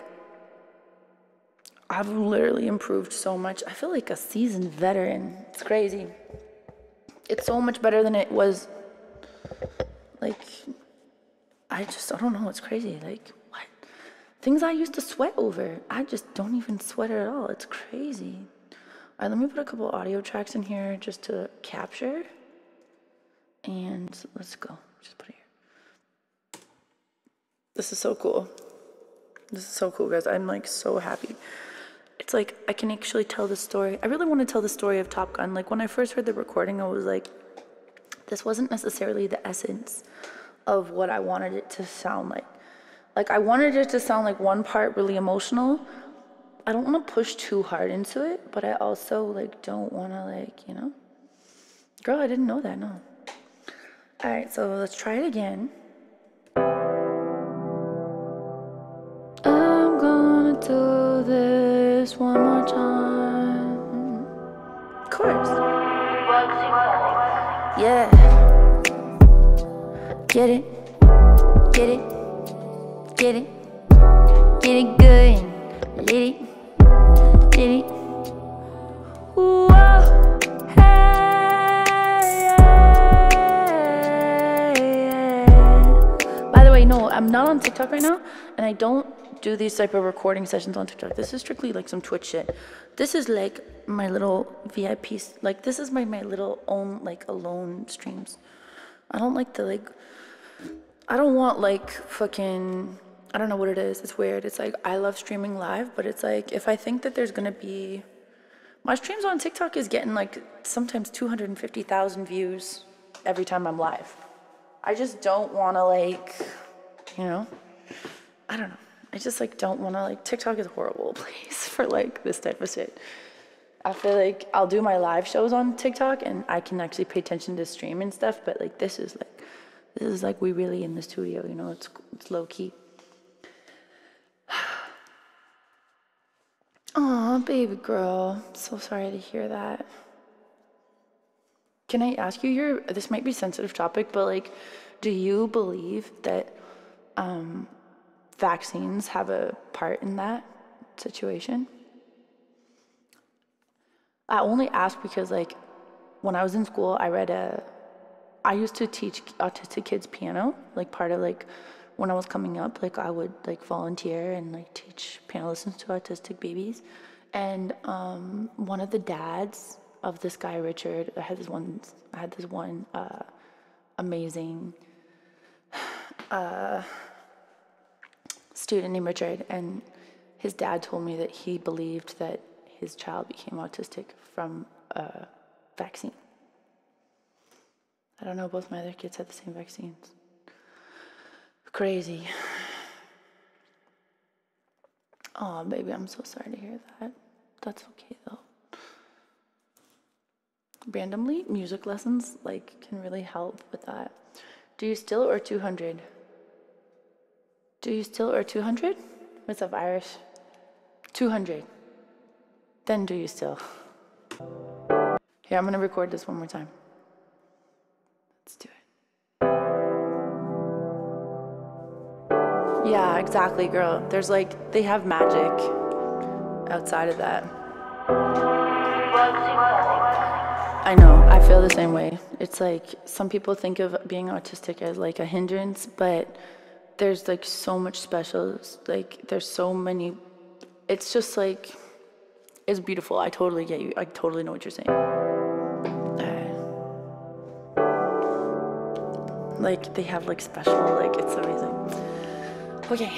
I've literally improved so much. I feel like a seasoned veteran. It's crazy. It's so much better than it was. Like, I don't know. It's crazy. Like, what? Things I used to sweat over, I just don't even sweat at all. It's crazy. All right, let me put a couple audio tracks in here just to capture. And let's go. Just put it here. This is so cool. This is so cool, guys. I'm like so happy. It's like I can actually tell the story. I really want to tell the story of Top Gun. Like when I first heard the recording, I was like, this wasn't necessarily the essence of what I wanted it to sound like. Like I wanted it to sound like one part really emotional. I don't want to push too hard into it, but I also like don't want to like, you know. Girl, I didn't know that, no. All right, so let's try it again. I'm gonna do this one more time. Of course. Yeah. Get it, get it, get it, get it good, lit it, lit it. Whoa, hey, By the way, no, I'm not on TikTok right now, and I don't do these type of recording sessions on TikTok. This is strictly like some Twitch shit. This is like my little VIP, like this is my little own like alone streams. I don't like the like, I don't want like fucking, I don't know what it is. It's weird. It's like I love streaming live, but it's like if I think that there's gonna be, my streams on TikTok is getting like sometimes 250,000 views every time I'm live. I just don't wanna like, you know, I don't know. I just like don't want to like, TikTok is a horrible place for like this type of shit. I feel like I'll do my live shows on TikTok and I can actually pay attention to stream and stuff, but like this is like we really in the studio, you know, it's low key. Aw, baby girl, so sorry to hear that. Can I ask you this might be a sensitive topic, but like, do you believe that vaccines have a part in that situation? I only ask because like when I was in school, I used to teach autistic kids piano, like part of like when I was coming up, like I would like volunteer and like teach piano lessons to autistic babies. And one of the dads of this guy, Richard, I had this one amazing student named Richard, and his dad told me that he believed that his child became autistic from vaccine. I don't know, both my other kids had the same vaccines. Crazy. Oh, baby, I'm so sorry to hear that. That's okay, though. Randomly, music lessons, like, can really help with that. Do you still or 200? Do you still or 200? What's up, Irish? 200. Then do you still? Here, I'm gonna record this one more time. Let's do it. Yeah, exactly, girl. There's like, they have magic outside of that. I know, I feel the same way. It's like, some people think of being autistic as like a hindrance, but there's like so much special, like there's so many, it's just like, it's beautiful. I totally get you. I totally know what you're saying. Like, they have like special, like, it's amazing. Okay.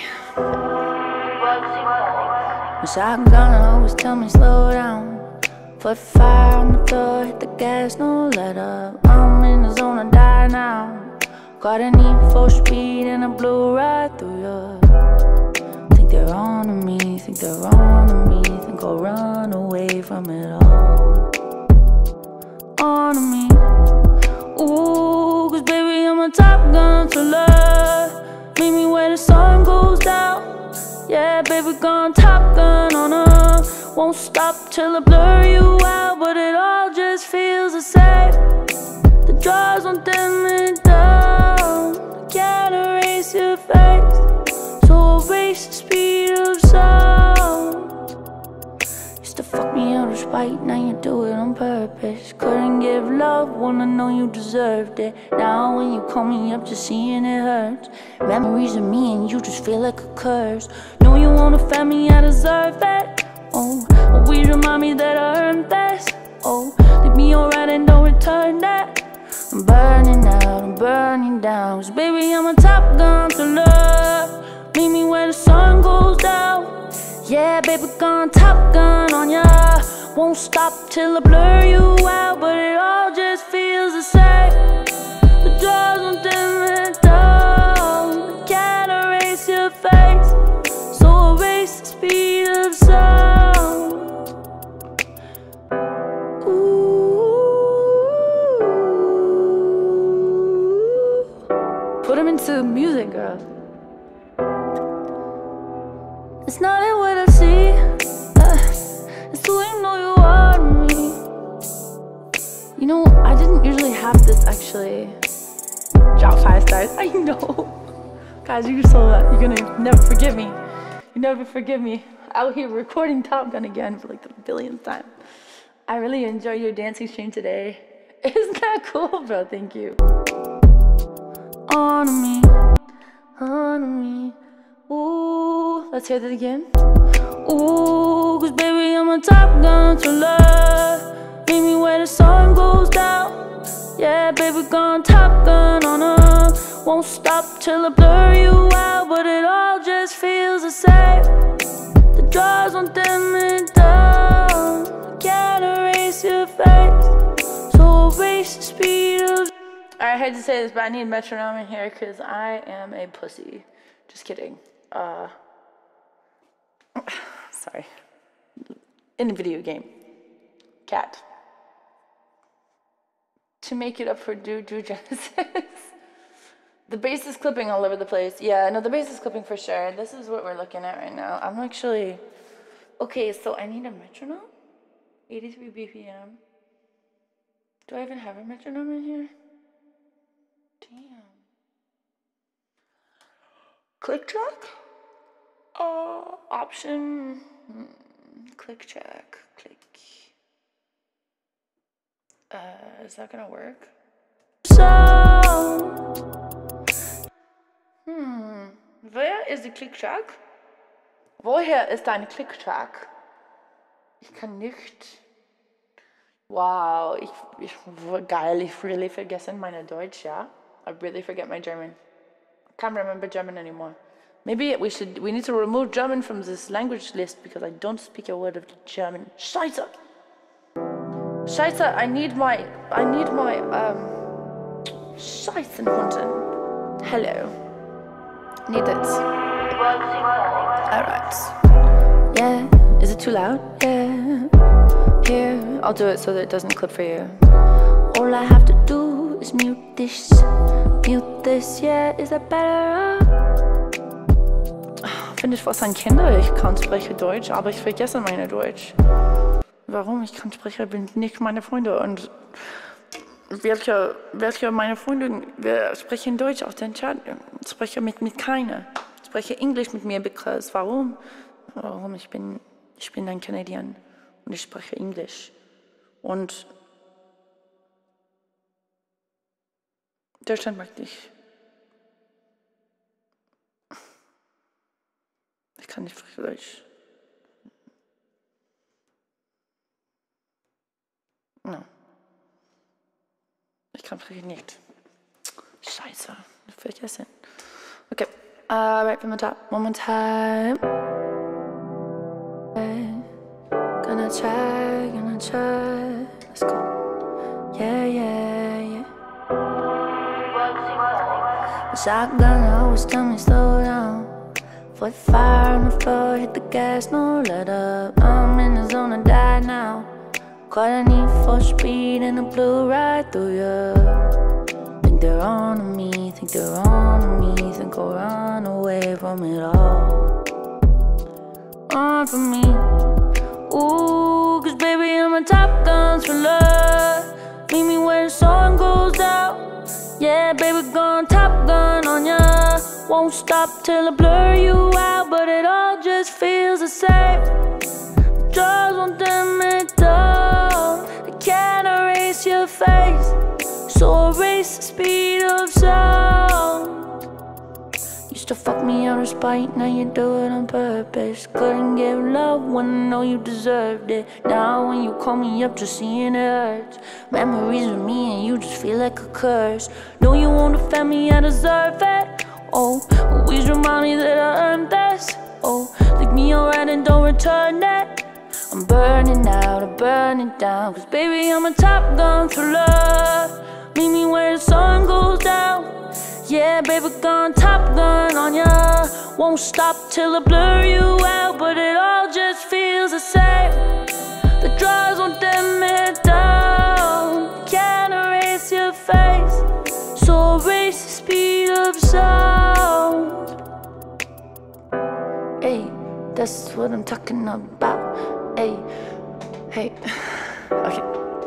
My shotgun always tell me slow down. Put fire on the floor, hit the gas, no let up. I'm in the zone, I die now. Got a need for speed and I blew right through you. Think they're on to me, think they're on to me. Think I'll run away from it all. On to me. Ooh, cause baby I'm a top gun to love. Meet me where the sun goes down. Yeah, baby gone top gun on her. Won't stop till I blur you out, but it all just feels the same. The draws won't dim it down. I can't erase your face, so erase the speed of sound. Used to fuck me out of spite, now you do it on purpose. Couldn't give love when I know you deserved it. Now when you call me up, just seeing it hurts. Memories of me and you just feel like a curse. Know you wanna find me, I deserve that. Oh, always remind me that I earned this. Oh, leave me alright and don't return that. I'm burning out, I'm burning down. Cause baby I'm a top gun to love. Meet me where the sun goes down. Yeah, baby gone top gun on ya. Won't stop till I blur you out, but it all just feels the same. The doors won't dim it down. I can't erase your face, so erase the speed of sound. Ooh. Put them into music, girl. It's not in what I see, it's who you know you are to me. You know, I didn't usually have this actually. Drop 5 stars, I know. Guys, you're gonna never forgive me. You never forgive me. Out here recording Top Gun again for like the billionth time. I really enjoyed your dancing stream today. Isn't that cool, bro? Thank you. On me, on me. Ooh, let's hear that again. Ooh, cause baby I'm a top gun to love. Meet me where the sun goes down. Yeah, baby gone top gun on her. Won't stop till I blur you out, but it all just feels the same. The draws won't dim it down. I can't erase your face, so erase the speed of. Alright, I hate to say this, but I need metronome in here because I am a pussy. Just kidding. Sorry. In a video game. Cat. To make it up for Drew Genesis. The bass is clipping all over the place. Yeah, no, the bass is clipping for sure. This is what we're looking at right now. I'm actually... Okay, so I need a metronome? 83 BPM. Do I even have a metronome in here? Damn. Click track? Option. Click track. Click. Is that gonna work? Wer ist die Click-Track? Woher ist dein Click-Track? Ich kann nicht. Wow, geil, ich really vergessen meine Deutsch, ja? I really forget my German. Can't remember German anymore. Maybe we need to remove German from this language list because I don't speak a word of German. Scheiße! Scheiße, I need my, Scheißenhunden. Hello. Need this. Alright. Yeah, is it too loud? Yeah. Here, I'll do it so that it doesn't clip for you. All I have to do is mute this, yeah, is that better? Finde ich was an Kinder, ich kann sprechen Deutsch, aber ich vergesse meine Deutsch. Warum? Ich kann sprechen, bin nicht meine Freunde und welche meine Freunde, wir sprechen Deutsch auf den Chat, ich spreche mit keiner. Ich spreche Englisch mit mir, because, warum? Ich bin ein Canadian und ich spreche Englisch. Und Deutschland mag dich. Ich kann nicht sprechen Deutsch. No. Ich kann sprechen nicht. Scheiße, vergessen. Okay, right from the top, one more time. Gonna try, let's go. Yeah, yeah, yeah. The shotgun always tell me slow down. Foot fire on the floor, hit the gas, no let up. I'm in the zone, I die now. Caught a need for speed and it blew right through you. Think they're on me, think I'll run away from it all. Run from me, ooh, cause baby I'm a Top Gun for love. Meet me where the sun goes down. Yeah, baby, gone Top Gun on ya. Won't stop till I blur you out, but it all just feels the same. Drugs won't dim it down. I can't erase your face, so erase the speed of sound. Used to fuck me out of spite, now you do it on purpose. Couldn't give love when I know you deserved it. Now when you call me up, just seeing it hurts. Memories with me and you just feel like a curse. Know you won't defend me, I deserve it. Oh, always remind me that I earned this. Oh, leave me alright and don't return it. I'm burning out, I'm burning down. Cause baby I'm a Top Gun for love. Meet me where the sun goes down. Yeah, baby, gone Top Gun on ya. Won't stop till I blur you out, but it all just feels the same. The drugs won't dim it down. Can't erase your face, so erase the speed of sound. Hey, that's what I'm talking about. Hey, hey, okay.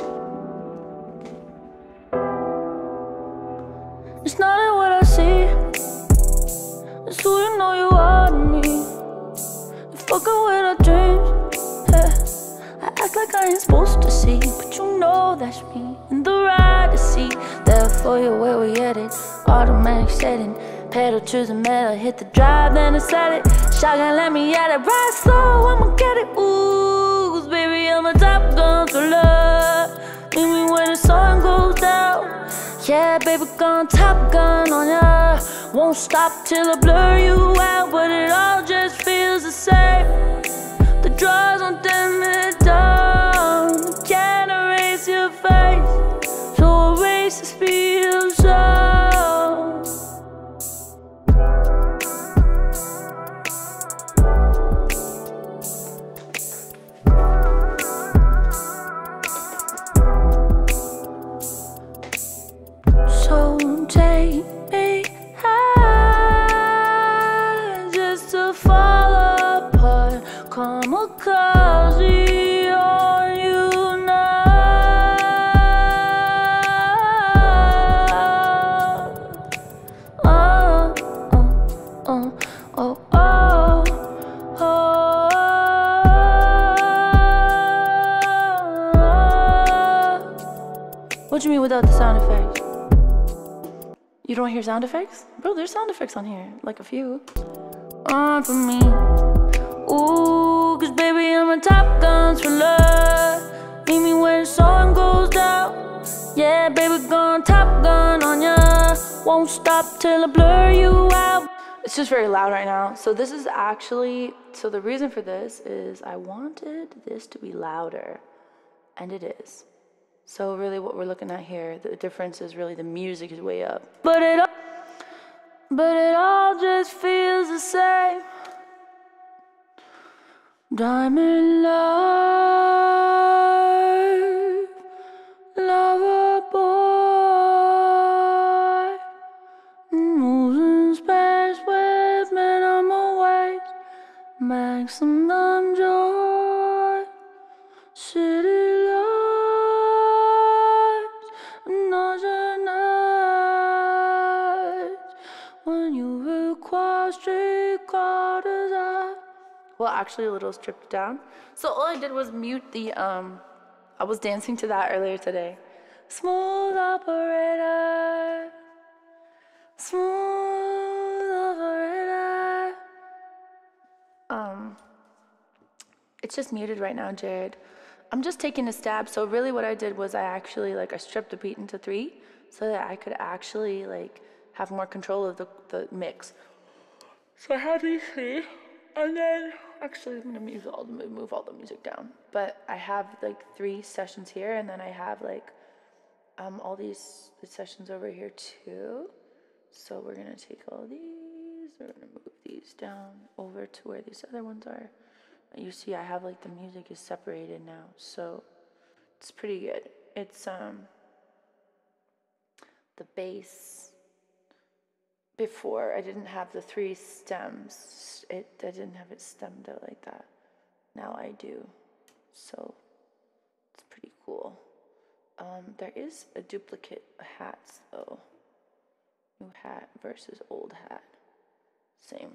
It's not in what I see, it's who you know you are to me. You fucking with our dreams, yeah. I act like I ain't supposed to see, but you know that's me. In the ride to see, therefore you're where we headed. Automatic setting, pedal to the metal, hit the drive, then I set it. Shotgun, let me at it, ride slow, I'ma get it. Ooh, 'cause baby I'm a Top Gun for love. Meet me when the sun goes down. Yeah, baby, gone Top Gun on ya. Won't stop till I blur you out, but it all just feels the same. The drugs won't dim it down. Can't erase your face, so erase the speed of sound. So take me high, just to fall apart. Kamikaze on you now. What do you mean without the sound effects? You don't hear sound effects? Bro, there's sound effects on here, like a few. On for me, ooh, 'cause baby I'm a Top Gun for love. Meet me where the sun goes down. Yeah, baby, gone Top Gun on ya. Won't stop till I blur you out. It's just very loud right now. So this is actually, so the reason for this is I wanted this to be louder, and it is. So really what we're looking at here, the difference is really the music is way up. But it all just feels the same. Diamond life, lover boy, moves in space with minimal weight, maximum joy, city lights, another night, when you require streetcar desire. Well, actually a little stripped down. So all I did was mute the, I was dancing to that earlier today. Smooth operator, smooth operator. It's just muted right now, Jared. I'm just taking a stab. So really what I did was I actually, like, I stripped the beat into 3 so that I could actually, like, have more control of the mix. So I have these 3. And then, actually, I'm gonna move all the music down. But I have like 3 sessions here, and then I have like all these sessions over here too. So we're gonna take all these, we're gonna move these down over to where these other ones are. You see, I have like the music is separated now, so it's pretty good. It's the bass. Before I didn't have the 3 stems. I didn't have it stemmed out like that. Now I do. So it's pretty cool. There is a duplicate hats though. New hat versus old hat. Same.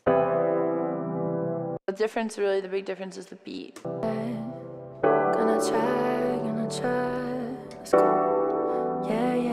The difference, really, the big difference is the beat. Gonna try. Let's go. Yeah.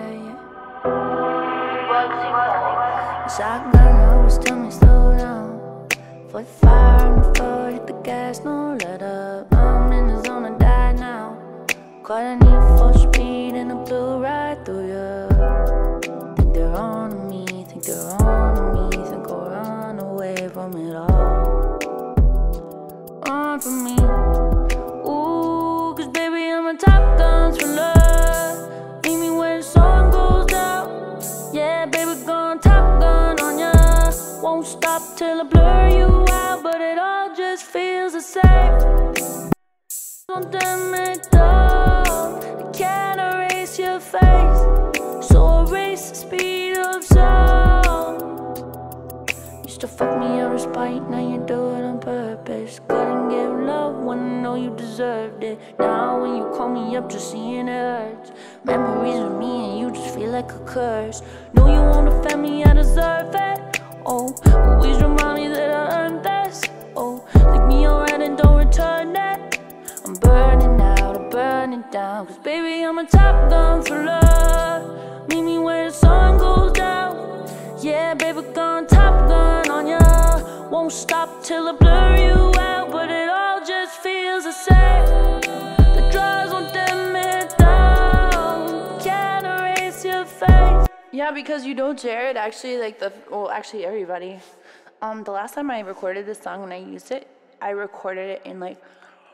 Shotgun always tell me slow down. Foot fire on the floor, hit the gas, no let up. I'm in the zone, I die now. Caught a need for speed and I blew right through you. Think they're on me, think I'll run away from it all. Run from me. Ooh, cause baby I'm a top gun for love. Meet me when the sun goes down. Yeah, baby, gone top gun on ya. Won't stop till I blur you out, but it all just feels the same. Don't damn it down. I can't erase your face, so erase the speed of sound. Used to fuck me out of spite, now you do it on purpose. Couldn't give love when I know you deserved it. Now when you call me up, just seeing it hurts. Memories with me and you just feel like a curse. Know you wanna offend me, I deserve it. Oh, always remind me that I earned this. Oh, leave me alright and don't return it. I'm burning out, I'm burning down. Cause baby, I'm a top gun for love. Meet me where the sun goes down. Yeah, baby, gone top gun on ya. Won't stop till I blur you out, but it all just feels the same. The drugs won't dim it down. Can't erase your face. Yeah, because you know Jared, actually, like actually everybody. The last time I recorded this song, when I used it, I recorded it in like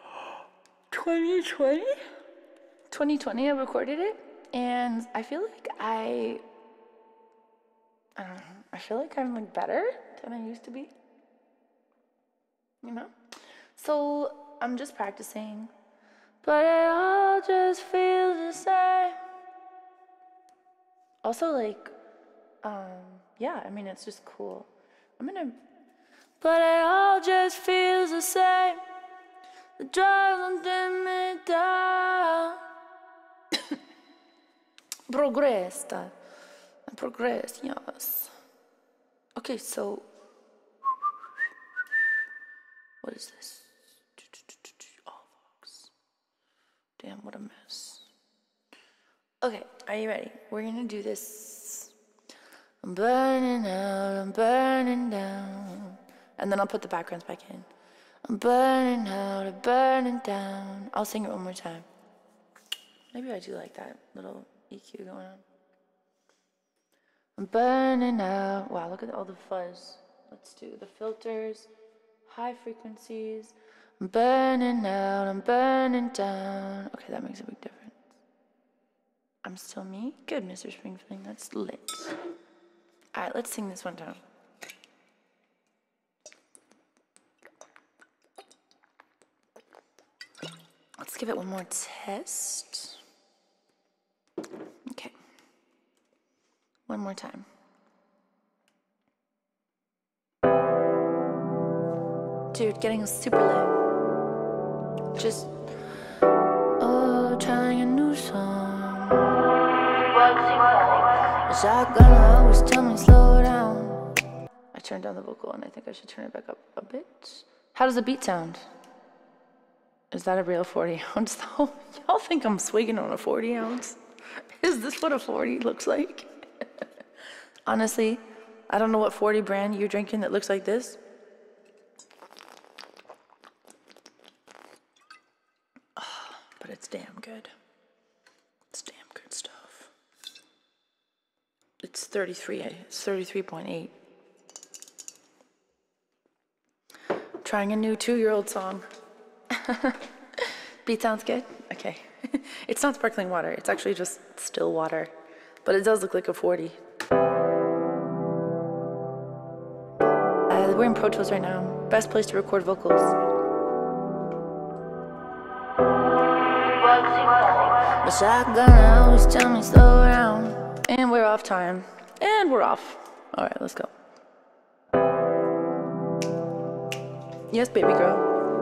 2020. 2020, I recorded it, and I feel like I don't know. I feel like I'm like better than I used to be. You know? So I'm just practicing. But it all just feels the same. Also, like, yeah, I mean, it's just cool. But it all just feels the same. The drugs won't dim it down. Progress, yes. Okay, so what is this? Oh, Vox. Damn, what a mess. Okay, are you ready? We're gonna do this. I'm burning out, I'm burning down. And then I'll put the backgrounds back in. I'm burning out, I'm burning down. I'll sing it one more time. Maybe I do like that little EQ going on. I'm burning out. Wow, look at all the fuzz. Let's do the filters, high frequencies. I'm burning out, I'm burning down. Okay, that makes a big difference. I'm still me? Good, Mr. Springfield. That's lit. All right, let's sing this one time. Let's give it one more test. Okay. One more time. Dude, getting super lit. Just, trying a new song. The shotgun always tell me slow down. I turned down the vocal and I think I should turn it back up a bit. How does the beat sound? Is that a real 40 ounce though? Y'all think I'm swigging on a 40 ounce? Is this what a 40 looks like? Honestly, I don't know what 40 brand you're drinking that looks like this. But it's damn good. It's damn good stuff. It's 33.8. Trying a new 2-year-old song. Beat sounds good? Okay. It's not sparkling water. It's actually just still water. But it does look like a 40. We're in Pro Tools right now. Best place to record vocals. The shotgun always tell me slow down. And we're off time. And we're off. All right, let's go. Yes, baby girl.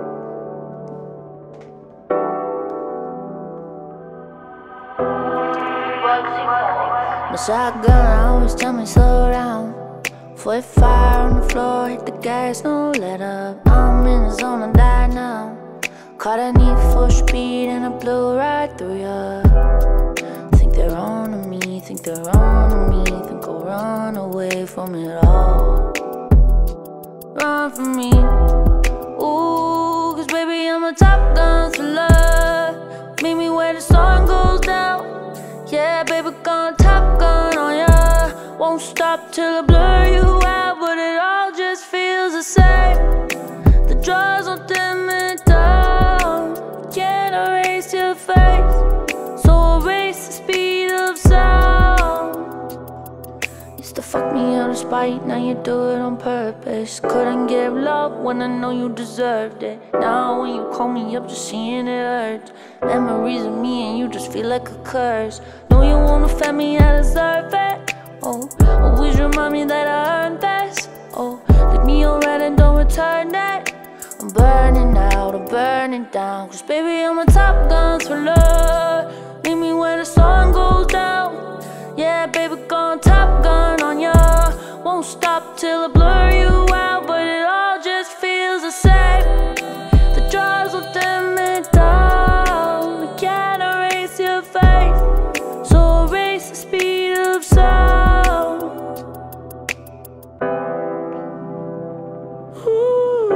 The shotgun always tell me slow down. Foot fire on the floor, hit the gas, no let up. I'm in the zone, I die now. Caught a need for speed and I blew right through ya. Think they're on to me, think they're on to me. Think I'll run away from it all. Run from me. Ooh, cause baby I'm a top gun for love. Meet me where the sun goes down. Yeah, baby, gonna top gun on ya. Won't stop till I blur you out, but it all just feels the same. The drugs won't dim it down. Can't erase your face, so erase the speed of sound. Used to fuck me out of spite, now you do it on purpose. Couldn't give love when I know you deserved it. Now when you call me up, just seeing it hurts. Memories of me and you just feel like a curse. Know you wanna offend me, I deserve it. Oh, always remind me that I earned this. Oh, leave me on red and don't return it. I'm burning out, I'm burning down. Cause baby I'm a top gun thriller. Meet me where the sun goes down. Yeah, baby, gonna top gun on ya. Won't stop till I blur you out, but it all just feels the same. The drugs will dim it down. I can't erase your face, so erase the speed of sound. Ooh.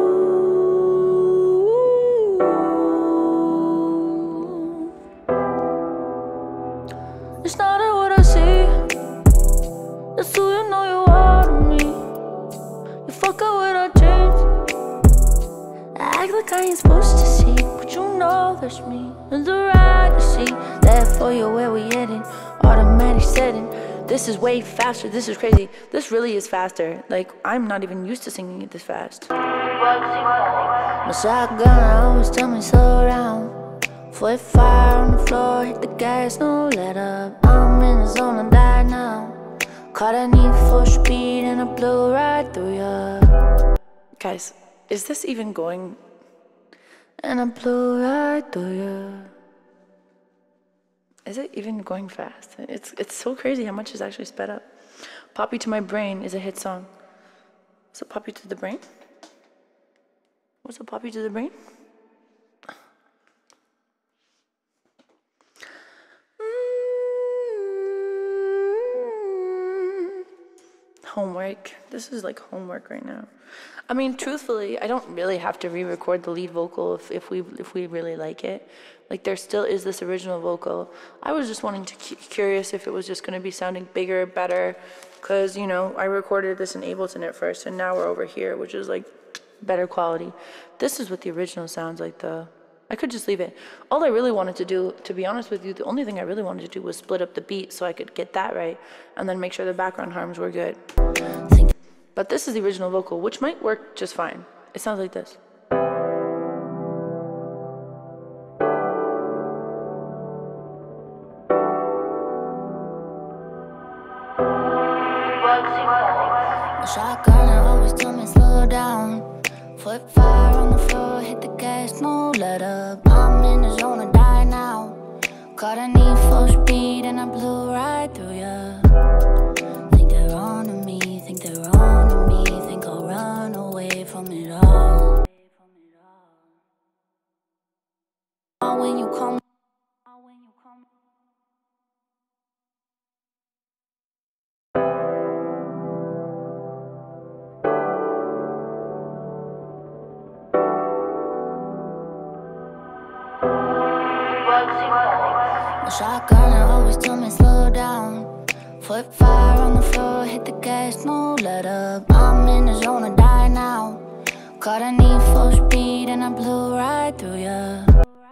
It's not what I see. That's who you know you are to me. You fuck up with our dreams. I act like I ain't supposed to see, but you know that's me. And the right to see. Therefore you're where we heading. Automatic setting. This is way faster. This is crazy. This really is faster. Like, I'm not even used to singing it this fast. My shotgun always tell me slow down. Foot fire on the floor, hit the gas, no let up. I'm in the zone, I die now. Caught a need for speed and I blew right through ya. Guys, is this even going? And I blew right through ya. Is it even going fast? It's so crazy how much is actually sped up. Poppy to My Brain is a hit song. What's a Poppy to the Brain? What's a Poppy to the Brain? Homework. This is like homework right now. I mean, truthfully, I don't really have to re-record the lead vocal if we really like it. Like, there still is this original vocal. I was just wanting to curious if it was just going to be sounding bigger, better, because, you know, I recorded this in Ableton at first, and now we're over here, which is like better quality. This is what the original sounds like, though. I could just leave it. All I really wanted to do, to be honest with you, the only thing I really wanted to do was split up the beat so I could get that right and then make sure the background harms were good. But this is the original vocal, which might work just fine. It sounds like this. The shotgunner always told me slow down. Flip fire on the floor, hit the gas, no let up. I'm in the zone to die now. Caught a need full speed and I blew right through ya. Think they're on to me, think they're on to me. Think I'll run away from it all. When you come. The shotgunner always told me slow down. Flip fire on the floor, hit the gas, no let up. I'm in the zone to die now. Caught a need full speed and I blew right through ya.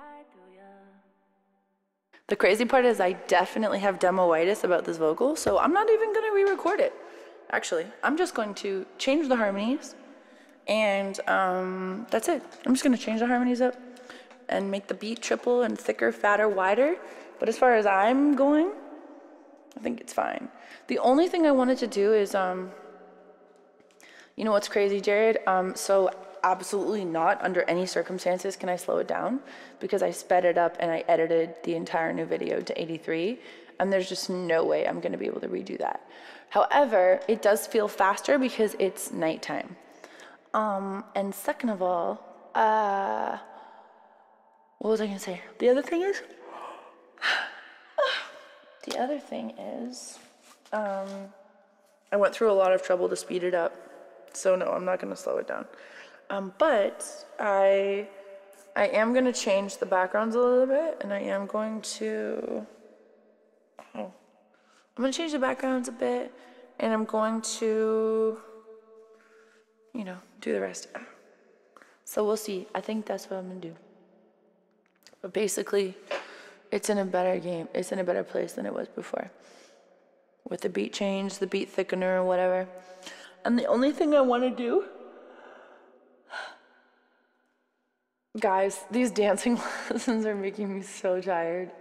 The crazy part is I definitely have demo-itis about this vocal, so I'm not even gonna re-record it. Actually, I'm just going to change the harmonies, and that's it. I'm just gonna change the harmonies up and make the beat triple and thicker, fatter, wider. But as far as I'm going, I think it's fine. The only thing I wanted to do is, you know what's crazy, Jared? So absolutely not under any circumstances can I slow it down, because I sped it up and I edited the entire new video to 83, and there's just no way I'm gonna be able to redo that. However, it does feel faster because it's nighttime. And second of all, what was I gonna say? The other thing is, I went through a lot of trouble to speed it up, so no, I'm not gonna slow it down. But I am gonna change the backgrounds a little bit, and I am going to, I'm gonna change the backgrounds a bit, and I'm going to, you know, do the rest. So we'll see. I think that's what I'm gonna do. But basically, it's in a better game. It's in a better place than it was before. With the beat change, the beat thickener, or whatever. And the only thing I want to do, guys, these dancing lessons are making me so tired.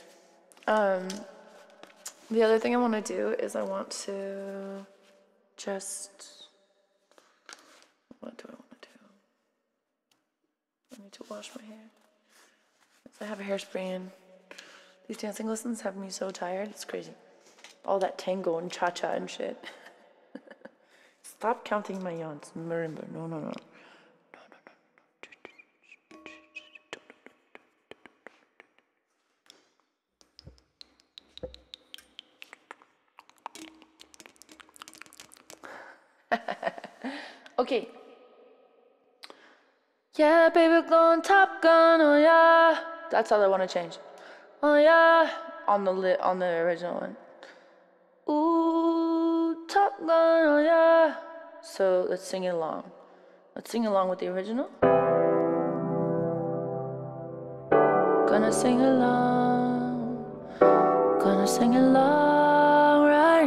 The other thing I want to do is I want to just, what do I want to do? I need to wash my hair. I have a hairspray in. These dancing lessons have me so tired, it's crazy. All that tango and cha-cha and shit. Stop counting my yawns, marimba. No, no, no. Okay. Yeah, baby, going Top Gun, oh yeah. That's all I want to change. Oh yeah, on the original one. Ooh, Top Gun, oh yeah. So let's sing it along. Let's sing along with the original. Gonna sing along. Gonna sing along right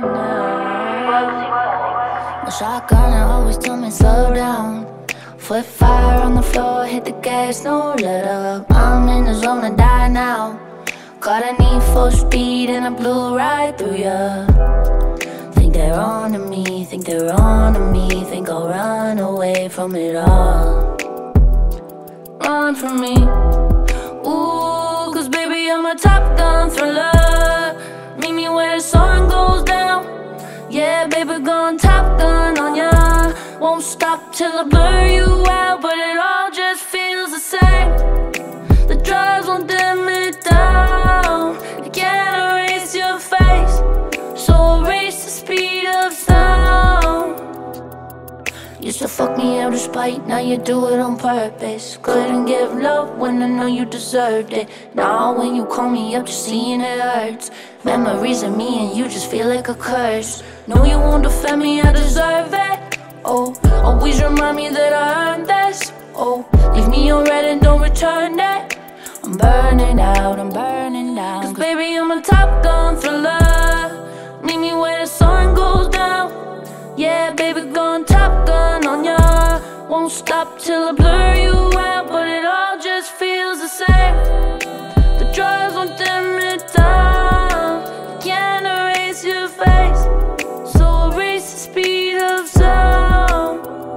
now. The shotgunner always told me slow down. Flip fire on the floor, hit the gas, no let up. I'm in the zone to die now. Caught a need full speed and I blew right through ya. Think they're on to me, think they're on to me. Think I'll run away from it all. Run from me. Ooh, cause baby I'm a Top Gun thriller. Meet me where the sun goes down. Yeah, baby, going Top Gun on ya. Won't stop till I blur you out, but it all just feels the same. The drugs won't dim it down. I can't erase your face, so erase the speed of sound. Used to fuck me out of spite, now you do it on purpose. Couldn't give love when I know you deserved it. Now when you call me up, just seeing it hurts. Memories of me and you just feel like a curse. No, you won't defend me, I deserve it. Oh, always remind me that I earned this. Oh, leave me on red and don't return it. I'm burning out, I'm burning down. 'Cause baby, I'm a Top Gun thriller. Meet me where the sun goes down. Yeah, baby, going Top Gun on ya. Won't stop till I blur you out, but it all just feels the same. The drugs won't dim it down. You can't erase your face, so erase the speed of sound.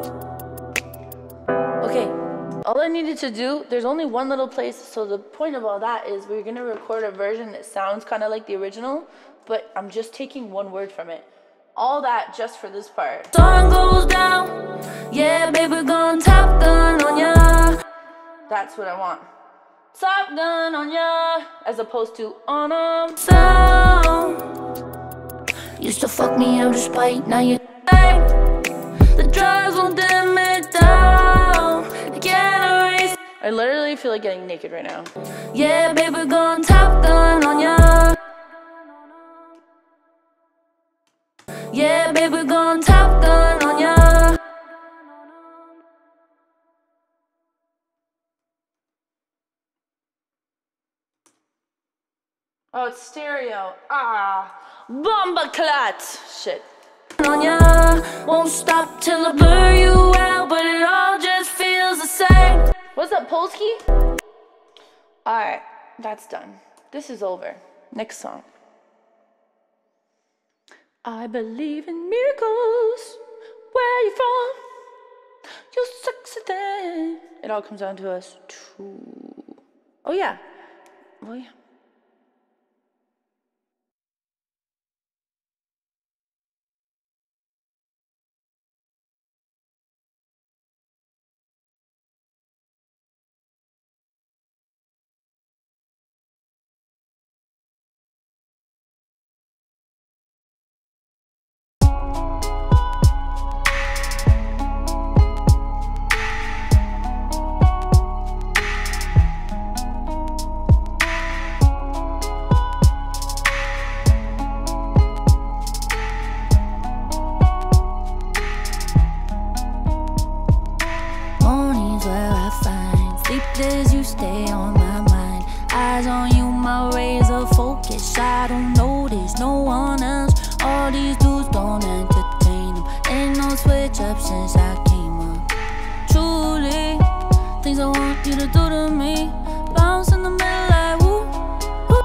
Okay, all I needed to do, there's only one little place, so the point of all that is we're gonna record a version that sounds kind of like the original, but I'm just taking one word from it. All that just for this part. Sun goes down, yeah, baby, going Top Gun on ya. That's what I want. Top Gun on ya, as opposed to on 'em. Sound used to fuck me up despite, now you the drugs won't dim it down. You can't erase. I literally feel like getting naked right now. Yeah, baby, going Top Gun on ya. Yeah, baby, going Top Gun on ya. Oh, it's stereo. Ah, bomba clat. Shit. On ya, won't stop till I blur you out, but it all just feels the same. What's up, Polsky? Alright, that's done. This is over. Next song. I believe in miracles. Where you from? You're sexy then. It all comes down to us too. Oh yeah. Oh yeah. Sleepless, you stay on my mind. Eyes on you, my razor focus. I don't notice no one else. All these dudes don't entertain them. Ain't no switch up since I came up. Truly, things I want you to do to me. Bounce in the middle like woo, woo.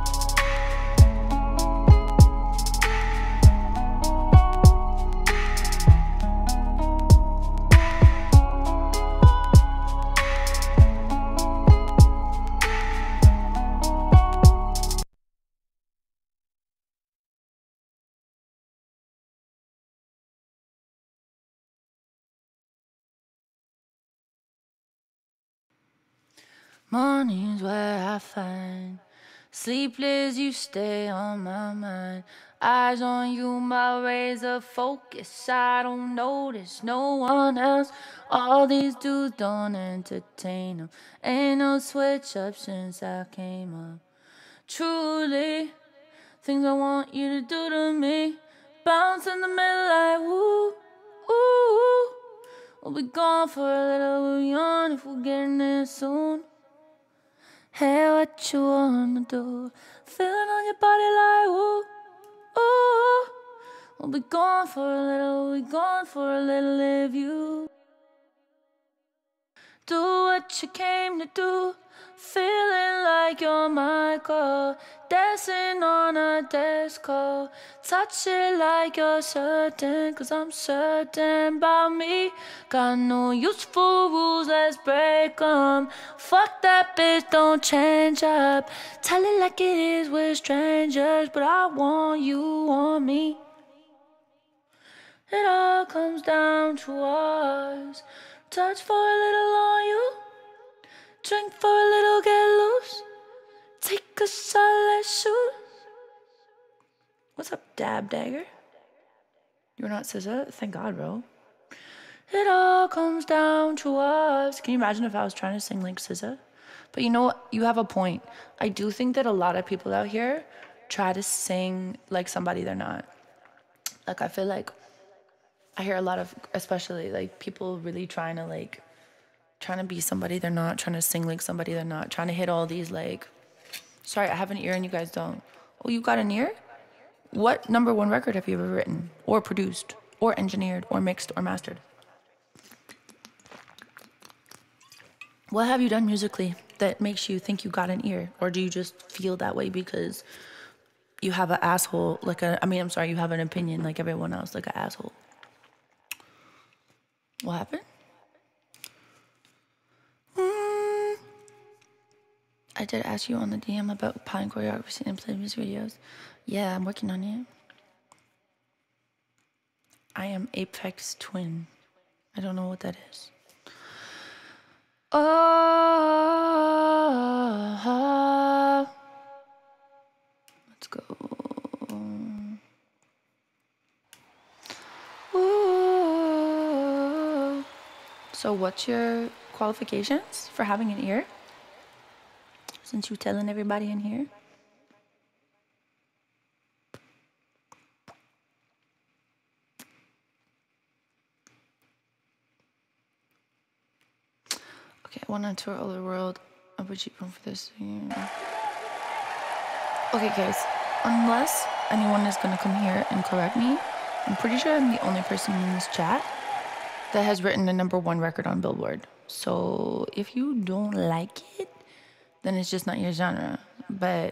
Mornings where I find sleepless, you stay on my mind. Eyes on you, my razor focus. I don't notice no one else. All these dudes don't entertain them. Ain't no switch up since I came up. Truly, things I want you to do to me. Bounce in the middle like woo, ooh. We'll be gone for a little, we'll yawn if we're getting there soon. Hey, what you wanna do? Feeling on your body like woo, ooh. We'll be gone for a little, we'll be gone for a little if you do what you came to do. Feeling like you're my girl, dancing on a disco. Touch it like you're certain, 'cause I'm certain about me. Got no useful rules, let's break 'em. Fuck that bitch, don't change up. Tell it like it is, we're strangers, but I want you on me. It all comes down to us. Touch for a little on you. Drink for a little, get loose. Take a shot, let's shoot. What's up, Dab Dagger? You're not SZA? Thank God, bro. It all comes down to us. Can you imagine if I was trying to sing like SZA? But you know what? You have a point. I do think that a lot of people out here try to sing like somebody they're not. Like, I feel like I hear a lot of, especially like people really trying to like trying to be somebody they're not, trying to sing like somebody they're not, trying to hit all these like, sorry, I have an ear and you guys don't. Oh, you got an ear? What #1 record have you ever written or produced or engineered or mixed or mastered? What have you done musically that makes you think you got an ear? Or do you just feel that way because you have an asshole, you have an opinion like everyone else, like an asshole? What happened? I did ask you on the DM about pine choreography and play music videos. Yeah, I'm working on it. I am Apex Twin. I don't know what that is. Let's go. Ooh. So what's your qualifications for having an ear? Since you're telling everybody in here. Okay, I want to tour all the world. I would you for this? Yeah. Okay, guys. Unless anyone is going to come here and correct me, I'm pretty sure I'm the only person in this chat that has written a #1 record on Billboard. So if you don't like it, then it's just not your genre. But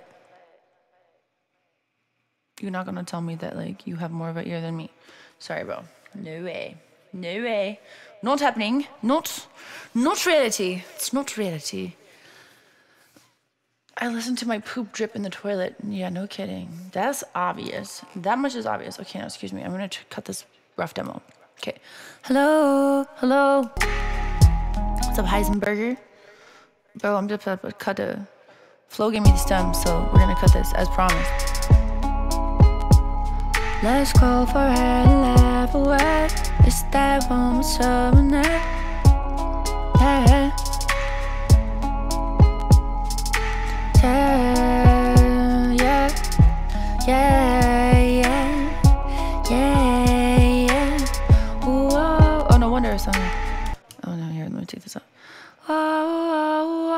you're not going to tell me that, like, you have more of an ear than me. Sorry, bro. No way. No way. Not happening. Not reality. It's not reality. I listen to my poop drip in the toilet. Yeah, no kidding. That's obvious. That much is obvious. Okay, now, excuse me. I'm going to cut this rough demo. Okay. Hello. Hello. What's up, Heisenberger? Bro, I'm just about to cut a... Flo gave me the stem, so we're going to cut this, as promised. Let's go for it and laugh away. It's that one with summer night. Yeah. Yeah, yeah, yeah, yeah, yeah. Ooh, oh, oh, no wonder it's on. Oh no, here, let me take this out. Oh, oh,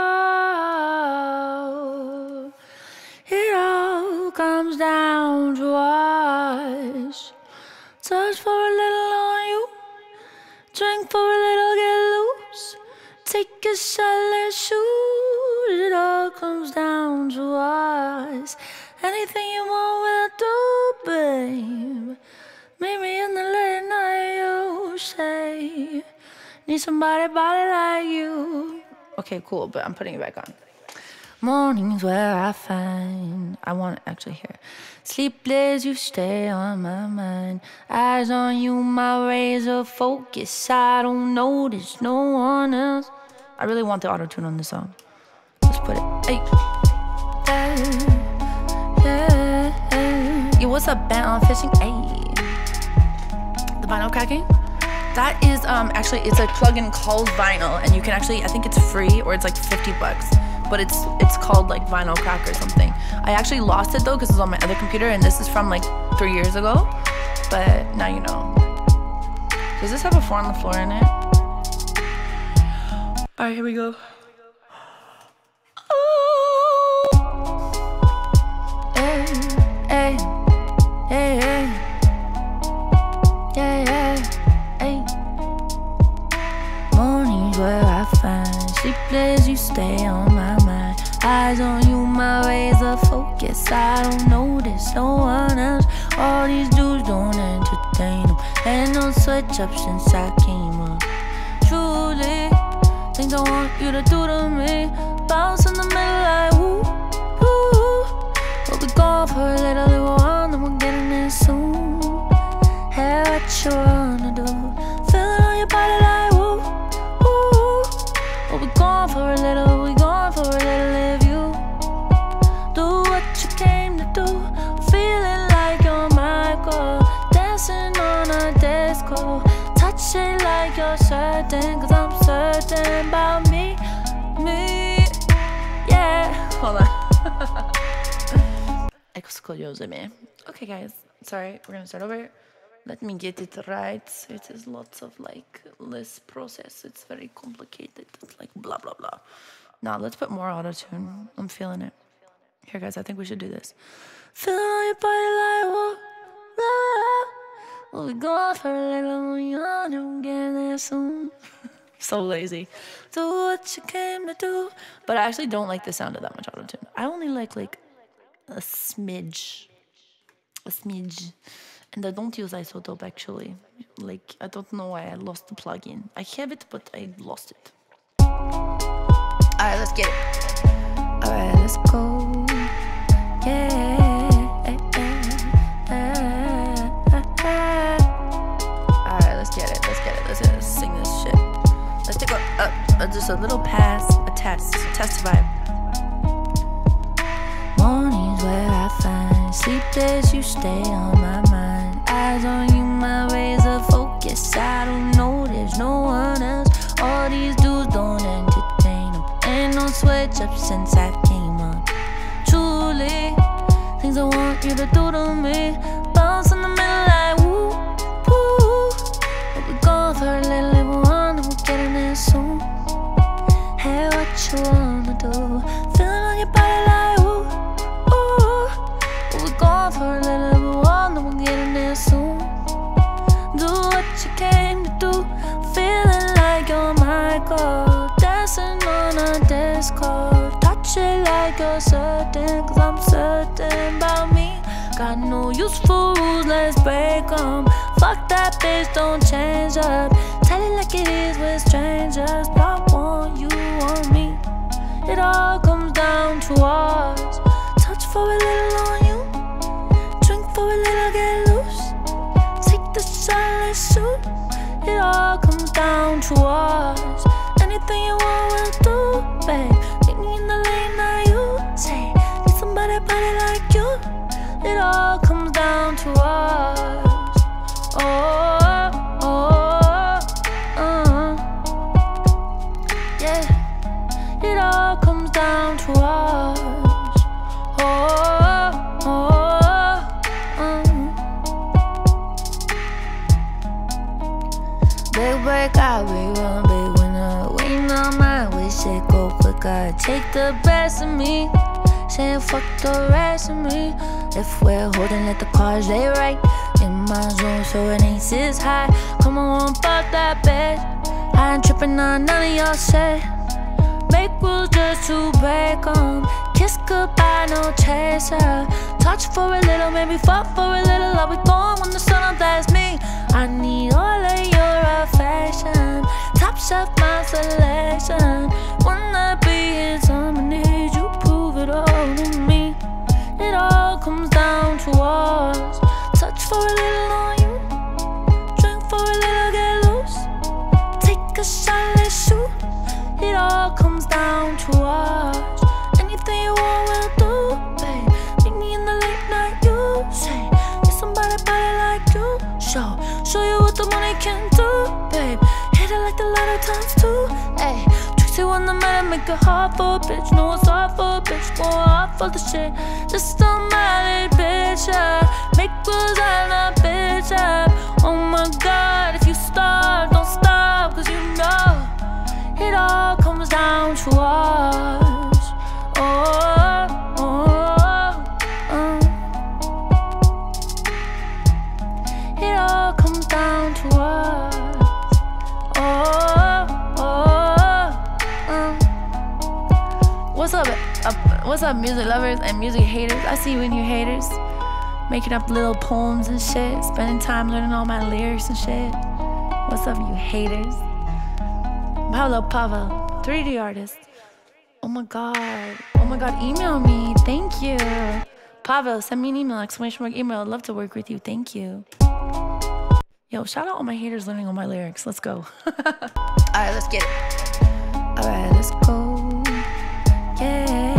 oh, it all comes down to us. Touch for a little on you, drink for a little, get loose. Take a shot, let's shoot. It all comes down to us. Anything you want, we'll do, babe. Meet me in the late night, you say. Need somebody like you. Okay, cool, but I'm putting it back on. Mornings where I find I want to actually hear. Sleepless, you stay on my mind. Eyes on you, my razor focus. I don't notice no one else. I really want the auto-tune on this song. Let's put it. Hey. Yeah. Yo, what's up, Ben on fishing? Hey. The vinyl cracking? That is actually, it's a plugin called Vinyl, and you can actually, I think it's free or it's like $50, but it's called like Vinyl Crack or something. I actually lost it though because it was on my other computer, and this is from like 3 years ago. But now you know. Does this have a 4 on the floor in it? All right, here we go. Oh. Hey, hey, hey, hey. Yeah, yeah, hey. Mornings where I find sleepless, you stay on my mind. Eyes on you, my razor focus. I don't notice no one else. All these dudes don't entertain them. Ain't no switch up since I came up. Truly, things I want you to do to me. Bounce in the middle like woo, woo. We'll be gone for a little while, then we're getting there soon. Hey, what you wanna do? Feeling on your body like woo, woo. We'll be gone for a little, we gone for a little if you do what you came to do. Feeling like you're my girl, dancing on a disco. Touch it like you're certain, cause I'm certain about me, yeah. Hold on. Exclusive, man. Okay, guys, sorry, we're gonna start over. Let me get it right. It is lots of like this process. It's very complicated. It's like blah blah blah. Now let's put more auto-tune. I'm feeling it. Here guys, I think we should do this. Feeling on your body like whoa, we'll be gone for a little young and we'll get there soon. So lazy. Do what you came to do. But I actually don't like the sound of that much auto-tune. I only like a smidge. A smidge. And I don't use Isotope actually. Like, I don't know why I lost the plugin. I have it, but I lost it. Alright, let's get it. Alright, let's go. Yeah. Alright, let's get it. Let's get it. Let's sing this shit. Let's take just a little pass, a test vibe. Mornings where I find sleepless, you stay on my mind. Eyes on you, my razor focus. I don't know, there's no one else. All these dudes don't entertain them. Ain't no switch up since I came up. Truly, things I want you to do to me. Bounce in the middle like woo, woo. But we gone for a little one, and we're getting there soon. Hey, what you wanna do? Feeling on your body like woo, woo. But we gone for a little one, and we're getting there soon. Do what you came to do. Feeling like you're my girl. Dancing on a discord. Touch it like you're certain, cause I'm certain about me. Got no use for rules, let's break them. Fuck that bitch, don't change up. Tell it like it is with strangers. But I want you, want me. It all comes down to us. Touch for a little on you. Drink for a little, get loose. Take the shot, let's shoot. It all comes down to us. Anything you want, we'll do, babe. Meet me in the late night, you say. Need somebody body like you. It all comes down to us. Yeah. It all comes down to us. Big break out, big run, big winner. Waiting on my wish it go quicker. Take the best of me. Saying fuck the rest of me. If we're holding, let the cards lay right. In my zone, so it ain't this high. Come on, fuck that bed. I ain't tripping on none of y'all shit. Make rules just to break 'em. Kiss goodbye, no chaser. Touch for a little, maybe fuck for a little. I'll be gone when the sun up, that's me. I need all of your affection. Top shelf, my selection. Wanna be here, time I need you. Prove it all to me. It all comes down to us. Touch for a little on you. Drink for a little, get loose. Take a shot, let's shoot. It all comes down to us. Anything you want, we'll do, babe. Meet me in the late night, you say. Need somebody body like you. Show you what the money can do, babe. Hit it like the lotto times two, ayy. Tricks on the man, make it hard for a bitch. No, it's hard for a bitch, go hard for the shit. Just a mallet, bitch, yeah. Make rules and a bitch, yeah. Oh my god, if you start, don't stop, cause you know it all comes down to us. It all comes down to us. What's up, music lovers and music haters? I see you in here, haters. Making up little poems and shit. Spending time learning all my lyrics and shit. What's up, you haters? Hello, Pavel, 3D artist. Oh my god, email me. Thank you. Pavel, send me an email, ! email. I'd love to work with you. Thank you. Yo, shout out all my haters learning all my lyrics. Let's go. Alright, let's get it. Alright, let's go. Yeah.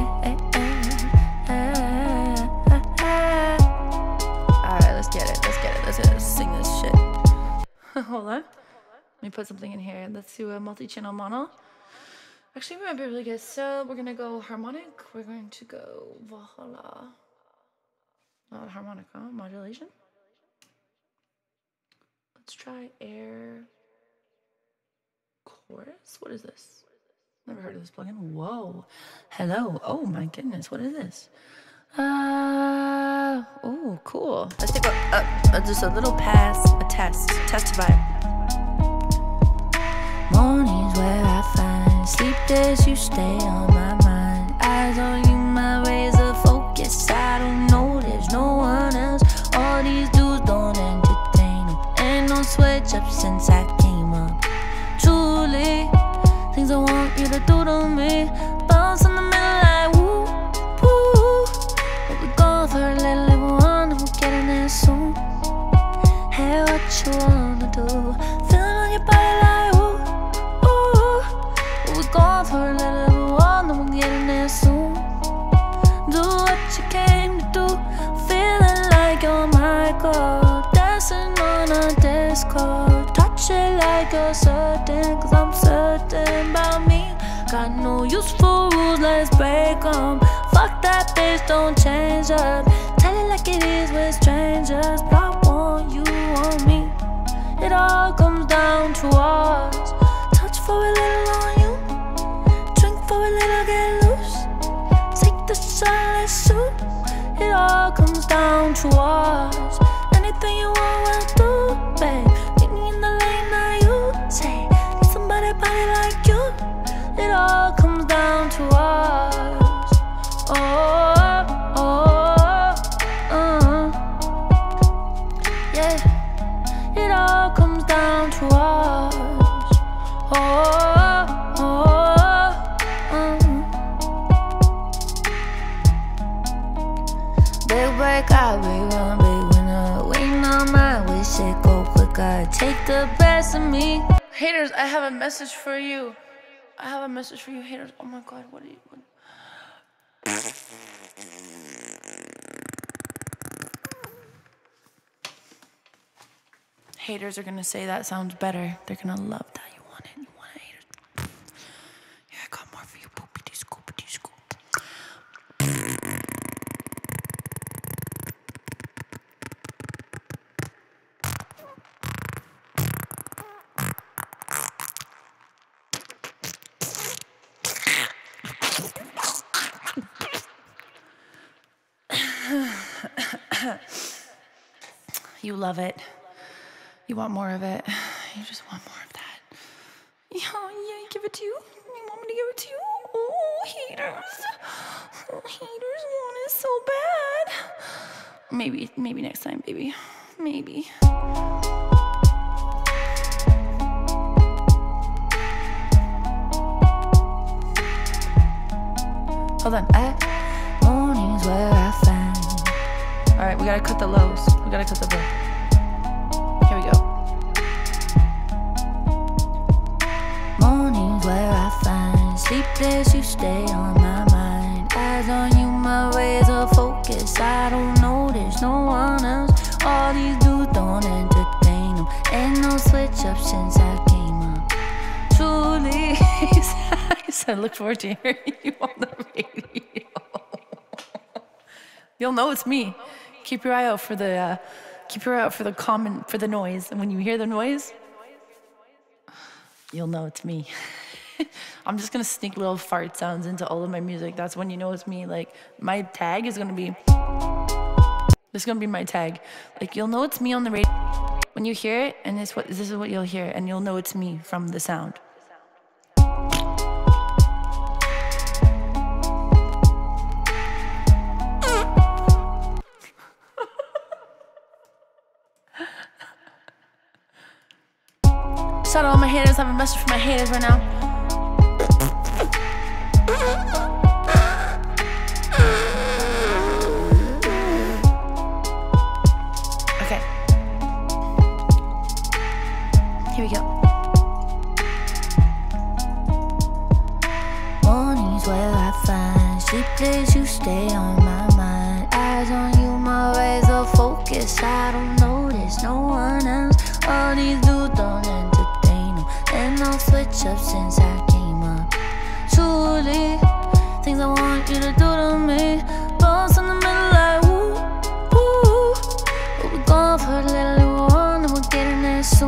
Alright, let's get it. Let's sing this shit. Hold on. Let me put something in here. Let's do a multi-channel mono. Actually, we might be really good. So we're gonna go harmonic. We're going to go Valhalla. Not harmonic, huh? Modulation. Let's try air chorus. What is this? Never heard of this plugin. Whoa. Hello. Oh my goodness. What is this? Oh, cool. Let's take just a little pass, a test vibe. Mornings where I find sleep days you stay on my mind. Eyes on you, my ways of focus. I don't know, there's no one else. All these dudes don't entertain them. Ain't no switch up since I came up. Truly, things I want you to do to me. Bounce in the middle like woo, woo. But we going for a little one, and we're getting there soon. Hey, what you wanna do? Feeling on your body like woo, woo. But we going for a little one, and we're getting there soon. Do what you came to do. Feeling like you're my girl. Dancing on a disco. Touch it like you're certain, cause I'm certain about me. Got no use for rules, let's break them. Fuck that bitch, don't change up. Tell it like it is with strangers. But I want you on me. It all comes down to us. Touch for a little on you. Drink for a little, get loose. Take the shot, let's shoot. It all comes down to us. Anything you want, we'll do, babe. Meet me in the lane, now you say. Need somebody body like you. It all comes down to us. Yeah. It all comes down to us. Big break out, big run, big winner. Waiting on my wish it go quicker. Take the best of me. Haters, I have a message for you. I have a message for you, haters. Oh my god, what are you... Haters are gonna say that sounds better. They're gonna love that. You want it, haters. Yeah, I got more for you. Poopity scoopity scoop. You love it. You want more of it. You just want more of that. Yeah, give it to you. You want me to give it to you? Oh, haters. Oh, haters want it so bad. Maybe next time, baby. Maybe. Hold on. Mornings where I find. All right, we gotta cut the lows. We gotta cut the lows. Here we go. Mornings where I find sleepless, you stay on my mind. Eyes on you, my ways of focus. I don't know, there's no one else. All these dudes don't entertain them. Ain't no switch up since I came up. Truly, I said, look forward to hearing you on the radio. You'll know it's me. Keep your eye out for the for the noise. And when you hear the noise, you'll know it's me. I'm just gonna sneak little fart sounds into all of my music. That's when you know it's me. Like my tag is gonna be. This is gonna be my tag. Like you'll know it's me on the radio when you hear it, and this is what you'll hear, and you'll know it's me from the sound. Shout out all my haters. I have a message for my haters right now. Okay. Here we go. mornings where I find sleepless, you stay on my mind. Eyes on you, my ways of focus. I don't know, there's no one else. All these dudes don't entertain them, and no switch up since I came up. Truly, things I want you to do to me. Bones in the middle like woo, woo. But we're going for a little one, and we're getting there soon.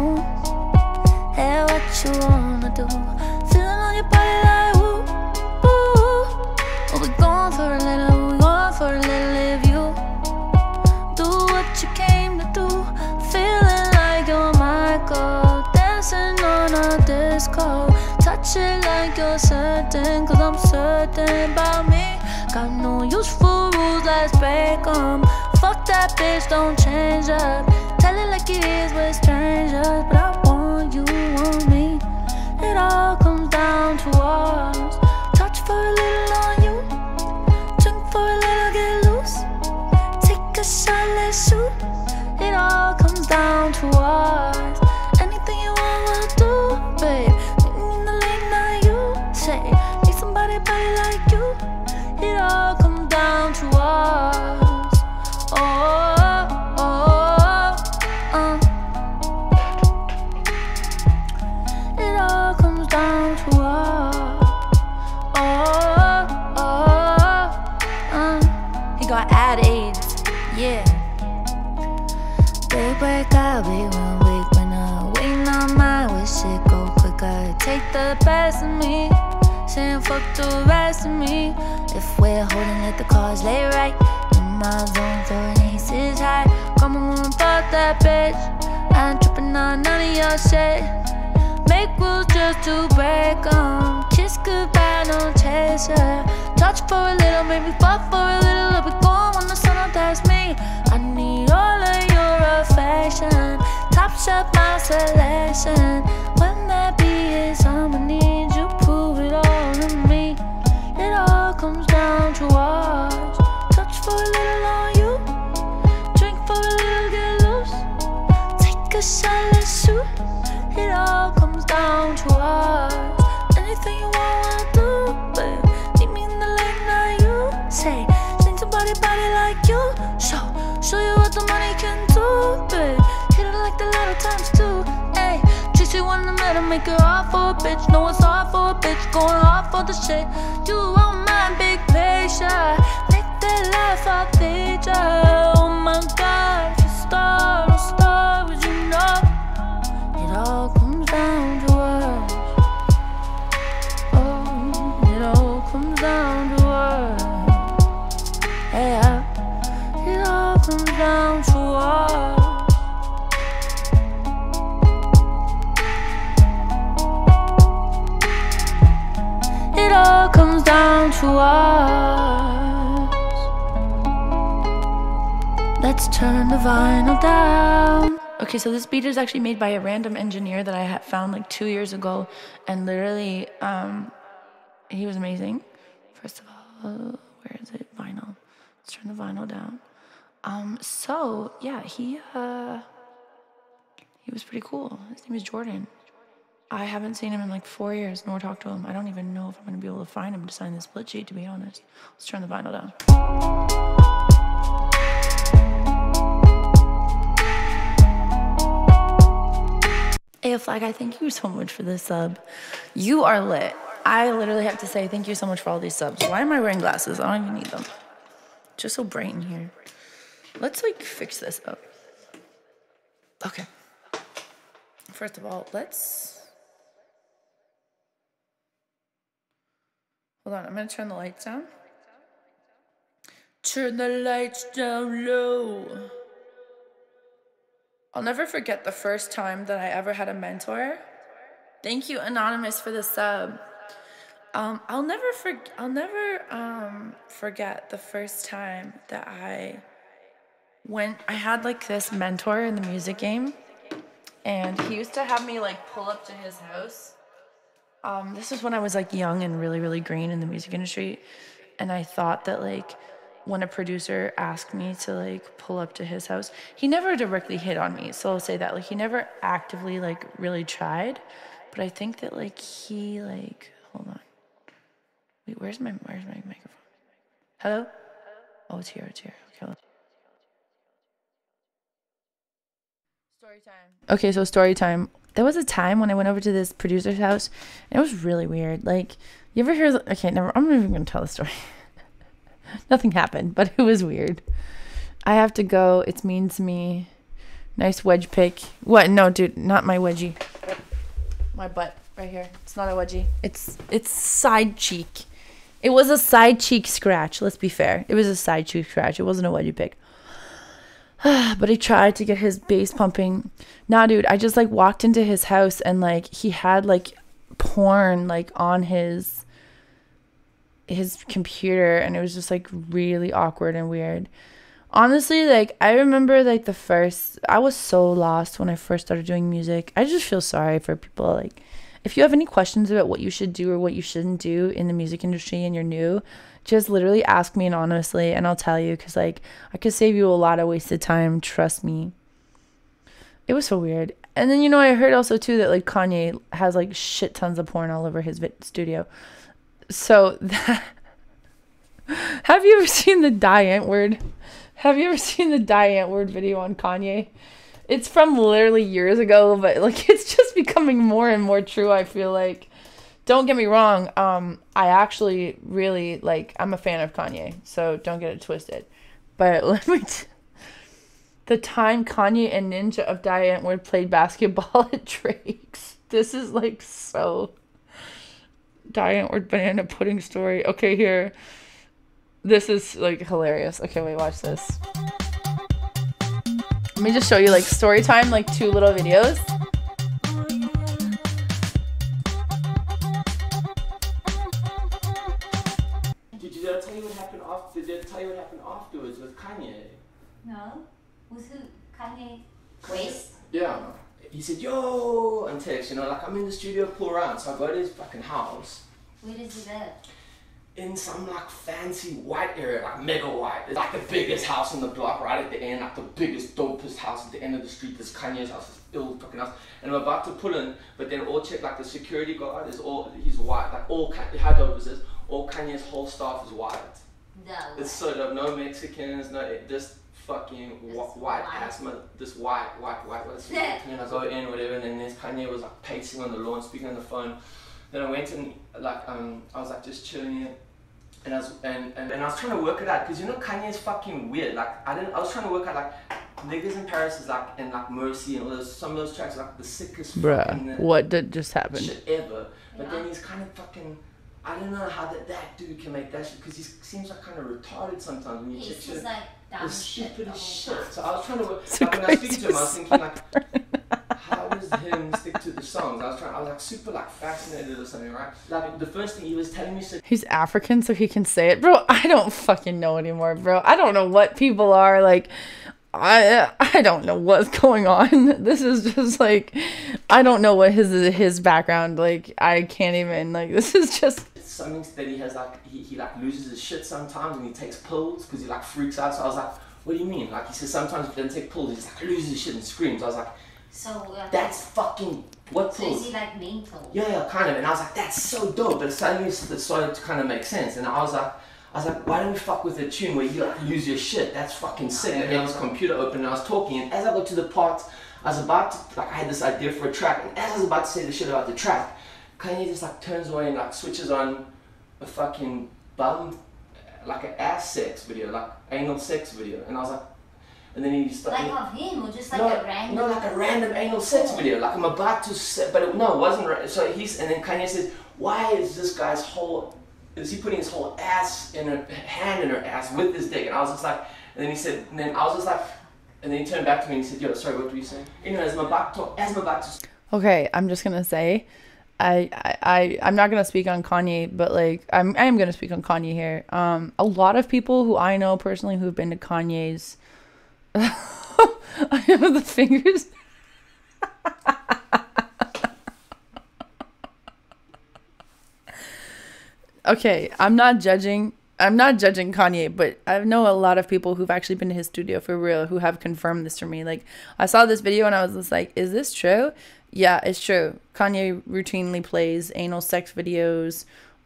Feeling on your body like ooh, ooh. We'll be going for a little, we'll be going for a little if you do what you came to do. Feeling like you're Michael, dancing on a disco. Touch it like you're certain, cause I'm certain about me. Got no use for rules, let's break 'em. Fuck that bitch, don't change up. Tell it like it is, we're strangers. But I want you, want me. It all comes down to us. Touch for a little on you, drink for a little, get loose. Take a shot, let's shoot. It all comes down to us. Anything you want, we'll do, babe. In the late night, you say need somebody body like you. It all comes down to us. Oh, oh, oh, It all comes down to us. Oh, oh, He got ad AIDS, yeah. Big break up, big one week when I'm waiting on my wish it go quicker. Take the best of me, saying fuck the rest of me. If we're holding, let the cards lay right. In my zone, throwing aces high. Come on, fuck that bitch. I ain't tripping on none of your shit. Make rules just to break 'em. Kiss goodbye, no chaser. Touch for a little, maybe fuck for a little. I'll be gone when the sun don't that's me. I need all of your affection. Top shelf my selection. When that beat is on, I need you prove it all to me. It all comes down to us. Touch for a little on you, drink for a little, get loose. Take a shot, let's shoot. It all comes down to us. Anything you want, we'll do, babe. Meet me in the late night, you say need somebody body like you. Show you what the money can do, babe. Hit it like the little times too, ayy. Treat you in the middle, make it hard for a bitch. Know it's hard for a bitch, going hard for the shit. You want my big picture, make that life our feature. Oh my God, if you start, I'll start with you know. It all comes down to us. Oh, it all comes down to us. Yeah, it all comes down to us. It all comes down to us. Let's turn the vinyl down. Okay, so this beat is actually made by a random engineer that I had found like 2 years ago, and literally, he was amazing. First of all, where is it? Vinyl. Let's turn the vinyl down. So yeah, he was pretty cool. His name is Jordan. I haven't seen him in like 4 years, nor talked to him. I don't even know if I'm gonna be able to find him to sign this split sheet, to be honest. Let's turn the vinyl down. Hey, Flag, I thank you so much for this sub. You are lit. I literally have to say thank you so much for all these subs. Why am I wearing glasses? I don't even need them. Just so bright in here. Let's like fix this up. Okay. First of all, let's... Hold on, I'm gonna turn the lights down. Turn the lights down low. I'll never forget the first time that I ever had a mentor. Thank you, Anonymous, for the sub. I'll never forget the first time that I had like this mentor in the music game, and he used to have me like pull up to his house. This was when I was like young and really, really green in the music industry, and I thought that like when a producer asked me to like pull up to his house, he never directly hit on me, so I'll say that, like, he never actively like really tried, but I think that like he like, hold on, wait, where's my microphone? Hello? Oh, it's here. Okay. Story time. Okay, so story time. There was a time when I went over to this producer's house, and it was really weird. Like, you ever hear? Okay, never. I'm not even gonna tell the story. Nothing happened, but it was weird. I have to go. It's mean to me. Nice wedge pick. What? No, dude, not my wedgie. My butt. Right here. It's not a wedgie. It's side cheek. It was a side cheek scratch. Let's be fair. It was a side cheek scratch. It wasn't a wedgie pick. But he tried to get his bass pumping. Nah, dude. I just like walked into his house and like he had like porn like on his computer, and it was just like really awkward and weird. Honestly, like I remember like I was so lost when I first started doing music. I just feel sorry for people. Like if you have any questions about what you should do or what you shouldn't do in the music industry and you're new, just literally ask me anonymously and I'll tell you, because like I could save you a lot of wasted time. Trust me. It was so weird. And then, you know, I heard also too that like Kanye has like shit tons of porn all over his studio. So that have you ever seen the Die Antwoord? Have you ever seen the Die Antwoord video on Kanye? It's from literally years ago, but like it's just becoming more and more true, I feel like. Don't get me wrong, I actually really like, I'm a fan of Kanye, so don't get it twisted. But let me the time Kanye and Ninja of Die Antwoord played basketball at Drake's. This is like so Die Antwoord banana pudding story. Okay, here. This is like hilarious. Okay, wait, watch this. Let me just show you like story time, like 2 little videos. Did I tell you what happened afterwards with Kanye? No. Was who? Kanye West? Yeah. He said, yo, on text, you know, like I'm in the studio, pull around. So I go to his fucking house. Where does he live? In some like fancy white area, like mega white. It's like the biggest house on the block right at the end, like the biggest, dopest house at the end of the street. This Kanye's house, this ill fucking house. And I'm about to pull in, but then all check, like the security guard is all, he's white. Like all, how dope is this? All Kanye's whole staff is white. No. It's so dope. No Mexicans, no, just fucking white ass, this white. And I go in, whatever, and then Kanye was like pacing on the lawn, speaking on the phone. Then I went and like, I was like just chilling here. And I was trying to work it out, because you know Kanye's fucking weird. Like I was trying to work out like Niggas in Paris is like, and like Mercy and all those, some of those tracks are like the sickest Bruh, what did just happen? Shit ever. But then he's kind of fucking, I don't know how that dude can make that shit, because he seems like kind of retarded sometimes when you check shit. Like the stupidest shit. So I was trying to work, It's a like when I was speaking to him, I was great thinking like, how does him stick to the songs? I was like super like fascinated or something, right? Like the first thing he was telling me, so He's African, so he can say it. Bro, I don't fucking know anymore, bro. I don't know what people are like. I don't know what's going on. This is just like, I don't know what his background, like I can't even, like this is just something that he has, like he like loses his shit sometimes when he takes pills, because he like freaks out. So I was like, what do you mean? Like he says sometimes if he doesn't take pills, he's like loses his shit and screams. I was like, so that's fucking what pills? So is he like mental? Yeah, kind of. And I was like, that's so dope. But suddenly it started to kind of make sense. And I was like, why don't we fuck with a tune where you like lose your shit? That's fucking sick. And I had his computer open and I was talking, and as I got to the part, I was about to, like I had this idea for a track, and as I was about to say the shit about the track, Kanye just like turns away and like switches on a fucking bum, like an ass sex video, like anal sex video. And I was like, and then he started, like of him, or just like a random? No, like a random anal sex video. Like I'm about to say, but it wasn't. So and then Kanye says, why is this guy's is he putting his whole ass in her hand in her ass with his dick? And I was just like, and then he said, and then I was just like, and then he turned back to me and he said, yo, sorry, what were you saying? Anyway, as I'm about to okay, I'm just gonna say, I'm not gonna speak on Kanye, but like I am gonna speak on Kanye here. A lot of people who I know personally who've been to Kanye's I have the fingers. Okay, I'm not judging Kanye, but I know a lot of people who've actually been to his studio for real who have confirmed this for me. Like, I saw this video and I was just like, is this true? Yeah, it's true. Kanye routinely plays anal sex videos,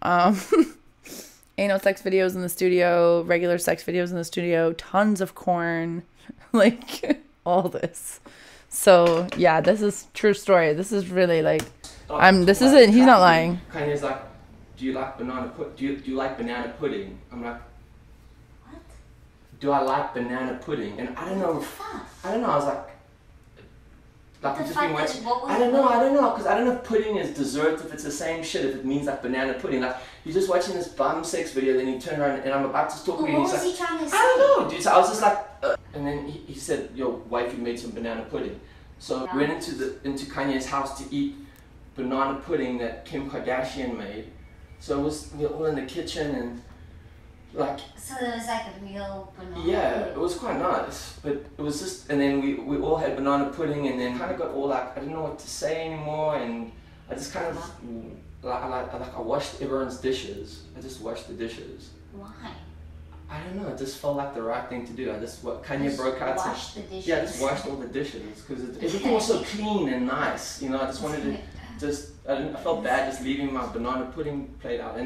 anal sex videos in the studio, regular sex videos in the studio, tons of corn, like all this. So yeah, this is true story. This is really like, this is it. He's not lying. Kanye's like, do you like do you like banana pudding? I'm like, what? Do I like banana pudding? And I don't know. I was like, Like, The we've just fuck been is- watching. what was I don't know, because I don't know if pudding is dessert, if it's the same shit, if it means like banana pudding. Like, you're just watching this bum sex video, then he turned around and I'm about to talk to him. What He's was like, he trying to say? I don't know, dude. So I was just like, and then he said, your wife made some banana pudding. So we went into Kanye's house to eat banana pudding that Kim Kardashian made. So we were all in the kitchen and like. So it was like a real banana. Yeah, it was quite nice, but it was just, and then we all had banana pudding, and then kind of got all like, I didn't know what to say anymore, and I just kind of I washed everyone's dishes. I just washed the dishes. Why? I don't know. It just felt like the right thing to do. Kanye Just broke out. wash the dishes. Yeah, I just washed all the dishes because everything was so clean and nice. You know, I just wanted to I felt bad just leaving my banana pudding plate out, and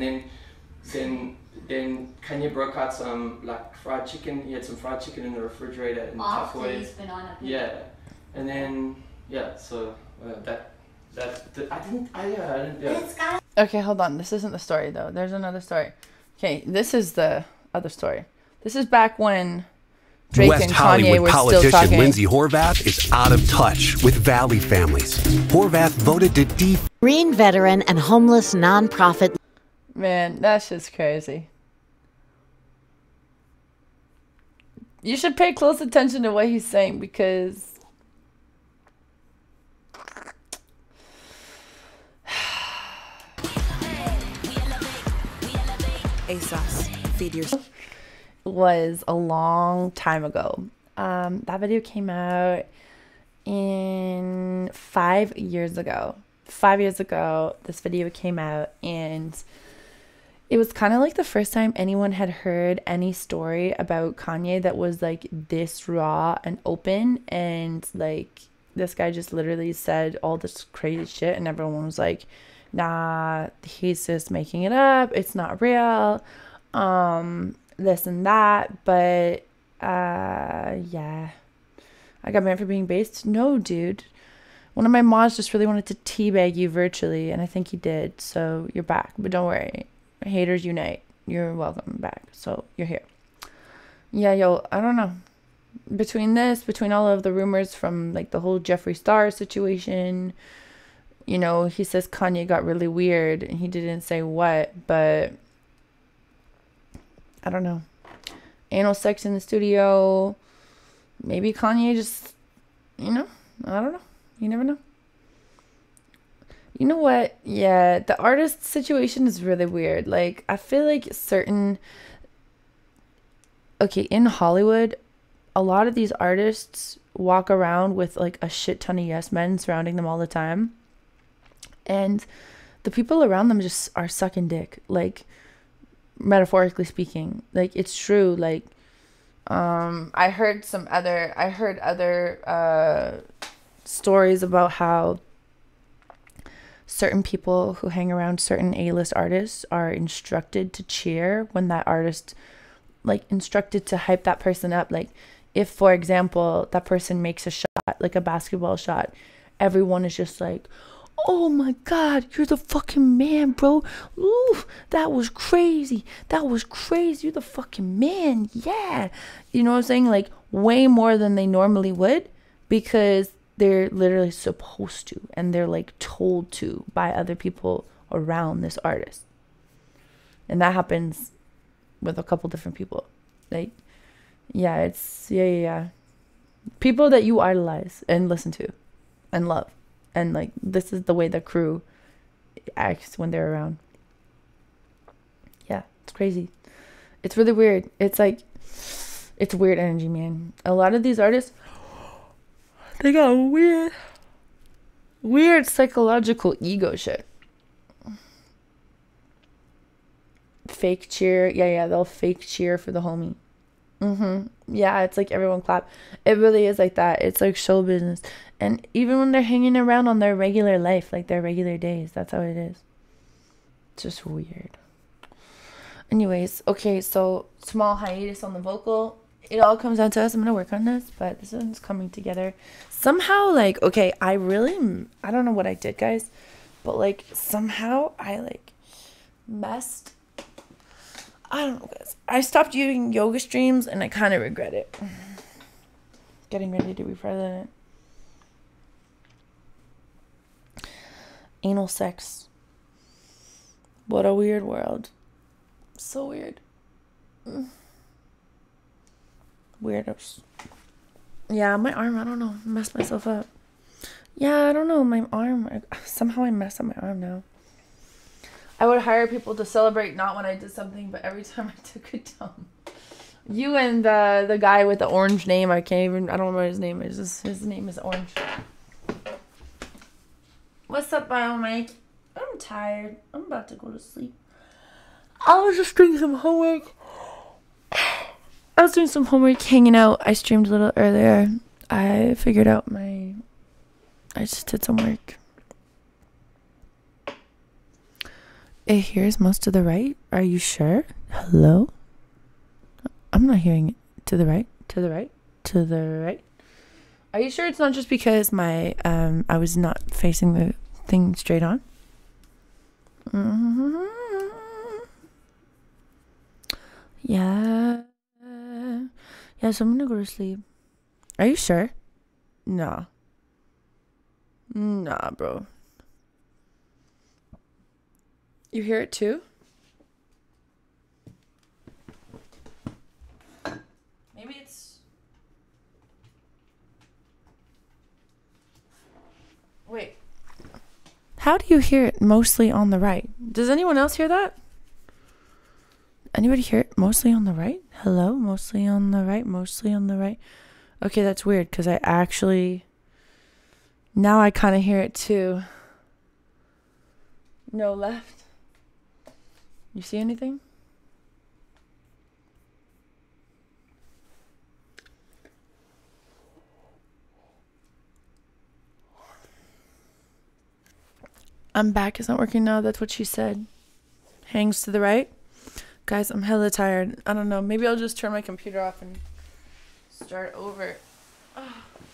then Kanye broke out some like fried chicken. He had some fried chicken in the refrigerator in After Tupperware. his banana pudding. Yeah, and then so I didn't. But it's got Okay, hold on. This isn't the story though. There's another story. Okay, this is the other story. This is back when Drake West and Kanye Hollywood were still politician talking. Lindsay Horvath is out of touch with Valley families. Horvath voted to Marine veteran and homeless nonprofit. Man, that's just crazy. You should pay close attention to what he's saying because ASOS, feed yourself. Was a long time ago. That video came out in 5 years ago. 5 years ago, this video came out, and it was kind of like the first time anyone had heard any story about Kanye that was like this raw and open, and like this guy just literally said all this crazy shit, and everyone was like, nah, he's just making it up, it's not real, this and that. But yeah, I got mad for being based. No, dude, one of my mods just really wanted to teabag you virtually, and I think he did, so you're back. But don't worry, haters unite. You're welcome back, so you're here. Yeah, yo, I don't know, between all of the rumors from like the whole Jeffree Star situation, you know, he says Kanye got really weird, and he didn't say what, but I don't know. Anal sex in the studio. Maybe Kanye just, you know, I don't know. You never know. You know what? Yeah, the artist situation is really weird. Like, I feel like in Hollywood, a lot of these artists walk around with like a shit ton of yes men surrounding them all the time. And the people around them just are sucking dick, like, metaphorically speaking. Like, it's true. Like, I heard other stories about how certain people who hang around certain A-list artists are instructed to cheer when that artist, like, instructed to hype that person up. Like, if, for example, that person makes a shot, like a basketball shot, everyone is just like, oh my God, you're the fucking man, bro. Ooh, that was crazy. That was crazy. You're the fucking man. Yeah. You know what I'm saying? Like, way more than they normally would, because they're literally supposed to, and they're like told to by other people around this artist. And that happens with a couple different people. Like, yeah, it's, yeah. People that you idolize and listen to and love. And like, this is the way the crew acts when they're around. Yeah, it's crazy. It's really weird. It's like, it's weird energy, man. A lot of these artists, they got weird psychological ego shit. Fake cheer. Yeah, they'll fake cheer for the homie. Yeah, it's like everyone clap. It really is like that. It's like show business. And even when they're hanging around on their regular life, like their regular days, that's how it is. It's just weird. Anyways, okay, so small hiatus on the vocal. It all comes down to us. I'm gonna work on this, but this one's coming together somehow. Like, okay, I don't know what I did, guys, but like somehow I like messed. I don't know, guys. I stopped doing yoga streams, and I kind of regret it. Getting ready to be president. Anal sex. What a weird world. So weird. Weirdos. Yeah, my arm, I don't know. I messed myself up. Yeah, I don't know. My arm. Somehow I messed up my arm now. I would hire people to celebrate not when I did something, but every time I took a dump. You and the guy with the orange name, I don't remember what his name is. His name is Orange. What's up, Bio Mike? I'm tired. I'm about to go to sleep. I was just doing some homework. I was doing some homework, hanging out. I streamed a little earlier. I figured out I just did some work. It hears most to the right. Are you sure? Hello? I'm not hearing it. To the right. To the right. To the right. Are you sure it's not just because I was not facing the thing straight on? Yeah. Yeah, so I'm gonna go to sleep. Are you sure? Nah. Nah, bro. You hear it too? Maybe it's... Wait. How do you hear it mostly on the right? Does anyone else hear that? Anybody hear it mostly on the right? Hello? Mostly on the right? Mostly on the right? Okay, that's weird because I actually... Now I kind of hear it too. No left. You see anything? I'm back. It's not working now. That's what she said. Hangs to the right. Guys, I'm hella tired. I don't know. Maybe I'll just turn my computer off and start over. Oh.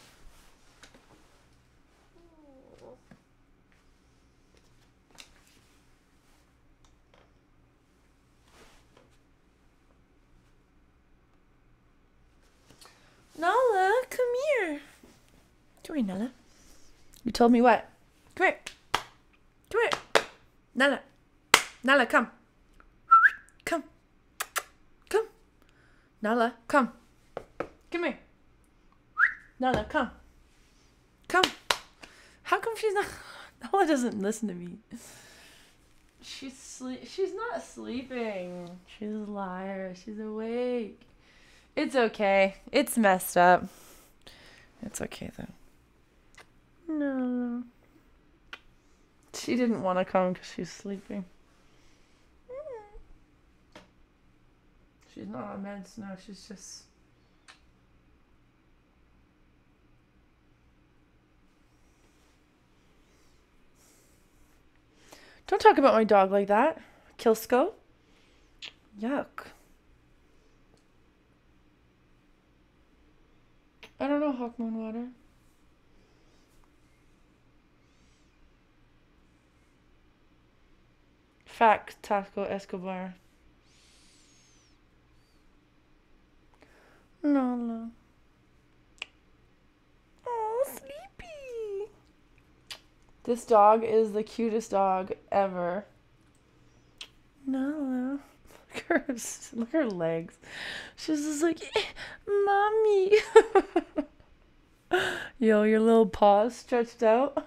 Nala, come here. Come here, Nala. You told me what? Come here. Come here. Nala. Nala, come. Come. Come. Nala, come. Come here. Nala, come. Come. How come she's not... Nala doesn't listen to me. She's not sleeping. She's a liar. She's awake. It's okay. It's messed up. It's okay, though. No. She didn't want to come because she's sleeping. She's not on meds now. She's just... Don't talk about my dog like that. Kilsko. Yuck. I don't know, Hawkmoon Water. Fact, Taco Escobar. No. Oh, sleepy. This dog is the cutest dog ever. No. Look at her legs. She's just like, mommy. Yo, your little paws stretched out.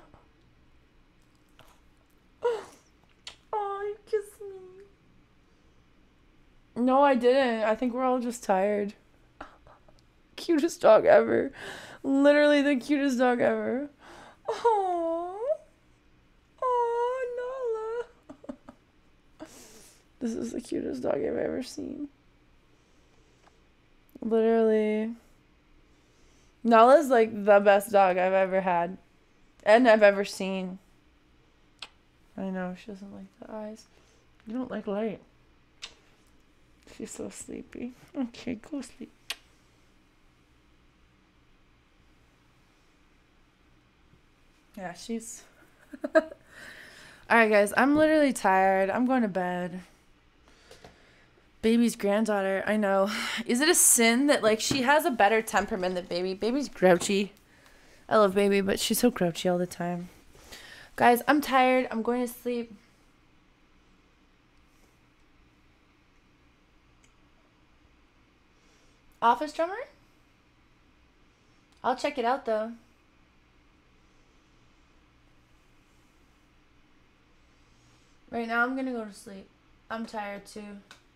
Oh, you kissed me. No, I didn't. I think we're all just tired. Cutest dog ever. Literally the cutest dog ever. Oh, Nala. This is the cutest dog I've ever seen. Literally. Nala's like the best dog I've ever had. And I've ever seen. I know, she doesn't like the eyes. You don't like light. She's so sleepy. Okay, go sleep. Yeah, she's... Alright, guys, I'm literally tired. I'm going to bed. Baby's granddaughter, I know. Is it a sin that, like, she has a better temperament than Baby? Baby's grouchy. I love Baby, but she's so grouchy all the time. Guys, I'm tired. I'm going to sleep. Office Drummer? I'll check it out though. Right now I'm gonna go to sleep. I'm tired too.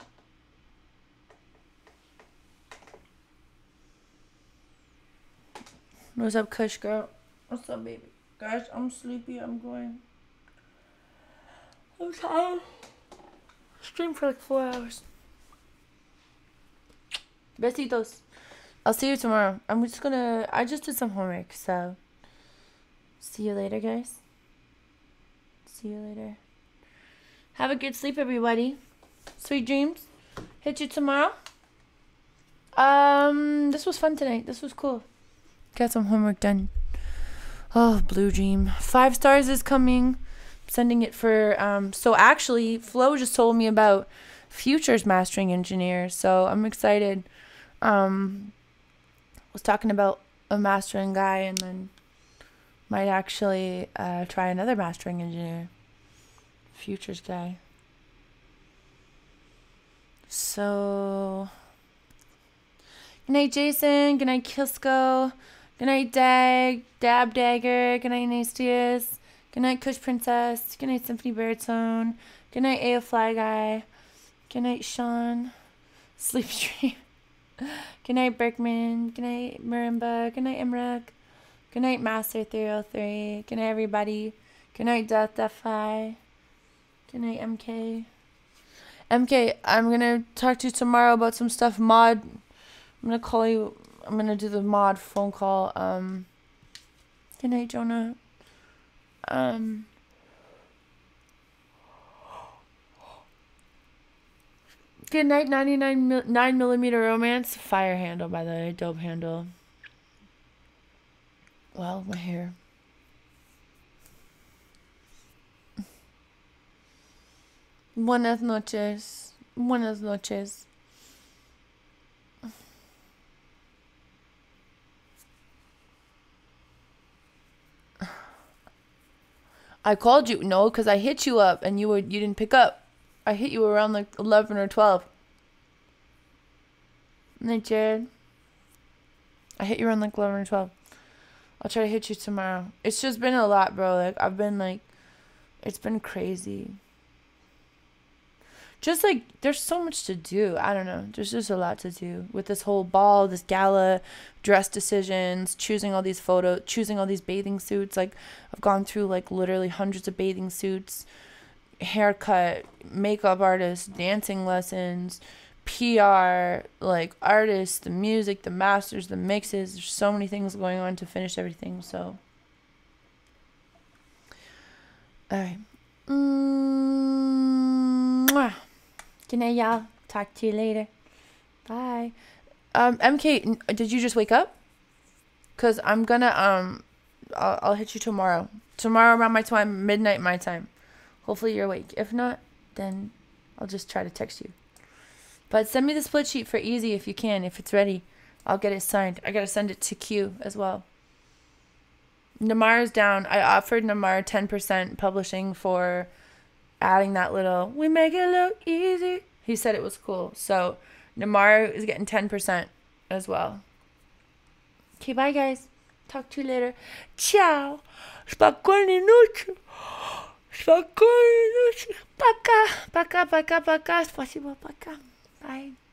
What's up, Kush girl? What's up, baby? Guys, I'm sleepy. I'm tired. Stream for like 4 hours. Besitos. I'll see you tomorrow. I just did some homework, so see you later, guys. See you later. Have a good sleep, everybody. Sweet dreams. Hit you tomorrow. This was fun tonight. This was cool. Got some homework done. Oh, Blue Dream. 5 stars is coming. Sending it for, so actually, Flo just told me about Future's mastering engineer, so I'm excited. Was talking about a mastering guy, and then might actually try another mastering engineer. Future's guy. So, good night, Jason. Good night, Kisko. Good night, Dab Dagger. Good night, Nastius. Good night, Kush Princess. Good night, Symphony Baritone. Good night, A Fly Guy. Good night, Sean. Sleep Stream. Good night, Berkman. Good night, Marimba. Good night, Imrak. Good night, Master 303. Good night, everybody. Good night, Death-Defy. Good night, MK. MK, I'm gonna talk to you tomorrow about some stuff. Mod, I'm gonna call you. I'm gonna do the mod phone call. Good night, Jonah. Good night, 9mm romance. Fire handle, by the way. Dope handle. Well, my hair. Buenas noches. Buenas noches. I called you. No, because I hit you up and you didn't pick up. I hit you around like 11 or 12. Night, Jared. I hit you around like 11 or 12. I'll try to hit you tomorrow. It's just been a lot, bro. Like, I've been like, it's been crazy. Just like, there's so much to do. I don't know. There's just a lot to do with this whole ball, this gala, dress decisions, choosing all these photos, choosing all these bathing suits. Like, I've gone through like literally hundreds of bathing suits, haircut, makeup artists, dancing lessons, PR, like artists, the music, the masters, the mixes. There's so many things going on to finish everything. So, all right. Good night, y'all. Talk to you later. Bye. MK, did you just wake up? Cause I'm gonna I'll hit you tomorrow. Tomorrow around my time, midnight my time. Hopefully you're awake. If not, then I'll just try to text you. But send me the split sheet for Easy if you can. If it's ready, I'll get it signed. I gotta send it to Q as well. Namar's down. I offered Namar 10% publishing for adding that little, we make it look easy. He said it was cool. So Namar is getting 10% as well. Okay, bye guys. Talk to you later. Ciao. Spokojnej nocy. Spokojnej nocy. Пока. Пока, пока, пока. Спасибо, пока. Bye.